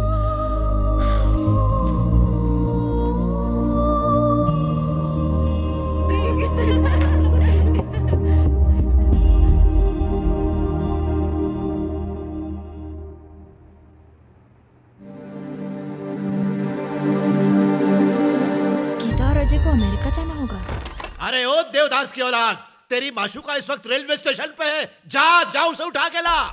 अमेरिका जाना होगा। अरे ओ देवदास की औलाद, तेरी माशूका इस वक्त रेलवे स्टेशन पे है। जा उसे उठा के ला।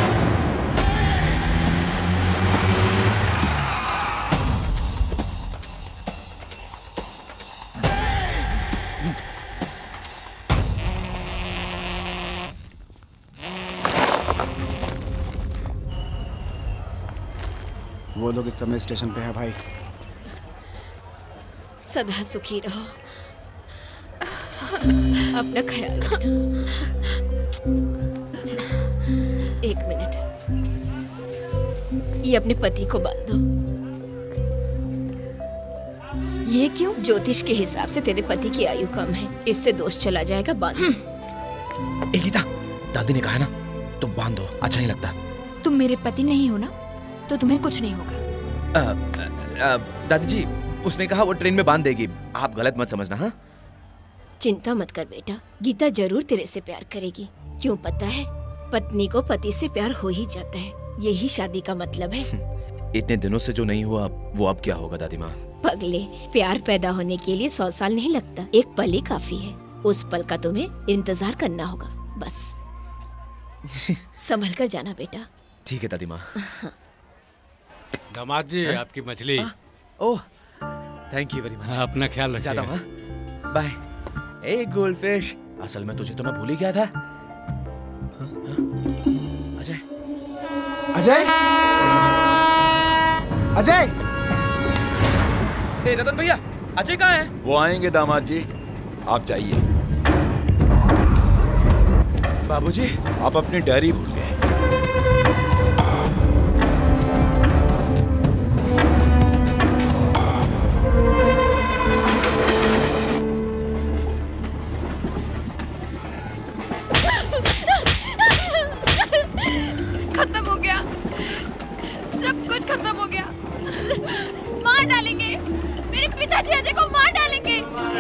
वो लोग इस समय स्टेशन पे हैं भाई। सदा सुखी रहो, अपना ख्याल रखना। एक मिनट, ये अपने पति को बांधो। ये क्यों? ज्योतिष के हिसाब से तेरे पति की आयु कम है, इससे दोष चला जाएगा। बांधो। गीता, दादी ने कहा ना तो बांध दो, अच्छा नहीं लगता। तुम मेरे पति नहीं हो ना, तो तुम्हें कुछ नहीं होगा। दादी जी, उसने कहा वो ट्रेन में बांध देगी। आप गलत मत समझना। हाँ, चिंता मत कर बेटा, गीता जरूर तेरे से प्यार करेगी। क्यों पता है, पत्नी को पति से प्यार हो ही जाता है, यही शादी का मतलब है। इतने दिनों से जो नहीं हुआ वो अब क्या होगा दादी माँ? पगले, प्यार पैदा होने के लिए 100 साल नहीं लगता, एक पल ही काफी है। उस पल का तुम्हें इंतजार करना होगा बस। संभल कर जाना बेटा। ठीक है दादी माँ। दामाद जी, आपकी मछली। Oh, thank you very much. अपना ख्याल रखिए। जाता हूँ। बाय। ए गोल्डफिश, असल में तुझे तो मैं भूल ही गया था। अजय, अजय, अजय। ए रतन भैया, अजय कहाँ है? वो आएंगे दामाद जी, आप जाइए। बाबूजी, आप अपनी डायरी भूल गए। खत्म हो गया, सब कुछ खत्म हो गया। मार डालेंगे, मेरे पिताजी अजय को मार डालेंगे।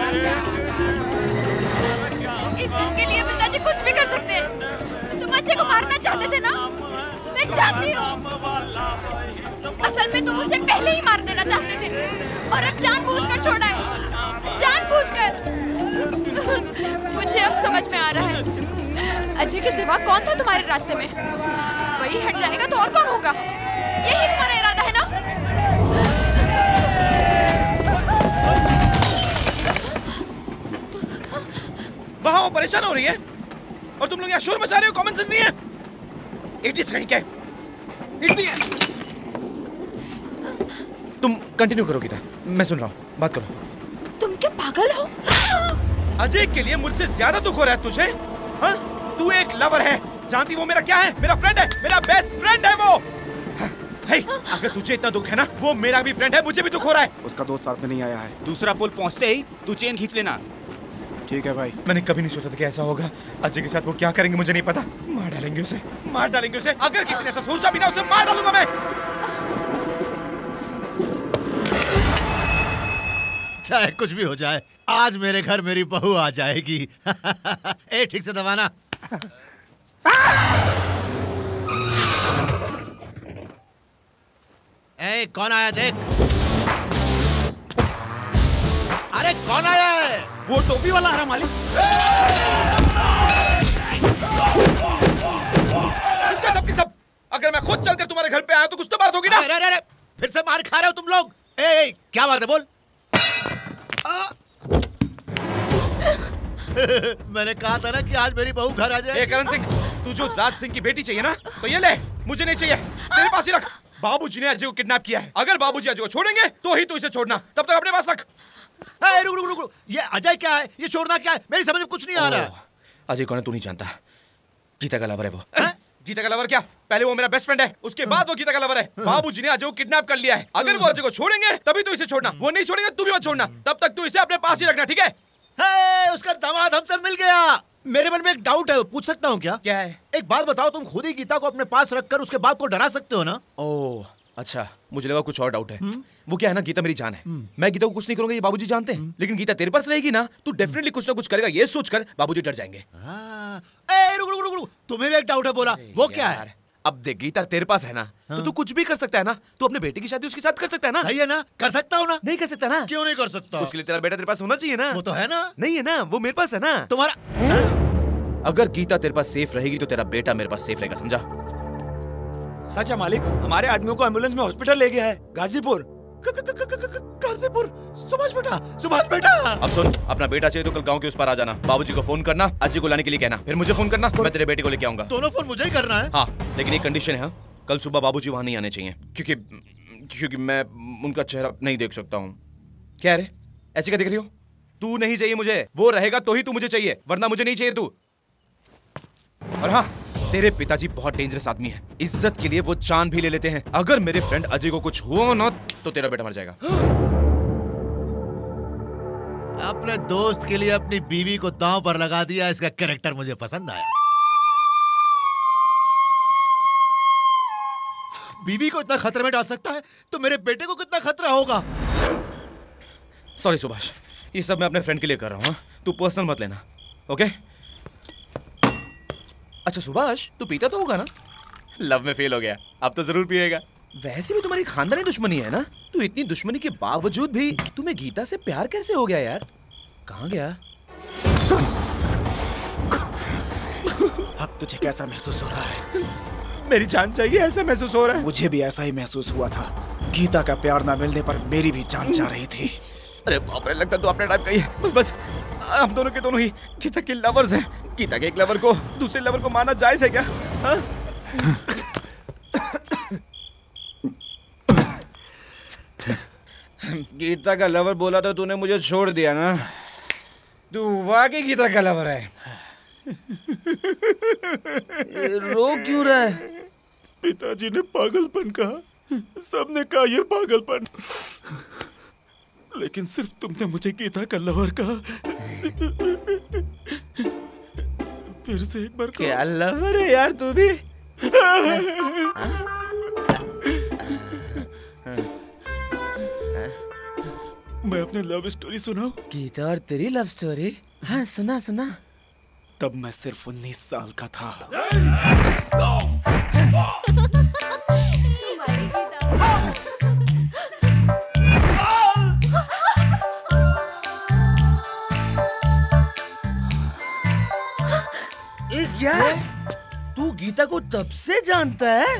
इज्जत के लिए पिताजी कुछ भी कर सकते हैं। तुम अजय को मारना चाहते थे ना, मैं जानती हूँ। असल में तुम उसे पहले ही मार देना चाहते थे और अब जानबूझकर छोड़ा है, जानबूझकर। मुझे अब समझ में आ रहा है, अजय के सिवा कौन था तुम्हारे रास्ते में? वही हट जाएगा तो और कौन होगा? यही तुम्हारा इरादा है ना? वहाँ वो परेशान हो रही है और तुम लोग यहाँ शोर मचा रहे हो। कॉमन सेंस नहीं है। इडियट्स कहीं के। तुम कंटिन्यू करो गीता, मैं सुन रहा हूँ, बात करो। तुम क्या पागल हो? अजय के लिए मुझसे ज्यादा दुख हो रहा है तुझे? हाँ? तू एक लवर है, जानती वो मेरा क्या है? मेरा फ्रेंड है, मेरा बेस्ट फ्रेंड है वो। हे, अगर तुझे इतना दुख है ना, वो मेरा भी फ्रेंड है, मुझे भी दुख हो रहा है। उसका दोस्त साथ में नहीं आया है। दूसरा पुल पहुंचते ही तू चेन खींच लेना। ठीक है भाई। मैंने कभी नहीं सोचा था कि ऐसा होगा। अजय के साथ वो क्या करेंगे मुझे नहीं पता। मार डालेंगे उसे, मार डालेंगे उसे। अगर किसी ने ऐसा सोचा भी ना, उसे मार डालूंगा मैं। चाहे कुछ भी हो जाए, आज मेरे घर मेरी बहू आ जाएगी। ए ठीक से दबाना। ए कौन आया देख। अरे कौन आया है? वो टोपी वाला आ रहा मालिक। सबकी सब, अगर मैं खुद चलकर तुम्हारे घर पे आया तो कुछ तो बात होगी ना। अरे अरे फिर से मार खा रहे हो तुम लोग। ए क्या बात है बोल। मैंने कहा था ना कि आज मेरी बहू घर आ जाए। करण सिंह, तू जो राज सिंह की बेटी चाहिए ना, तो ये ले। मुझे नहीं चाहिए, तेरे पास ही रख। बाबूजी ने अजय को किडनैप किया है। अगर बाबूजी अजय को छोड़ेंगे तो ही तू इसे छोड़ना, तब तक अपने पास रख। रुक रुक रुक, ये अजय क्या है, ये छोड़ना क्या है, मेरी समझ में कुछ नहीं आ रहा। अजय कौन है तू नहीं जानता। गीता का लवर है वो। गीता का लवर क्या? पहले वो मेरा बेस्ट फ्रेंड है, उसके बाद वो गीता का लवर है। बाबूजी ने अजय को किडनैप कर लिया है। अगर वो अजय को छोड़ेंगे तभी तू इसे छोड़ना, वो नहीं छोड़ेंगे तू भी मत छोड़ना। तब तक तू इसे अपने पास ही रखना, ठीक है? उसका दामाद हमसे मिल गया। मेरे मन में एक डाउट है, पूछ सकता हूँ क्या? क्या है? एक बात बताओ, तुम खुद ही गीता को अपने पास रखकर उसके बाप को डरा सकते हो ना? ओह अच्छा, मुझे लगा कुछ और डाउट है। वो क्या है ना, गीता मेरी जान है। मैं गीता को कुछ नहीं करूंगा, ये बाबूजी जानते हैं। लेकिन गीता तेरे पास रहेगी ना, तू डेफिनेटली कुछ ना कुछ करेगा, ये सोचकर बाबूजी डर जाएंगे। रुक रुक रुक रुक, तुम्हें भी एक डाउट है बोला, वो क्या है? अब देख, गीता तेरे पास है ना, तो तू कुछ भी कर सकता है ना। तू अपने बेटे की शादी उसके साथ कर सकता है ना। सही है ना, कर सकता हूँ ना। नहीं कर सकता ना? क्यों नहीं कर सकता? उसके लिए तेरा बेटा तेरे पास होना चाहिए ना। वो तो है ना। नहीं है ना, वो मेरे पास है ना। तुम्हारा अगर गीता तेरे पास सेफ रहेगी तो तेरा बेटा मेरे पास सेफ रहेगा, समझा? सच है मालिक, हमारे आदमियों को एम्बुलेंस में हॉस्पिटल ले गया है, गाजीपुर। गाजीपुर। सुभाष बेटा। अब सुन, अपना बेटा चाहिए तो कल गांव के उस पार आ जाना। बाबूजी को फोन करना, अजय को लाने के लिए कहना, फिर मुझे फोन करना, मैं तेरे बेटे को लेके आऊंगा। दोनों फोन मुझे ही करना है। हाँ, लेकिन एक कंडीशन है, कल सुबह बाबूजी वहां नहीं आने चाहिए, क्योंकि मैं उनका चेहरा नहीं देख सकता हूँ। क्या रे, ऐसे क्या देख रही हो? तू नहीं चाहिए मुझे, वो रहेगा तो ही तू मुझे चाहिए, वरना मुझे नहीं चाहिए तू। और हाँ, तेरे पिताजी बहुत डेंजरस आदमी हैं। इज्जत के लिए वो जान भी ले लेते हैं। अगर मेरे फ्रेंड अजय को कुछ हुआ ना तो तेरा बेटा मर जाएगा। अपने दोस्त के लिए अपनी बीवी को दांव पर लगा दिया, इसका कैरेक्टर मुझे पसंद आया। बीवी को इतना खतरे में डाल सकता है तो मेरे बेटे को कितना खतरा होगा। सॉरी सुभाष, ये सब मैं अपने फ्रेंड के लिए कर रहा हूँ, तू पर्सनल मत लेना, ओके? अच्छा सुभाष, तू पीता तो होगा ना? लव में फेल हो गया, अब तो जरूर पिएगा। वैसे भी तुम्हारी खानदानी दुश्मनी है ना, तो इतनी दुश्मनी के बावजूद भी तुम्हें गीता से प्यार कैसे हो गया यार? कहाँ गया? अब तुझे कैसा महसूस हो रहा है? मेरी जान चाहिए, ऐसा महसूस हो रहा है। मुझे भी ऐसा ही महसूस हुआ था। गीता का प्यार ना मिलने पर मेरी भी जान जा रही थी। अरे बाप रे, लगता तो अपने टाइप का ही है। बस हम दोनों के दोनों ही गीता के लवर्स हैं। गीता के एक लवर को दूसरे लवर को मारना जायज है क्या? हाँ? गीता का लवर बोला तो तूने मुझे छोड़ दिया ना? तू वाकई गीता का लवर है? रो क्यों रहा है? पिताजी ने पागलपन कहा, सबने कहा ये पागलपन, लेकिन सिर्फ तुमने मुझे गीता का लवर कहा। फिर से एक बार कहा। क्या लवर है यार तू भी? मैं अपनी लव स्टोरी सुनाऊं? गीता और तेरी लव स्टोरी? हाँ सुना सुना। तब मैं सिर्फ 19 साल का था। क्या? तू गीता को तब से जानता है?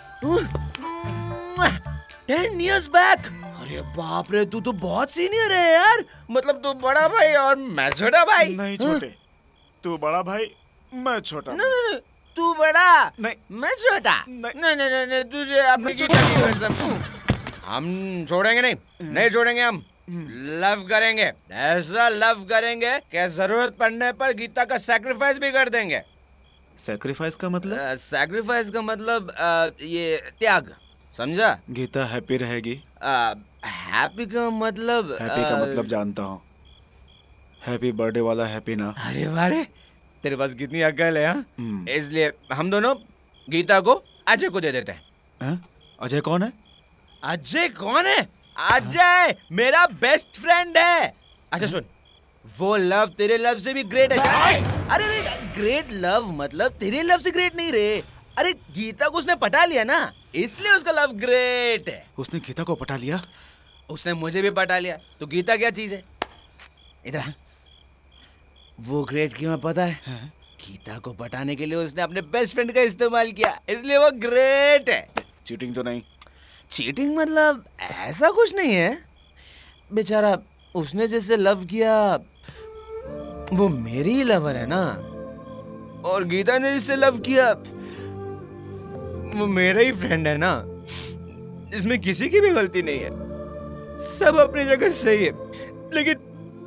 10 years back? अरे बाप रे, तू तो बहुत सीनियर है यार। मतलब तू बड़ा भाई और मैं छोटा भाई। नहीं छोटे, तू बड़ा भाई, मैं छोटा। नहीं, तू बड़ा, नहीं मैं छोटा। नहीं, तुझे अपनी गीता की कसम। हम छोड़ेंगे नहीं छोड़ेंगे। हम लव करेंगे, ऐसा लव करेंगे कि जरूरत पड़ने पर गीता का सैक्रिफाइस भी कर देंगे। सैक्रिफाइस का मतलब? सैक्रिफाइस का मतलब ये त्याग, समझा? गीता हैप्पी रहेगी। हैप्पी का मतलब? हैप्पी का मतलब जानता हूँ। हैप्पी बर्थडे वाला हैप्पी ना। अरे वारे, तेरे पास कितनी अक्ल है। हाँ, इसलिए हम दोनों गीता को अजय को दे देते हैं। अजय कौन है? अजय कौन है? अजय मेरा बेस्ट फ्रेंड है। अच्छा सुन, वो लव तेरे लव से भी ग्रेट है। अरे ग्रेट लव मतलब तेरे लव से ग्रेट नहीं रे। अरे गीता को उसने पटा लिया ना, इसलिए उसका लव ग्रेट है। उसने गीता को पटा लिया? उसने मुझे भी पटा लिया, तो गीता क्या चीज है? इधर वो ग्रेट क्यों है पता है? गीता को पटाने के लिए उसने अपने बेस्ट फ्रेंड का इस्तेमाल किया, इसलिए वो ग्रेट है। चीटिंग तो नहीं? चीटिंग मतलब ऐसा कुछ नहीं है। बेचारा उसने जिससे लव किया वो मेरी ही लवर है ना, और गीता ने जिससे लव किया वो मेरा ही फ्रेंड है ना। इसमें किसी की भी गलती नहीं है, सब अपनी जगह सही है। लेकिन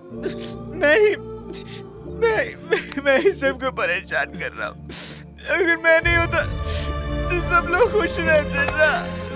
मैं ही सबको परेशान कर रहा हूँ। अगर मैं नहीं होता तो सब लोग खुश रहते ना।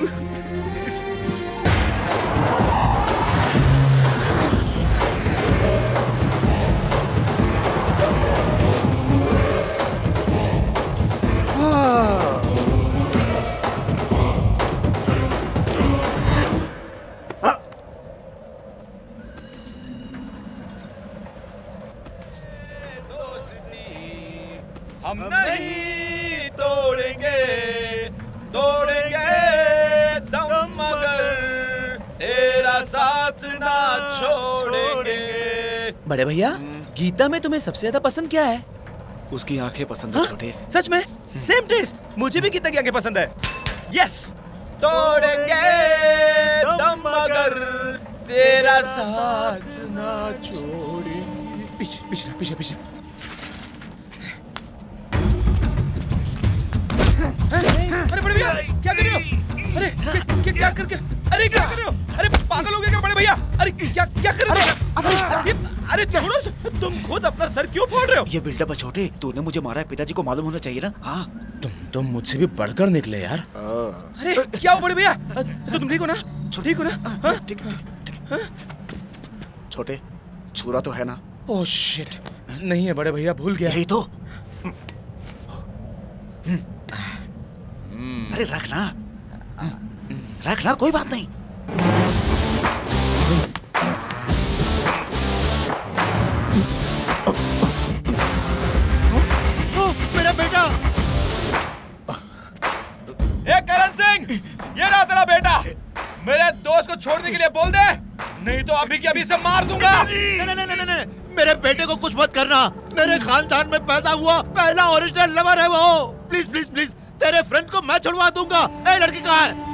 हम नहीं तोड़ेंगे दम मगर तेरा साथ ना छोड़ेंगे। बड़े भैया, गीता में तुम्हें सबसे ज्यादा पसंद क्या है? उसकी आंखें पसंद है छोटे। सच में? Same taste. मुझे भी गीता की आंखें पसंद है। यस, तोड़ेंगे दम मगर तेरा साथ ना छोड़ेंगे। पीछे पीछे पीछे। अरे बड़े भैया क्या कर रहे हो? अरे क्या कर रहे हो? अरे पागल हो गए क्या बड़े भैया? अरे क्या कर रहे हो? अरे छोड़ो, तुम खुद अपना सर क्यों फोड़ रहे हो? ये बिल्डअप है छोटे, तूने मुझे मारा है, पिताजी को मालूम होना चाहिए ना। हाँ, तुम मुझसे भी बढ़कर निकले यार। अरे क्या हो बड़े भैया? तो तुम ठीक हो ना? ठीक हो ना? ठीक है। छोटे, छुरा तो है ना? ओह शिट, नहीं है बड़े भैया, भूल गया। यही तो। अरे रखना कोई बात नहीं। मेरा बेटा। करण सिंह, ये रहा तेरा बेटा। मेरे दोस्त को छोड़ने के लिए बोल दे, नहीं तो अभी की अभी से मार दूंगा। नहीं, मेरे बेटे को कुछ मत करना। मेरे खानदान में पैदा हुआ पहला ओरिजिनल लवर है वो। प्लीज प्लीज प्लीज, तेरे फ्रेंड को मैं छुड़वा दूंगा। ए लड़की कहाँ है?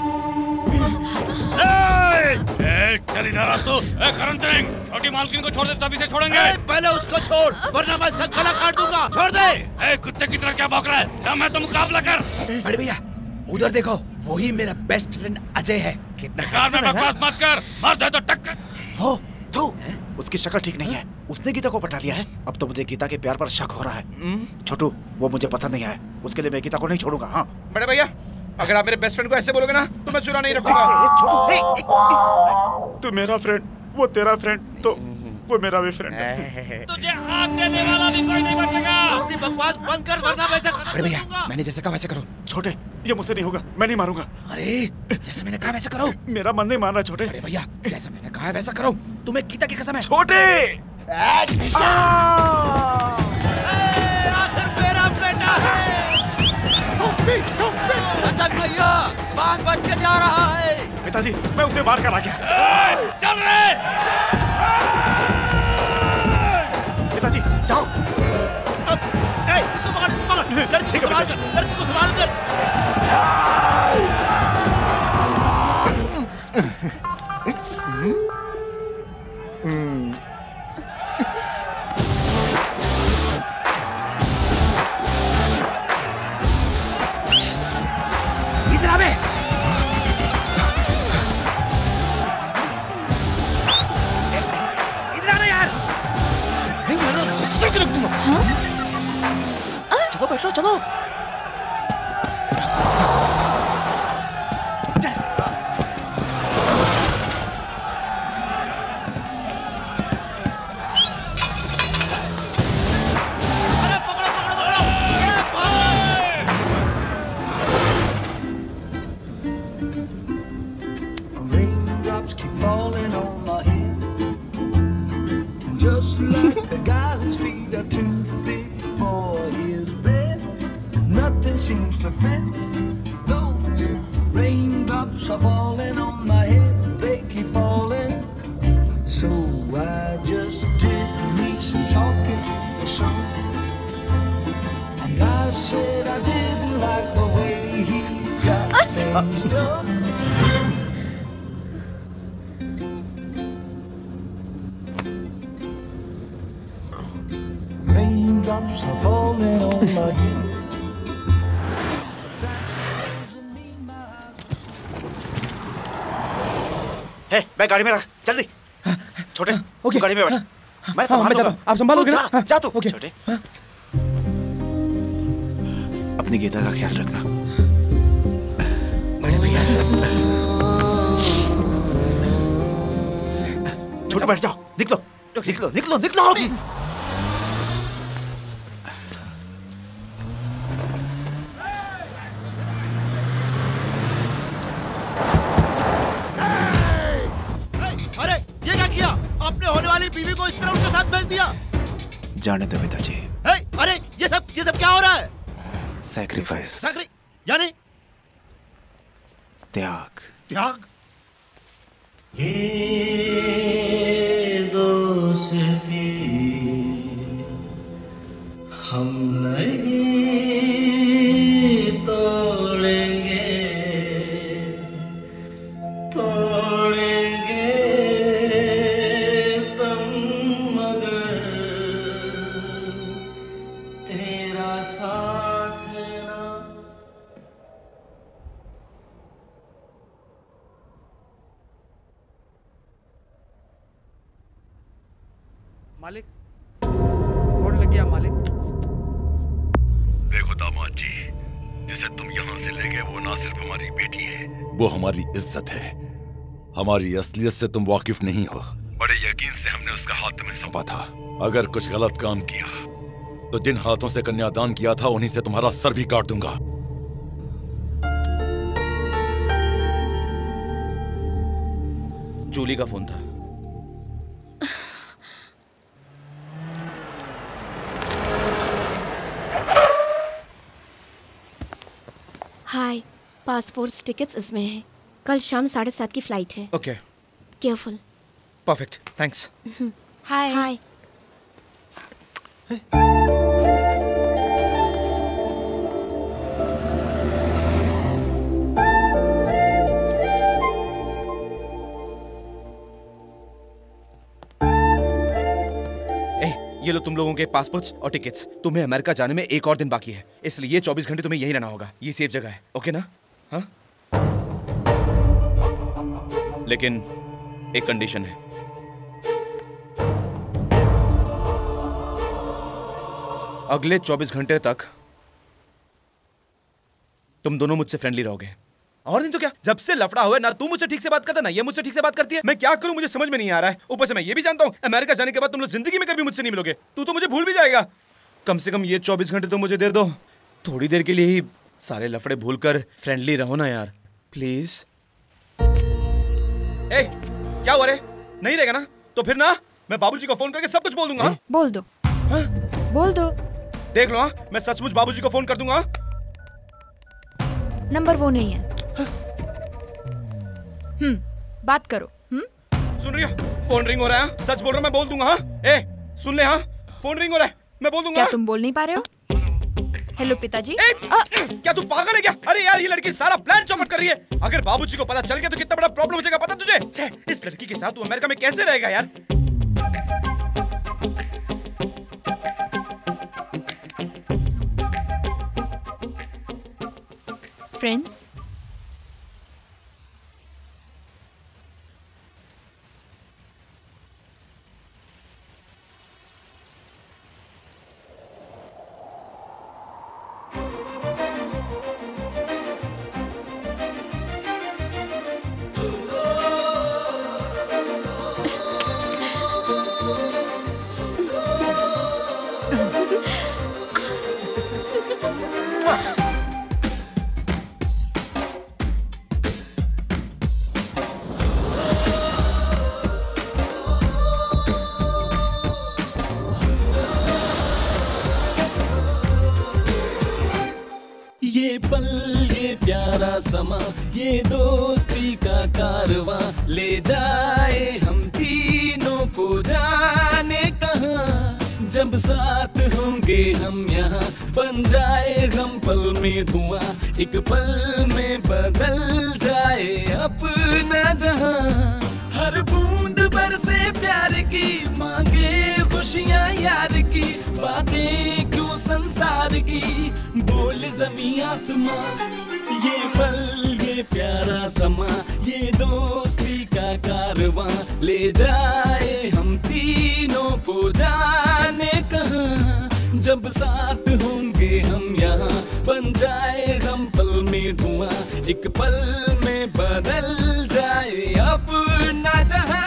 चल इधर आ तू। करण सिंह, छोटी मालकिन को छोड़ दे तभी से छोड़ेंगे। पहले उसको छोड़, वरना मैं इसका गला काट दूंगा। छोड़ दे। कुत्ते की तरह क्या भौंक रहा है? जा मैं तो मुकाबला कर। बड़े भैया उधर देखो, वही मेरा बेस्ट फ्रेंड अजय है। कितना कार में बकवास मत कर, मार दे तो टक्कर। वो तू, उसकी शक्ल ठीक नहीं है। उसने गीता को पटा लिया है। अब तो मुझे गीता के प्यार पर शक हो रहा है। छोटू, वो मुझे पसंद नहीं आया, उसके लिए मैं गीता को नहीं छोड़ूंगा। हाँ बड़े भैया, अगर आप मेरे बेस्ट फ्रेंड को ऐसे बोलोगे ना तो मैं चुरा नहीं रखूंगा। तू मेरा फ्रेंड, वो तेरा फ्रेंड, तो वो मेरा भी फ्रेंड है। तुझे आग देने वाला भी कोई नहीं बचेगा। अपनी बकवास बंद कर, वरना वैसे बड़े भैया, मैंने जैसे कहा वैसे करो। छोटे, ये मुझसे नहीं होगा, मैं नहीं मारूंगा। अरे जैसे मैंने कहा वैसे करो। मेरा मन नहीं मानना छोटे। बड़े भैया, जैसा मैंने कहा वैसा करो। तुम्हें गीता की कसम है। छोटे, आखिर मेरा बेटा है। भैया, बांध बच के जा रहा है। पिताजी, मैं उसे मार कर आ गया। चल रहे पिताजी, जाओ। इसको पकड़, लड़की को संभाल कर। इधर आ बे। इधर आना यार। रख दूंगा। चलो बैठो, चलो। raindrops keep falling on my head. And just like the guy whose feet are too big for his bed, nothing seems to fit. Those raindrops are falling on my head, they keep falling. So I just did me some talking to the sun. And I said I didn't like the way he got things done. Raindrops are falling on my head. हे, मैं गाड़ी में रख, जल्दी। छोटे, okay, गाड़ी में बैठ। मैं संभाल लूंगा। आप संभालोगे ना? जा तू। छोटे, अपनी गीता का ख्याल रखना। बड़े भैया। छोटे बैठ जाओ, निकलो, निकलो, निकलो, निकलो। बीवी को इस तरह उसके साथ भेज दिया। जाने दो पिताजी। अरे ये सब क्या हो रहा है? सैक्रिफाइस। यानी त्याग। त्याग? ये दोस्ती हम नहीं तोड़ेंगे, तोड़ेंगे तुम मगर तेरा साथ ना। मालिक, फोन लग गया मालिक। देखो दामाद जी, जिसे तुम यहाँ से ले गए वो ना सिर्फ हमारी बेटी है, वो हमारी इज्जत है। हमारी असलियत से तुम वाकिफ नहीं हो। बड़े यकीन से हमने उसका हाथ तुम्हें सौंपा था। अगर कुछ गलत काम किया तो जिन हाथों से कन्यादान किया था उन्हीं से तुम्हारा सर भी काट दूंगा। जूली का फोन था। हाय, पासपोर्ट टिकट्स इसमें है। कल शाम 7:30 की फ्लाइट है। Okay, careful. Perfect, thanks. Hi hi. ये लो तुम लोगों के पासपोर्ट्स और टिकट्स। तुम्हें अमेरिका जाने में एक और दिन बाकी है, इसलिए ये 24 घंटे तुम्हें यहीं रहना होगा। ये सेफ जगह है, ओके ना? हाँ? लेकिन एक कंडीशन है। अगले 24 घंटे तक तुम दोनों मुझसे फ्रेंडली रहोगे। और नहीं तो क्या, जब से लफड़ा हुआ ना तू मुझसे ठीक से बात करता ना ये मुझसे ठीक से बात करती है। मैं क्या करूं, मुझे समझ में नहीं आ रहा है। ऊपर से मैं ये भी जानता हूं अमेरिका जाने के बाद तुम लोग जिंदगी में कभी मुझसे नहीं मिलोगे। तू तो मुझे भूल भी जाएगा। कम से कम ये 24 घंटे तो मुझे दे दो। थोड़ी देर के लिए ही सारे लफड़े भूलकर फ्रेंडली रहो ना यार, प्लीज। ए, क्या हुआ रे? नहीं रहेगा ना? तो फिर ना मैं बाबूजी को फोन करके सब कुछ बोल दूंगा। बोल दो। बोल दो। देख लो, हाँ मैं सचमुच बाबूजी को फोन कर दूंगा। नंबर वो नहीं है। बात करो। सुन रही हो? फोन रिंग हो रहा है। सच बोल रहा हूं, मैं बोल दूंगा। हाँ ए सुन ले, हाँ फोन रिंग हो रहा है, मैं बोल दूंगा। क्या तुम बोल नहीं पा रहे हो? हेलो पिताजी। क्या तू पागल है क्या? अरे यार ये लड़की सारा प्लान चौपट कर रही है। अगर बाबूजी को पता चल गया तो कितना बड़ा प्रॉब्लम हो जाएगा पता तुझे? इस लड़की के साथ तू अमेरिका में कैसे रहेगा यार? फ्रेंड्स, समा, ये दोस्ती का कारवां ले जाए हम तीनों को जाने कहाँ। जब साथ होंगे हम यहाँ बन जाए हम पल में धुआं, एक पल में बदल जाए अपना जहां। हर बूंद बरसे प्यार की, मांगे खुशियाँ यार की, बातें क्यों संसार की, बोल ज़मीं आसमां। ये पल ये प्यारा समा, ये दोस्ती का कारवां ले जाए हम तीनों को जाने कहाँ। जब साथ होंगे हम यहाँ बन जाए हम पल में धुआं, एक पल में बदल जाए अपना जहां।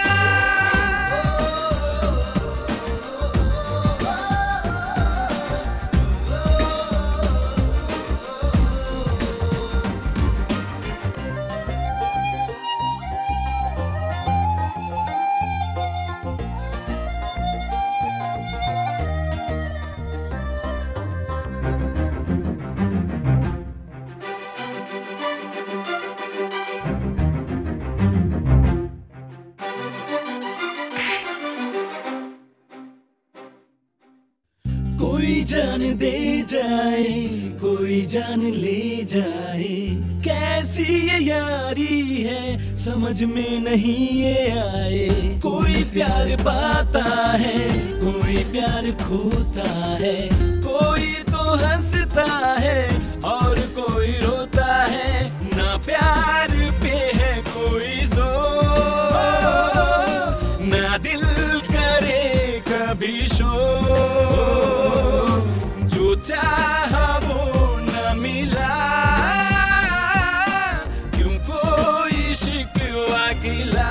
कोई जान दे जाए, कोई जान ले जाए, कैसी ये यारी है समझ में नहीं ये आए। कोई प्यार पाता है, कोई प्यार खोता है, कोई तो हंसता है और कोई रोता है। ना प्यार पे है कोई जोर, ना दिल करे कभी शोर, जो चाहा वो न मिला, क्यों कोई शिकवा गिला।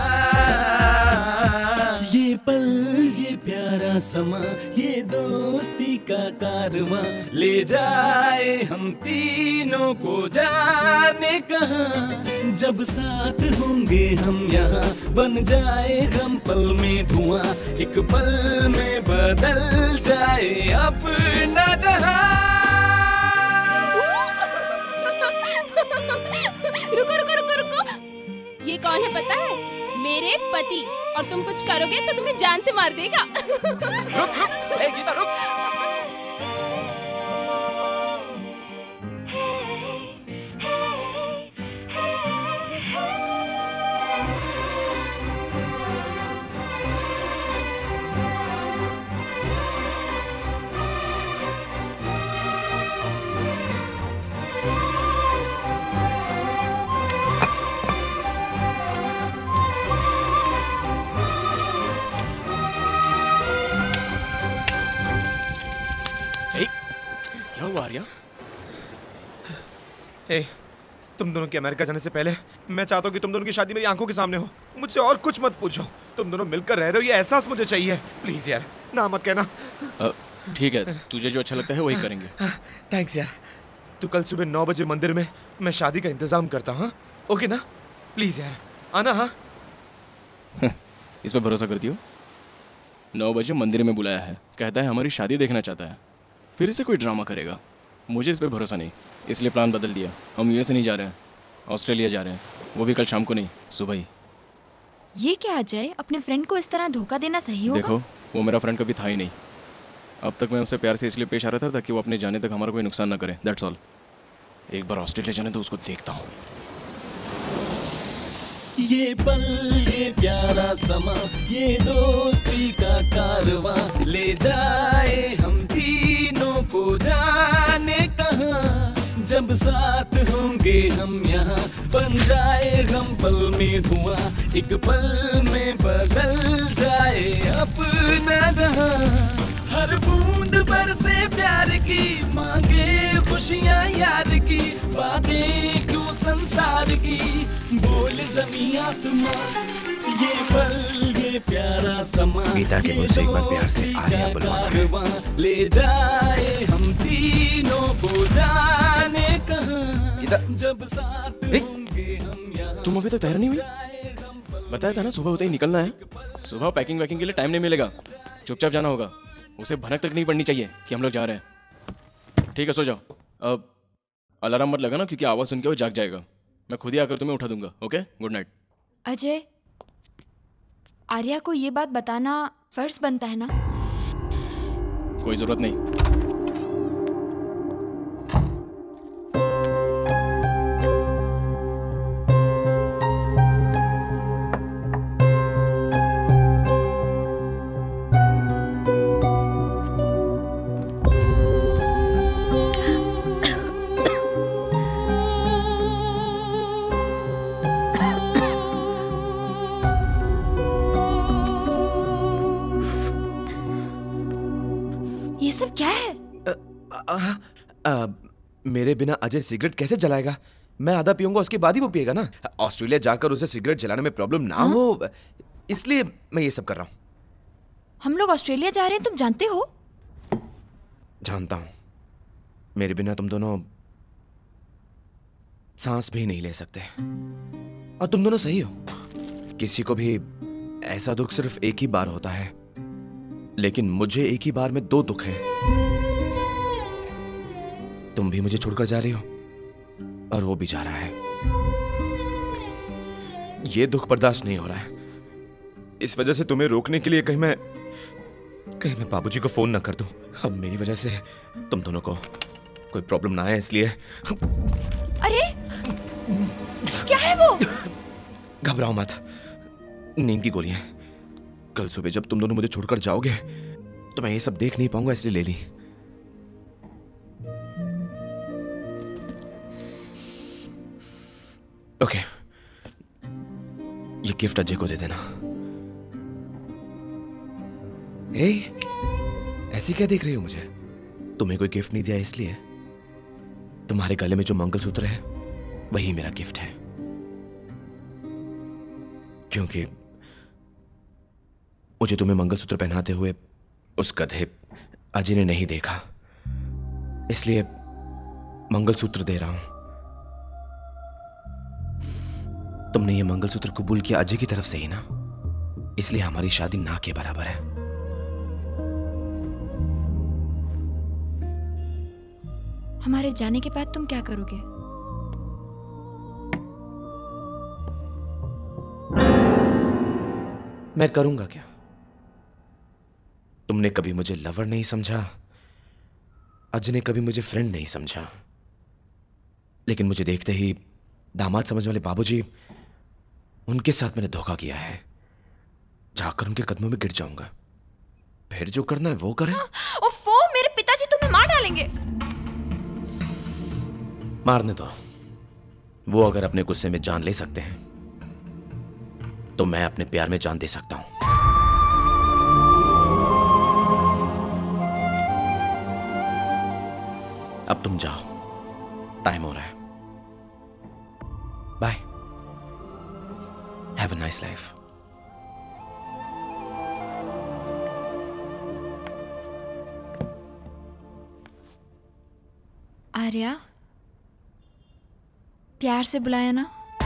ये पल ये प्यारा समा, ये दोस्ती का कारवां ले जाए हम तीनों को जाने कहाँ। जब साथ होंगे हम यहाँ बन जाए हम पल में धुआं, एक पल में बदल जाए अपना जहां। रुको रुको रुको रुको, ये कौन है पता है? मेरे पति। और तुम कुछ करोगे तो तुम्हें जान से मार देगा। रुक रुक, ए गीता रुक। क्या हुआ आर्या? तुम दोनों के अमेरिका जाने से पहले मैं चाहता हूँ कि तुम दोनों की शादी मेरी आंखों के सामने हो। मुझसे और कुछ मत पूछो, तुम दोनों मिलकर रह रहे हो ये एहसास मुझे चाहिए। प्लीज यार ना मत कहना। ठीक है, तुझे जो अच्छा लगता है वही करेंगे। थैंक्स यार। तू कल सुबह 9 बजे मंदिर में मैं शादी का इंतजाम करता हूँ, ओके ना? प्लीज यार आना। हाँ इस पर भरोसा करती हो? 9 बजे मंदिर में बुलाया है, कहता है हमारी शादी देखना चाहता है, फिर से कोई ड्रामा करेगा। मुझे इस पर भरोसा नहीं, इसलिए प्लान बदल दिया। हम यूएस नहीं जा रहे हैं, ऑस्ट्रेलिया जा रहे हैं, वो भी कल शाम को नहीं सुबह ही। ये क्या अजय, अपने फ्रेंड को इस तरह धोखा देना सही होगा? देखो वो मेरा फ्रेंड कभी था ही नहीं। अब तक मैं उससे प्यार से इसलिए पेश आ रहा था ताकि वो अपने जाने तक हमारा कोई नुकसान ना करे, दैट्स ऑल। एक बार ऑस्ट्रेलिया जाने तो उसको देखता हूँ। ये पल ये प्यारा समा, ये दोस्ती का कारवां ले जाए हम तीनों को जाने कहाँ। जब साथ होंगे हम यहाँ बन जाए हम पल में धुआं, एक पल में बदल जाए अपना जहां। हर बूंद बरसे प्यार की, मांगे खुशियाँ यार की, बातें क्यों संसार की, बोल ज़मीं आसमां। ये पल ये प्यारा समा, गीता के मुझसे एक बार प्यार से आर्या बुलवाना ले जाए हम तीनों को जाने कहाँ। जब साथ होंगे हम यहाँ। तुम अभी तक तैयार नहीं हुई? बताया था ना सुबह होते ही निकलना है। सुबह पैकिंग वैकिंग के लिए टाइम नहीं मिलेगा, चुपचाप जाना होगा। उसे भनक तक नहीं पड़नी चाहिए कि हम लोग जा रहे हैं। ठीक है सो जाओ। अब अलार्म मत लगाना क्योंकि आवाज सुन के वो जाग जाएगा। मैं खुद ही आकर तुम्हें उठा दूंगा। Okay, good night. Ajay, Arya को ये बात बताना फर्ज बनता है ना? कोई जरूरत नहीं। मेरे बिना अजय सिगरेट कैसे जलाएगा? मैं आधा पीऊंगा, उसके बाद ही वो पिएगा ना। ऑस्ट्रेलिया जाकर उसे सिगरेट जलाने में प्रॉब्लम ना हो, इसलिए मैं ये सब कर रहा हूँ। हम लोग ऑस्ट्रेलिया जा रहे हैं, तुम जानते हो? जानता हूँ। मेरे बिना तुम दोनों सांस भी नहीं ले सकते। और तुम दोनों सही हो। किसी को भी ऐसा दुख सिर्फ एक ही बार होता है, लेकिन मुझे एक ही बार में 2 दुख हैं। तुम भी मुझे छोड़कर जा रही हो और वो भी जा रहा है। ये दुख बर्दाश्त नहीं हो रहा है। इस वजह से तुम्हें रोकने के लिए कहीं मैं बाबूजी को फोन ना कर दूं। अब मेरी वजह से तुम दोनों को कोई प्रॉब्लम ना आए, इसलिए। अरे क्या है वो? घबराओ मत, नींद की गोलियां। कल सुबह जब तुम दोनों मुझे छोड़कर जाओगे तो मैं ये सब देख नहीं पाऊंगा, इसलिए ले ली। ओके, ये गिफ्ट अजय को दे देना। ऐसे क्या देख रही हो मुझे? तुम्हें कोई गिफ्ट नहीं दिया इसलिए? तुम्हारे गले में जो मंगलसूत्र है वही मेरा गिफ्ट है, क्योंकि मुझे तुम्हें मंगलसूत्र पहनाते हुए उस गधे अजय ने नहीं देखा, इसलिए मंगलसूत्र दे रहा हूं। तुमने ये मंगलसूत्र कबूल किया अजय की तरफ से ही ना, इसलिए हमारी शादी ना के बराबर है। हमारे जाने के बाद तुम क्या करोगे? मैं करूंगा क्या? तुमने कभी मुझे लवर नहीं समझा, अजय ने कभी मुझे फ्रेंड नहीं समझा, लेकिन मुझे देखते ही दामाद समझ वाले बाबूजी, उनके साथ मैंने धोखा किया है। जाकर उनके कदमों में गिर जाऊंगा, फिर जो करना है वो करें। ओफो, मेरे पिताजी तुम्हें मार डालेंगे। मारने दो, वो अगर अपने गुस्से में जान ले सकते हैं तो मैं अपने प्यार में जान दे सकता हूं। अब तुम जाओ, टाइम हो रहा है। Bye, have a nice life. Arya, प्यार से बुलाया ना?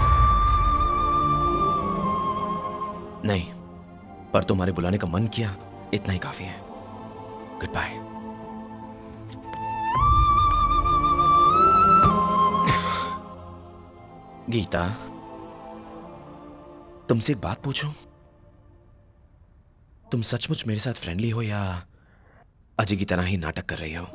नहीं, पर तुम्हारे बुलाने का मन किया, इतना ही काफी है। Good bye. गीता, तुमसे एक बात पूछूं? तुम सचमुच मेरे साथ फ्रेंडली हो या अजय की तरह ही नाटक कर रही हो?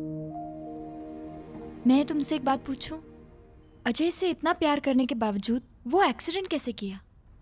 मैं तुमसे एक बात पूछूं? अजय से इतना प्यार करने के बावजूद वो एक्सीडेंट कैसे किया?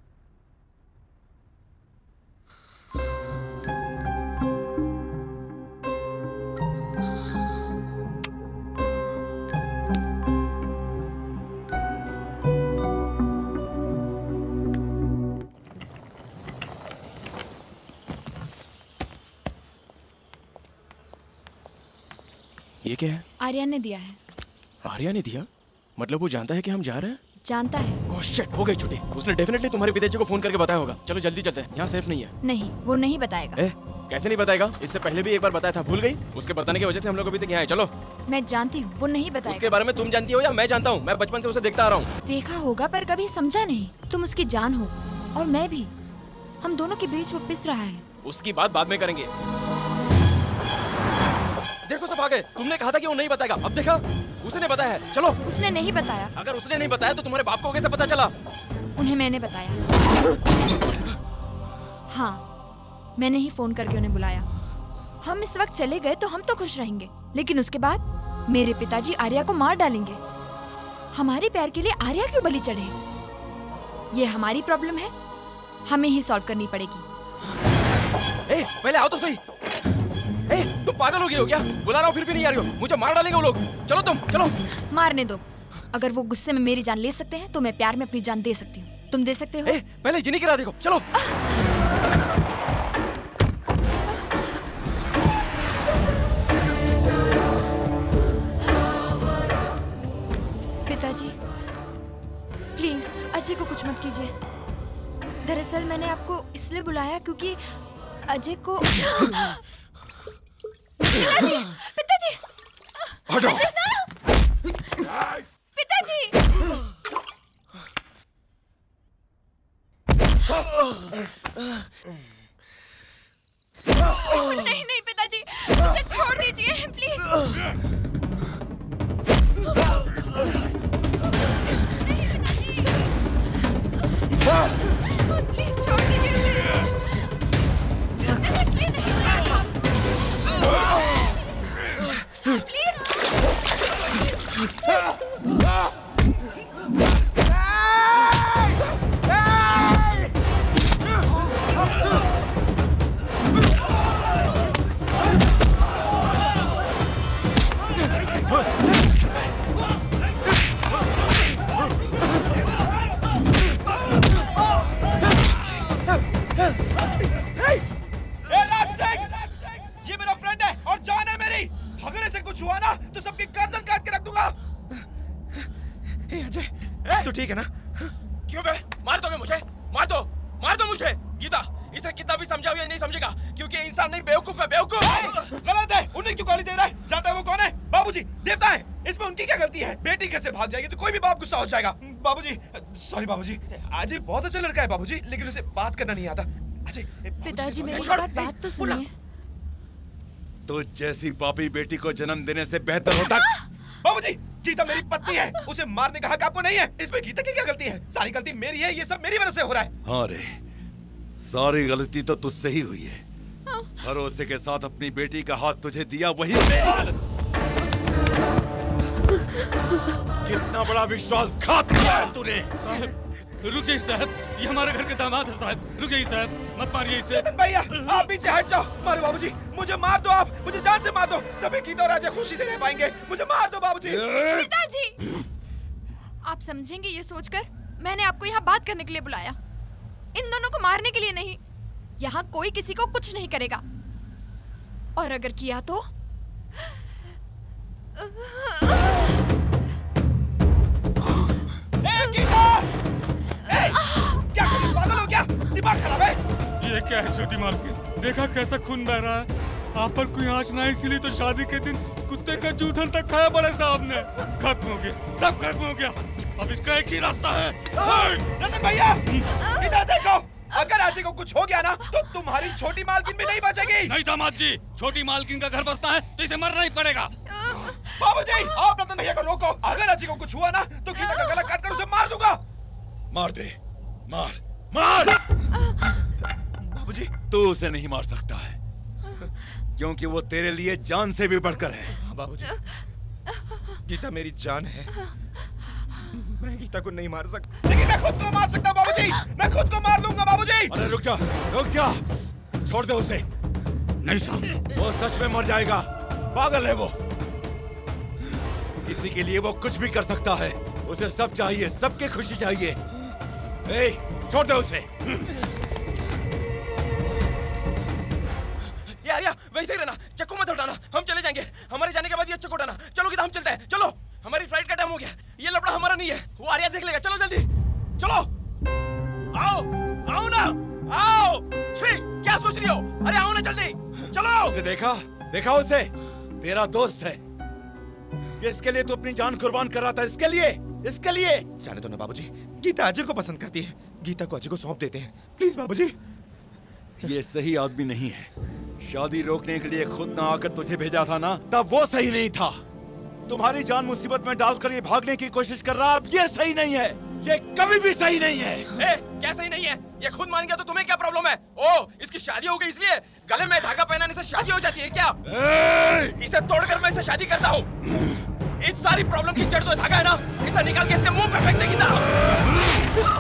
ये क्या है? आर्या ने दिया है। आर्या ने दिया? मतलब वो जानता है कि हम जा रहे हैं? जानता है। ओह शिट, हो गई छुट्टी। उसने डेफिनेटली तुम्हारे पिताजी को फोन करके बताया होगा। चलो जल्दी चलते हैं, यहाँ सेफ नहीं है। नहीं, वो नहीं बताएगा। कैसे नहीं बताएगा? इससे पहले भी एक बार बताया था, भूल गई? उसके बताने की वजह से हम लोग अभी तक यहाँ आए। चलो। मैं जानती हूँ, वो नहीं बताएगा। उसके बारे में तुम जानती हो या मैं जानता हूँ? मैं बचपन से उसे देखता आ रहा हूँ। देखा होगा पर कभी समझा नहीं। तुम उसकी जान हो और मैं भी। हम दोनों के बीच वो पिस रहा है। उसकी बात बाद में करेंगे। देखो सब आ गए। तुमने कहा था कि वो नहीं बताएगा, अब देखा उसने बताया है। चलो। उसने नहीं बताया। अगर उसने नहीं बताया तो तुम्हारे बाप को कैसे पता चला? उन्हें मैंने बताया। हाँ, मैंने ही फोन करके उन्हें बुलाया। हम इस वक्त चले गए तो हम तो खुश रहेंगे, लेकिन उसके बाद मेरे पिताजी आर्या को मार डालेंगे। हमारे प्यार के लिए आर्या क्यों बलि चढ़े? ये हमारी प्रॉब्लम है, हमें ही सॉल्व करनी पड़ेगी। पहले आओ तो सही। तुम पागल हो गए हो क्या? बुला रहा हूँ फिर भी नहीं आ रही हो। मुझे मार डालेंगे वो लोग। चलो तुम, चलो। मारने दो। अगर वो गुस्से में मेरी जान ले सकते हैं तो मैं प्यार में अपनी जान दे सकती हूँ। तुम दे सकते हो? पहले जिन्हीं गिरा देखो। चलो। पिताजी, प्लीज अजय को कुछ मत कीजिए। दरअसल मैंने आपको इसलिए बुलाया क्योंकि अजय को पिताजी, हटो। पिताजी, नहीं नहीं पिताजी, मुझे छोड़ दीजिए प्लीज। प्लीज छोड़ दीजिए। मैंने इसलिए नहीं बुलाया था। प्लीज। ये मेरा फ्रेंड है और जान है मेरी। अगर ऐसे कुछ हुआ ना तो सबकी गर्दन काट के रख दूंगा। अजय, तू ठीक है ना? क्यों बे? मार दोगे मुझे? मार दो मुझे। गीता, इसे कितना भी समझाओ ये नहीं समझेगा, क्योंकि इंसान नहीं बेवकूफ है, बेवकूफ। गलत है। उन्हें क्यों गाली दे रहा है? जानता है वो कौन है? बाबूजी, देवता है। इसमें उनकी क्या गलती है? बेटी कैसे भाग जाएगी तो कोई भी बाप गुस्सा हो जाएगा। बाबूजी, सॉरी बाबूजी। अजय बहुत अच्छा लड़का है बाबूजी, लेकिन उसे बात करना नहीं आता। अजय, पिताजी मेरी बात तो सुनिए। तो जैसी पापी बेटी को जन्म देने से बेहतर होता। बाबूजी, गीता मेरी पत्नी है, उसे मारने का हक आपको नहीं है। इसमें गीता की क्या गलती है? सारी गलती मेरी है, ये सब मेरी वजह से हो रहा है। हाँ रे, सारी गलती तो तुझसे ही हुई है। भरोसे के साथ अपनी बेटी का हाथ तुझे दिया, वही कितना बड़ा विश्वासघात किया है तूने। रुक जाइए साहब, ये हमारे घर के दामाद है साहब। रुक जाइए साहब, मत मारिए इसे। भैया, आप पीछे हट जाओ। मारो बाबूजी, मुझे मार दो। आप मुझे जान से मार दो, तभी गीता और अजय खुशी से रह पाएंगे। मुझे मार दो बाबूजी। पिताजी, आप समझेंगे ये सोचकर मैंने आपको यहाँ बात करने के लिए बुलाया, इन दोनों को मारने के लिए नहीं। यहाँ कोई किसी को कुछ नहीं करेगा, और अगर किया तो क्या पागल हो क्या? दिमाग खराब है? ये क्या है छोटी मालकिन? देखा कैसा खून बह रहा है? आप पर कोई आँच ना है, इसीलिए तो शादी के दिन कुत्ते का जूठन तक खाया बड़े साहब ने। खत्म हो गया, सब खत्म हो गया। अब इसका एक ही रास्ता है। रतन भैया, इधर देखो। अगर अजय को कुछ हो गया ना तो तुम्हारी छोटी मालकिन भी नहीं बचेगी। नहीं दामाद जी, छोटी मालकिन का घर बसता है तो इसे मरना ही पड़ेगा। बाबूजी, आप रतन भैया को रोको। अगर अजय को कुछ हुआ ना तो गीता का गला काट कर उसे मार दूंगा। मार दे, मार मार। बाबूजी, तू उसे नहीं मार सकता है, क्योंकि वो तेरे लिए जान से भी बढ़कर है। बाबूजी, गीता मेरी जान है। मैं गीता को नहीं मार सकता, लेकिन मैं खुद को मार सकता हूँ बाबूजी। मैं खुद को मार लूंगा बाबूजी। अरे रुक जा, रुक जा, छोड़ दे उसे। नहीं साहब, वो सच में मर जाएगा। पागल है वो। किसी के लिए वो कुछ भी कर सकता है। उसे सब चाहिए, सबकी खुशी चाहिए। ए, छोड़ दे उसे। यार वैसे ही रहना, चक्कू मत उठाना। हम चले जाएंगे, हमारे जाने के बाद ये चक्कू उठाना। चलो गीता, हम चलते हैं। चलो, हमारी फ्लाइट का टाइम हो गया। ये लफड़ा हमारा नहीं है, वो आर्या देख लेगा। चलो जल्दी, चलो। आओ, आओ ना, आओ। छी, क्या सोच रही हो? अरे आओ ना जल्दी, चलो। उसे देखा, देखा उसे? तेरा दोस्त है। इसके लिए तू अपनी जान कुर्बान कर रहा था। इसके लिए, इसके लिए। जाने दो ना बाबूजी, गीता अजय को पसंद करती है। गीता को अजय को सौंप देते हैं, प्लीज बाबूजी। ये सही आदमी नहीं है। शादी रोकने के लिए खुद ना आकर तुझे भेजा था ना, तब वो सही नहीं था। तुम्हारी जान मुसीबत में डालकर ये भागने की कोशिश कर रहा, अब ये सही नहीं है। ये कभी भी सही नहीं है। क्या सही नहीं है? ये खुद मान गया तो तुम्हें क्या प्रॉब्लम है? ओ, इसकी शादी हो गई इसलिए गले में धागा पहनाने से शादी हो जाती है क्या? इसे तोड़कर मैं इसे शादी करता हूँ। इस सारी प्रॉब्लम की जड़ तो धागा है ना, इसे निकाल के इसके मुंह पे फेंक देगी ना।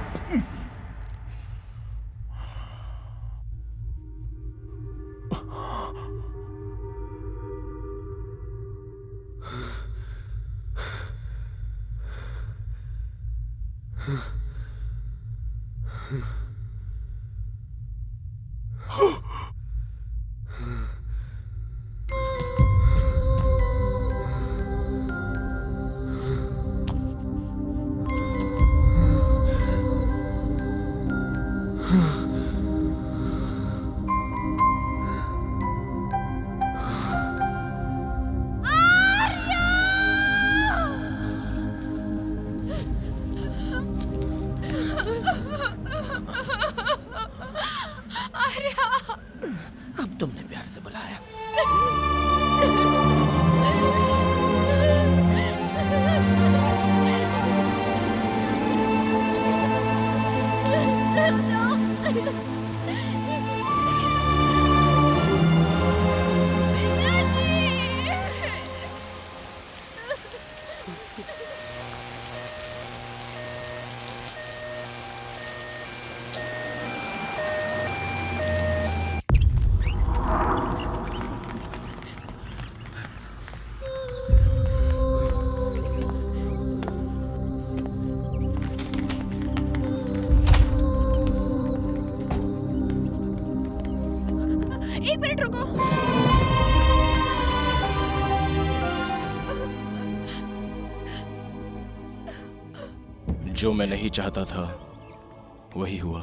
जो मैं नहीं चाहता था वही हुआ।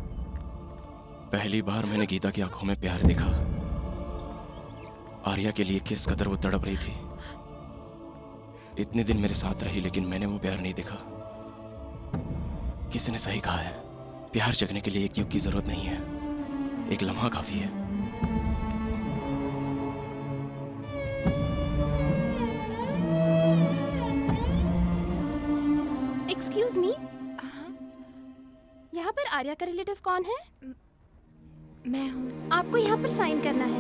पहली बार मैंने गीता की आंखों में प्यार देखा। आर्या के लिए किस कदर वो तड़प रही थी। इतने दिन मेरे साथ रही लेकिन मैंने वो प्यार नहीं देखा। किसी ने सही कहा है, प्यार जगने के लिए एक युग की जरूरत नहीं है, एक लम्हा काफी है। एक्सक्यूज मी, यहाँ पर आर्या का रिलेटिव कौन है? मैं हूँ। आपको यहाँ पर साइन करना है।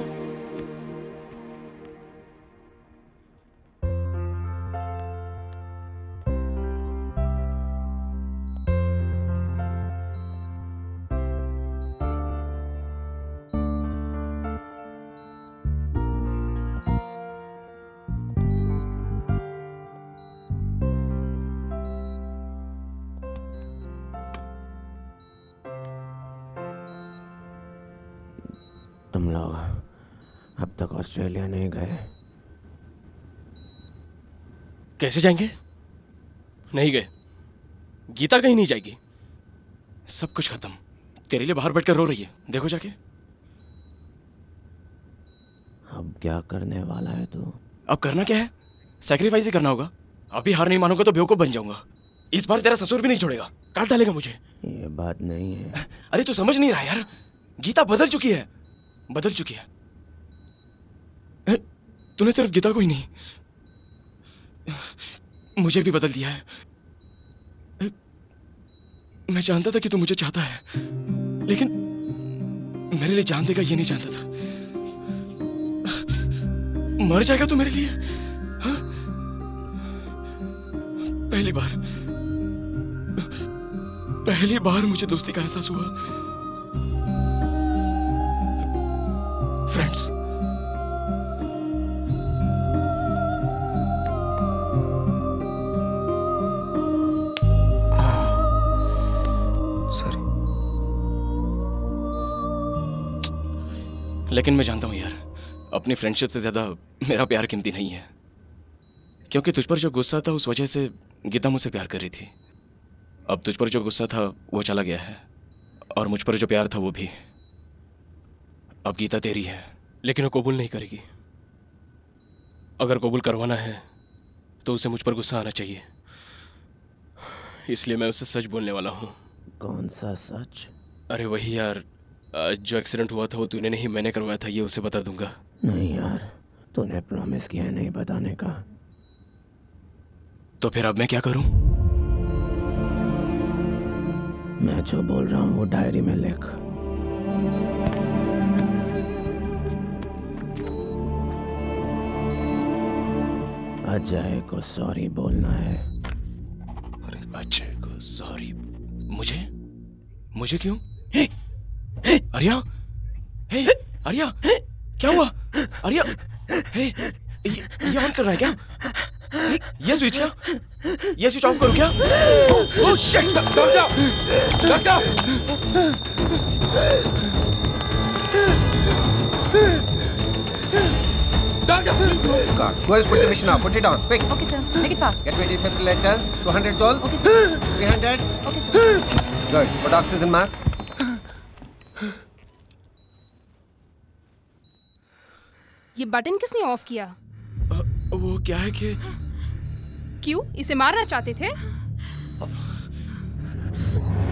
तुम लोग अब तक ऑस्ट्रेलिया नहीं गए? कैसे जाएंगे? नहीं गए। गीता कहीं नहीं जाएगी। सब कुछ खत्म। तेरे लिए बाहर बैठकर रो रही है, देखो जाके। अब क्या करने वाला है तू? अब करना क्या है? सैक्रिफाइस ही करना होगा। अभी हार नहीं मानूंगा तो बेवकूफ बन जाऊंगा। इस बार तेरा ससुर भी नहीं छोड़ेगा, काट डालेगा मुझे। ये बात नहीं है। अरे तू समझ नहीं रहा यार, गीता बदल चुकी है, बदल चुकी है। तूने सिर्फ गीता को ही नहीं, मुझे भी बदल दिया है। मैं जानता था कि तू मुझे चाहता है, लेकिन मेरे लिए जान देगा ये नहीं जानता था। मर जाएगा तू मेरे लिए? हाँ? पहली बार मुझे दोस्ती का एहसास हुआ। Friends, sorry. लेकिन मैं जानता हूं यार, अपनी फ्रेंडशिप से ज्यादा मेरा प्यार कीमती नहीं है। क्योंकि तुझ पर जो गुस्सा था उस वजह से गीता मुझसे प्यार कर रही थी। अब तुझ पर जो गुस्सा था वो चला गया है, और मुझ पर जो प्यार था वो भी। अब गीता तेरी है, लेकिन वो कबूल नहीं करेगी। अगर कबूल करवाना है तो उसे मुझ पर गुस्सा आना चाहिए। इसलिए मैं उससे सच बोलने वाला हूँ। कौन सा सच? अरे वही यार, जो एक्सीडेंट हुआ था वो तूने नहीं मैंने करवाया था, ये उसे बता दूंगा। नहीं यार, तूने प्रॉमिस किया है नहीं बताने का। तो फिर अब मैं क्या करूं? मैं जो बोल रहा हूँ वो डायरी में लिख। अजय को सॉरी बोलना है। अरे अजय को सॉरी? मुझे क्यों? आर्या, आर्या, क्या हुआ? आर्या, ये ऑन कर रहा है क्या? ये स्विच क्या? ये स्विच ऑफ करो क्या? Oh shit! Doctor! Who has put the mission up? Put it on, quick. Okay, sir. Make it fast. Get ready, defibrillator. 200 joule. Okay, sir. 300. Okay, sir. Good. Put oxygen mask. ये button किसने off किया? वो क्या है कि क्यों? इसे मारना चाहते थे?